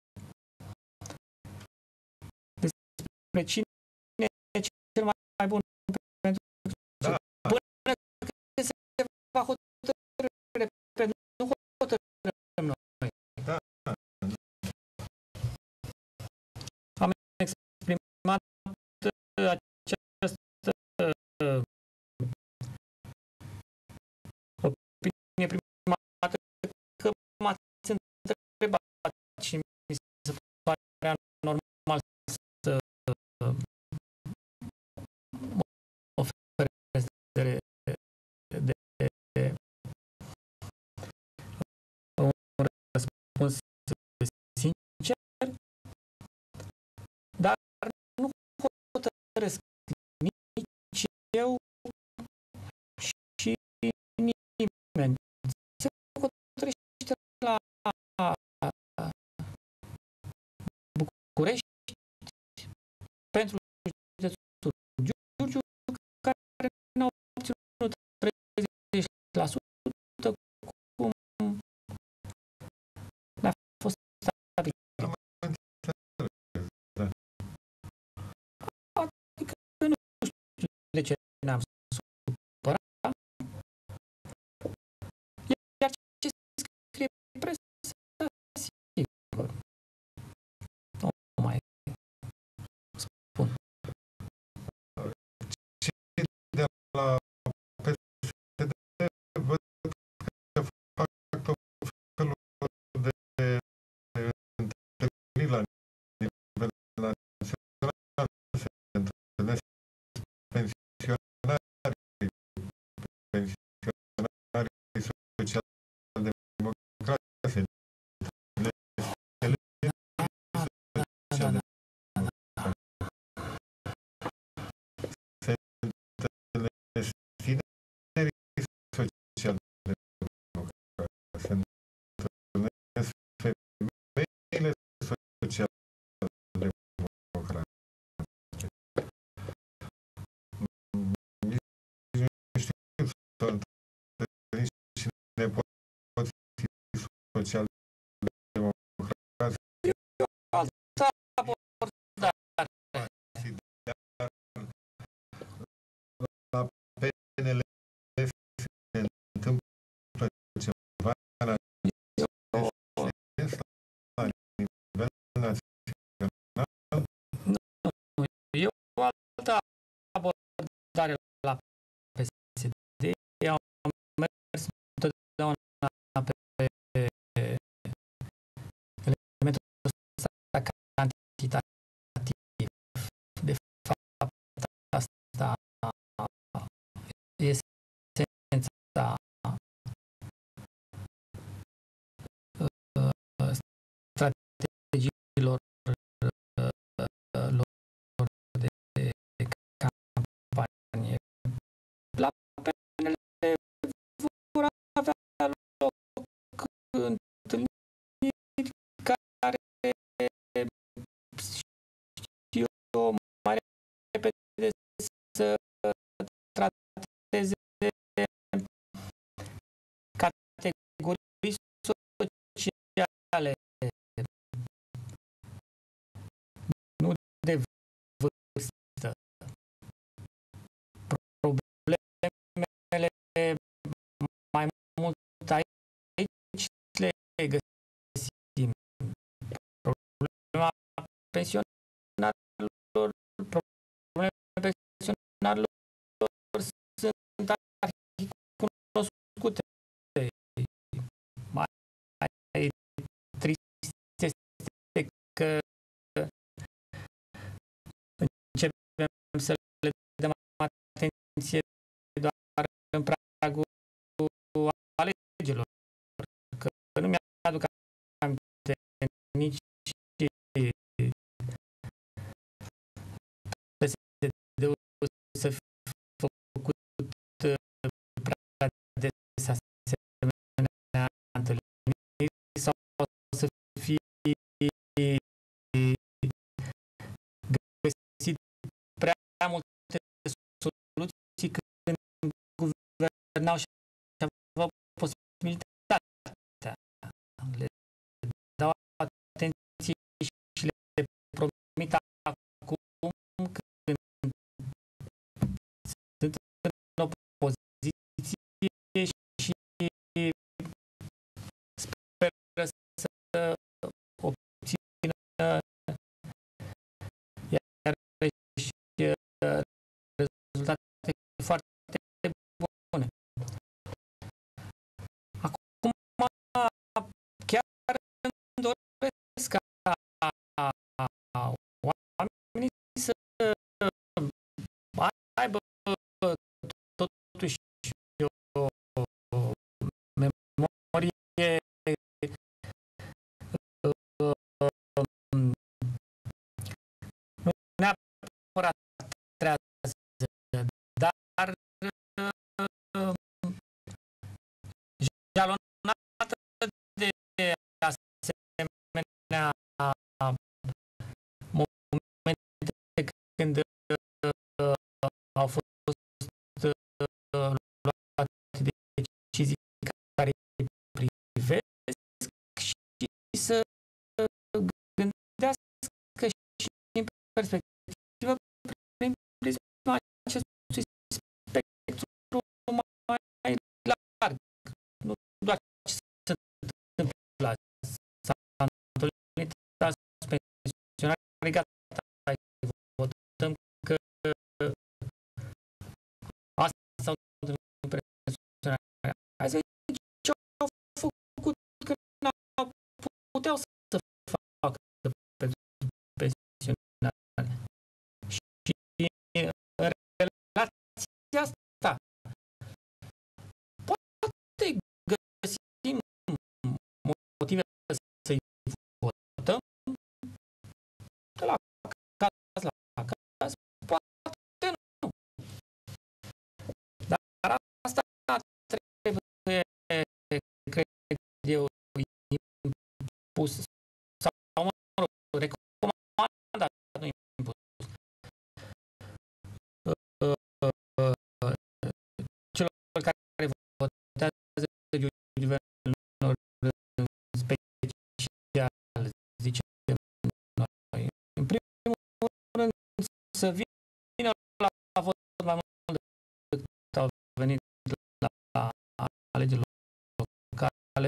despre cine e cel mai bun pentru Da. până când se va hotărâ, repet, nu hotărâm noi. Da. Am exprimat această opinie prima dată că m-ați întrebat și mi se pare normal să mă oferesc de, de, de un răspuns sincer, dar nu hotărăsc nici eu și nimeni. Se hotărăște la București pentru județul Giurgiu, care n-au obținut treizeci la sută cum ne-a fost stabilit. Adică nu știu de ce ne-am supărat. Iar ce scrie presa, sigur, nu mai spun. Cei de la P S D văd că fac tot felul de întâlniri la nivel național, se întâlnesc pensionarii, pensionarii social-democrați, se întâlnesc tinerii social-democrați, se întâlnesc femeile social-democrate. Nici nu știu să întâlniți și nepoții social-democrați. Altă abordare. La P N L se întâmplă ceva în acest sens la nivel național? Nu, e o altă abordare la P S D. Au mers întotdeauna pe elementul ăsta cantitativ. De fapt, asta este esența strategiilor lor de campanie. La P N L să trateze categorii sociale, nu de vârstă. Problemele mai mult aici le găsim. Problema pensionarilor, problemele pensionarilor sunt arhicunoscute. Mai trist este că începem să le dăm atenție doar în pragul alegerilor, că nu mi-aduc aminte nici PSD-ul să fi făcut prea des asemenea întâlniri sau să fi găsit prea multe soluții când guvernau și aveau posibilitatea. Le dau atenție și le promit acum când sunt în opoziție și speră să obțină iarăși rezultate foarte bune. Acum chiar îmi doresc ca oamenii să aibă totuși o memorie nu neapărat trează, dar jalonată de asemenea momente când au fost luate decizii care îi privesc și să gândească și în perspectivă prin prisma acestui spectru mai larg. Nu doar ce se întâmplă. S-a întâlnit azi pensionarii, gata, votăm că asta s-au întâlnit pensionarii. Hai să vedem ce au făcut când n-au puteau să facă pentru pensionari. Și în relația asta poate găsim motive să-i votăm de la caz la caz, poate nu. Dar asta trebuie, cred eu, impus sau, mă rog, recomandat, nu impus. Celor care votează guvernul special, zicem noi, în primul rând să vină la vot mai mult decât au venit la alegerile locale.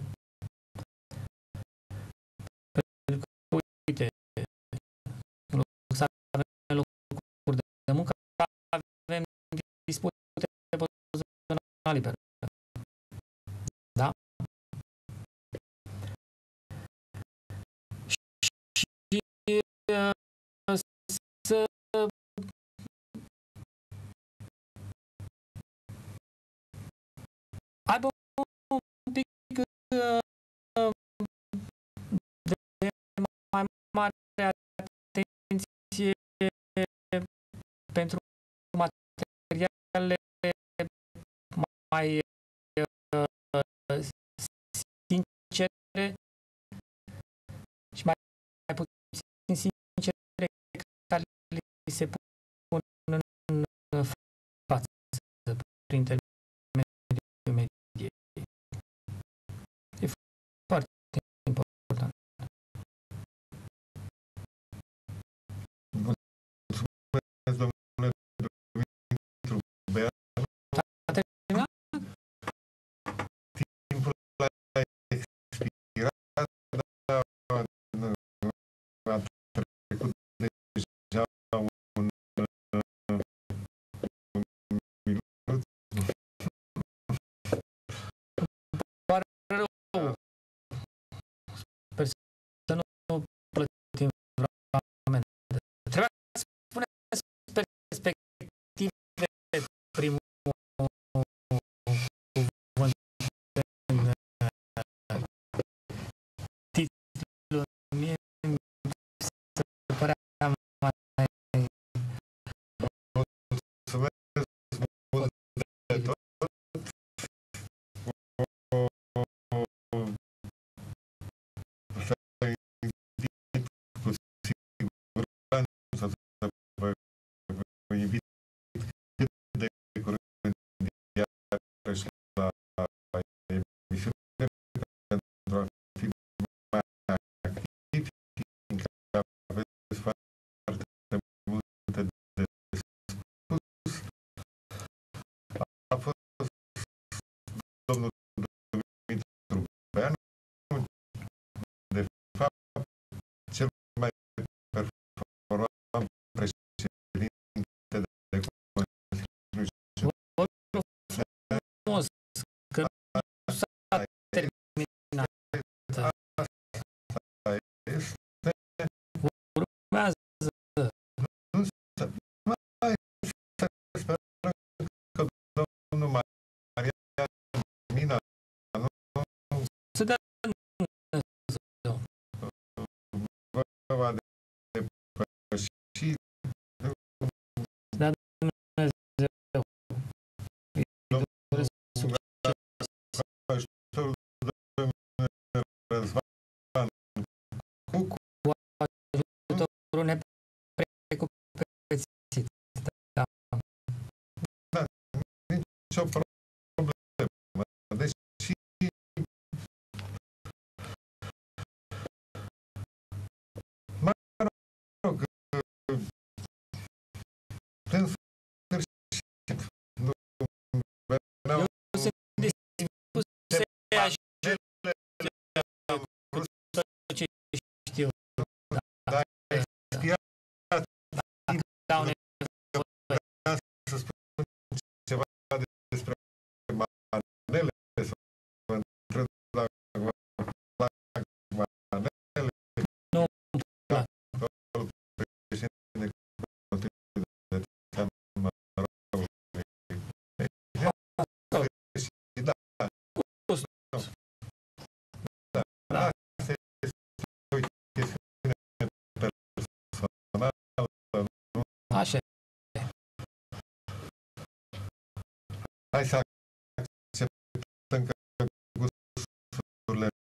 Pentru că, uite, în loc să avem locuri de muncă, avem dispute pe zona liberă. Da? Și să aibă un pic de mai mare atenție pentru materialele mai sincere și mai puțin sincere care li se pun în prin intermediul mediei. E foarte important. Mulțumesc, domnule Dumitru Bea. A terminat? Timpul a expirat, dar a trecut deja un, un minut. Pare rău. Sper să nu plătim vreo amendă. Trebuia să spuneți perspective primul cuvânt în titlul. Mie mi se părea mai Mulțumesc mult de tot. Vă invit cu siguranță să vă vă invit cât de curând iarăși la emisiune pentru a fi mai activi, fiindcă aveți foarte multe de spus. A fost domnul Dumitru Beanu, de fapt, cel mai performant președinte de Consiliu Județean. frumos că nu s-a terminat. Asta este. Urmează. Nu să mai să sperăm că domnul Marian Mina nu Să dea vă va depăși. Da, Dumnezeu. Domnul ajutorul domnului Răzvan Cucu. Cu ajutorul neprecupețit. Da. Nicio problemă. Deși mă rog, în sfârșit, nu veneau Eu sunt dispus să-i ajut tot ce știu. dar expirat Dacă au nevoie. să spun ceva despre manele, să vă întreb dacă vă plac manele. Nu îmi plac. Domnul președinte de Consiliu Județean Măroului. Și da, Gust. da, asta este o chestiune personală, nu? Așa. Hai să acceptăm că gusturile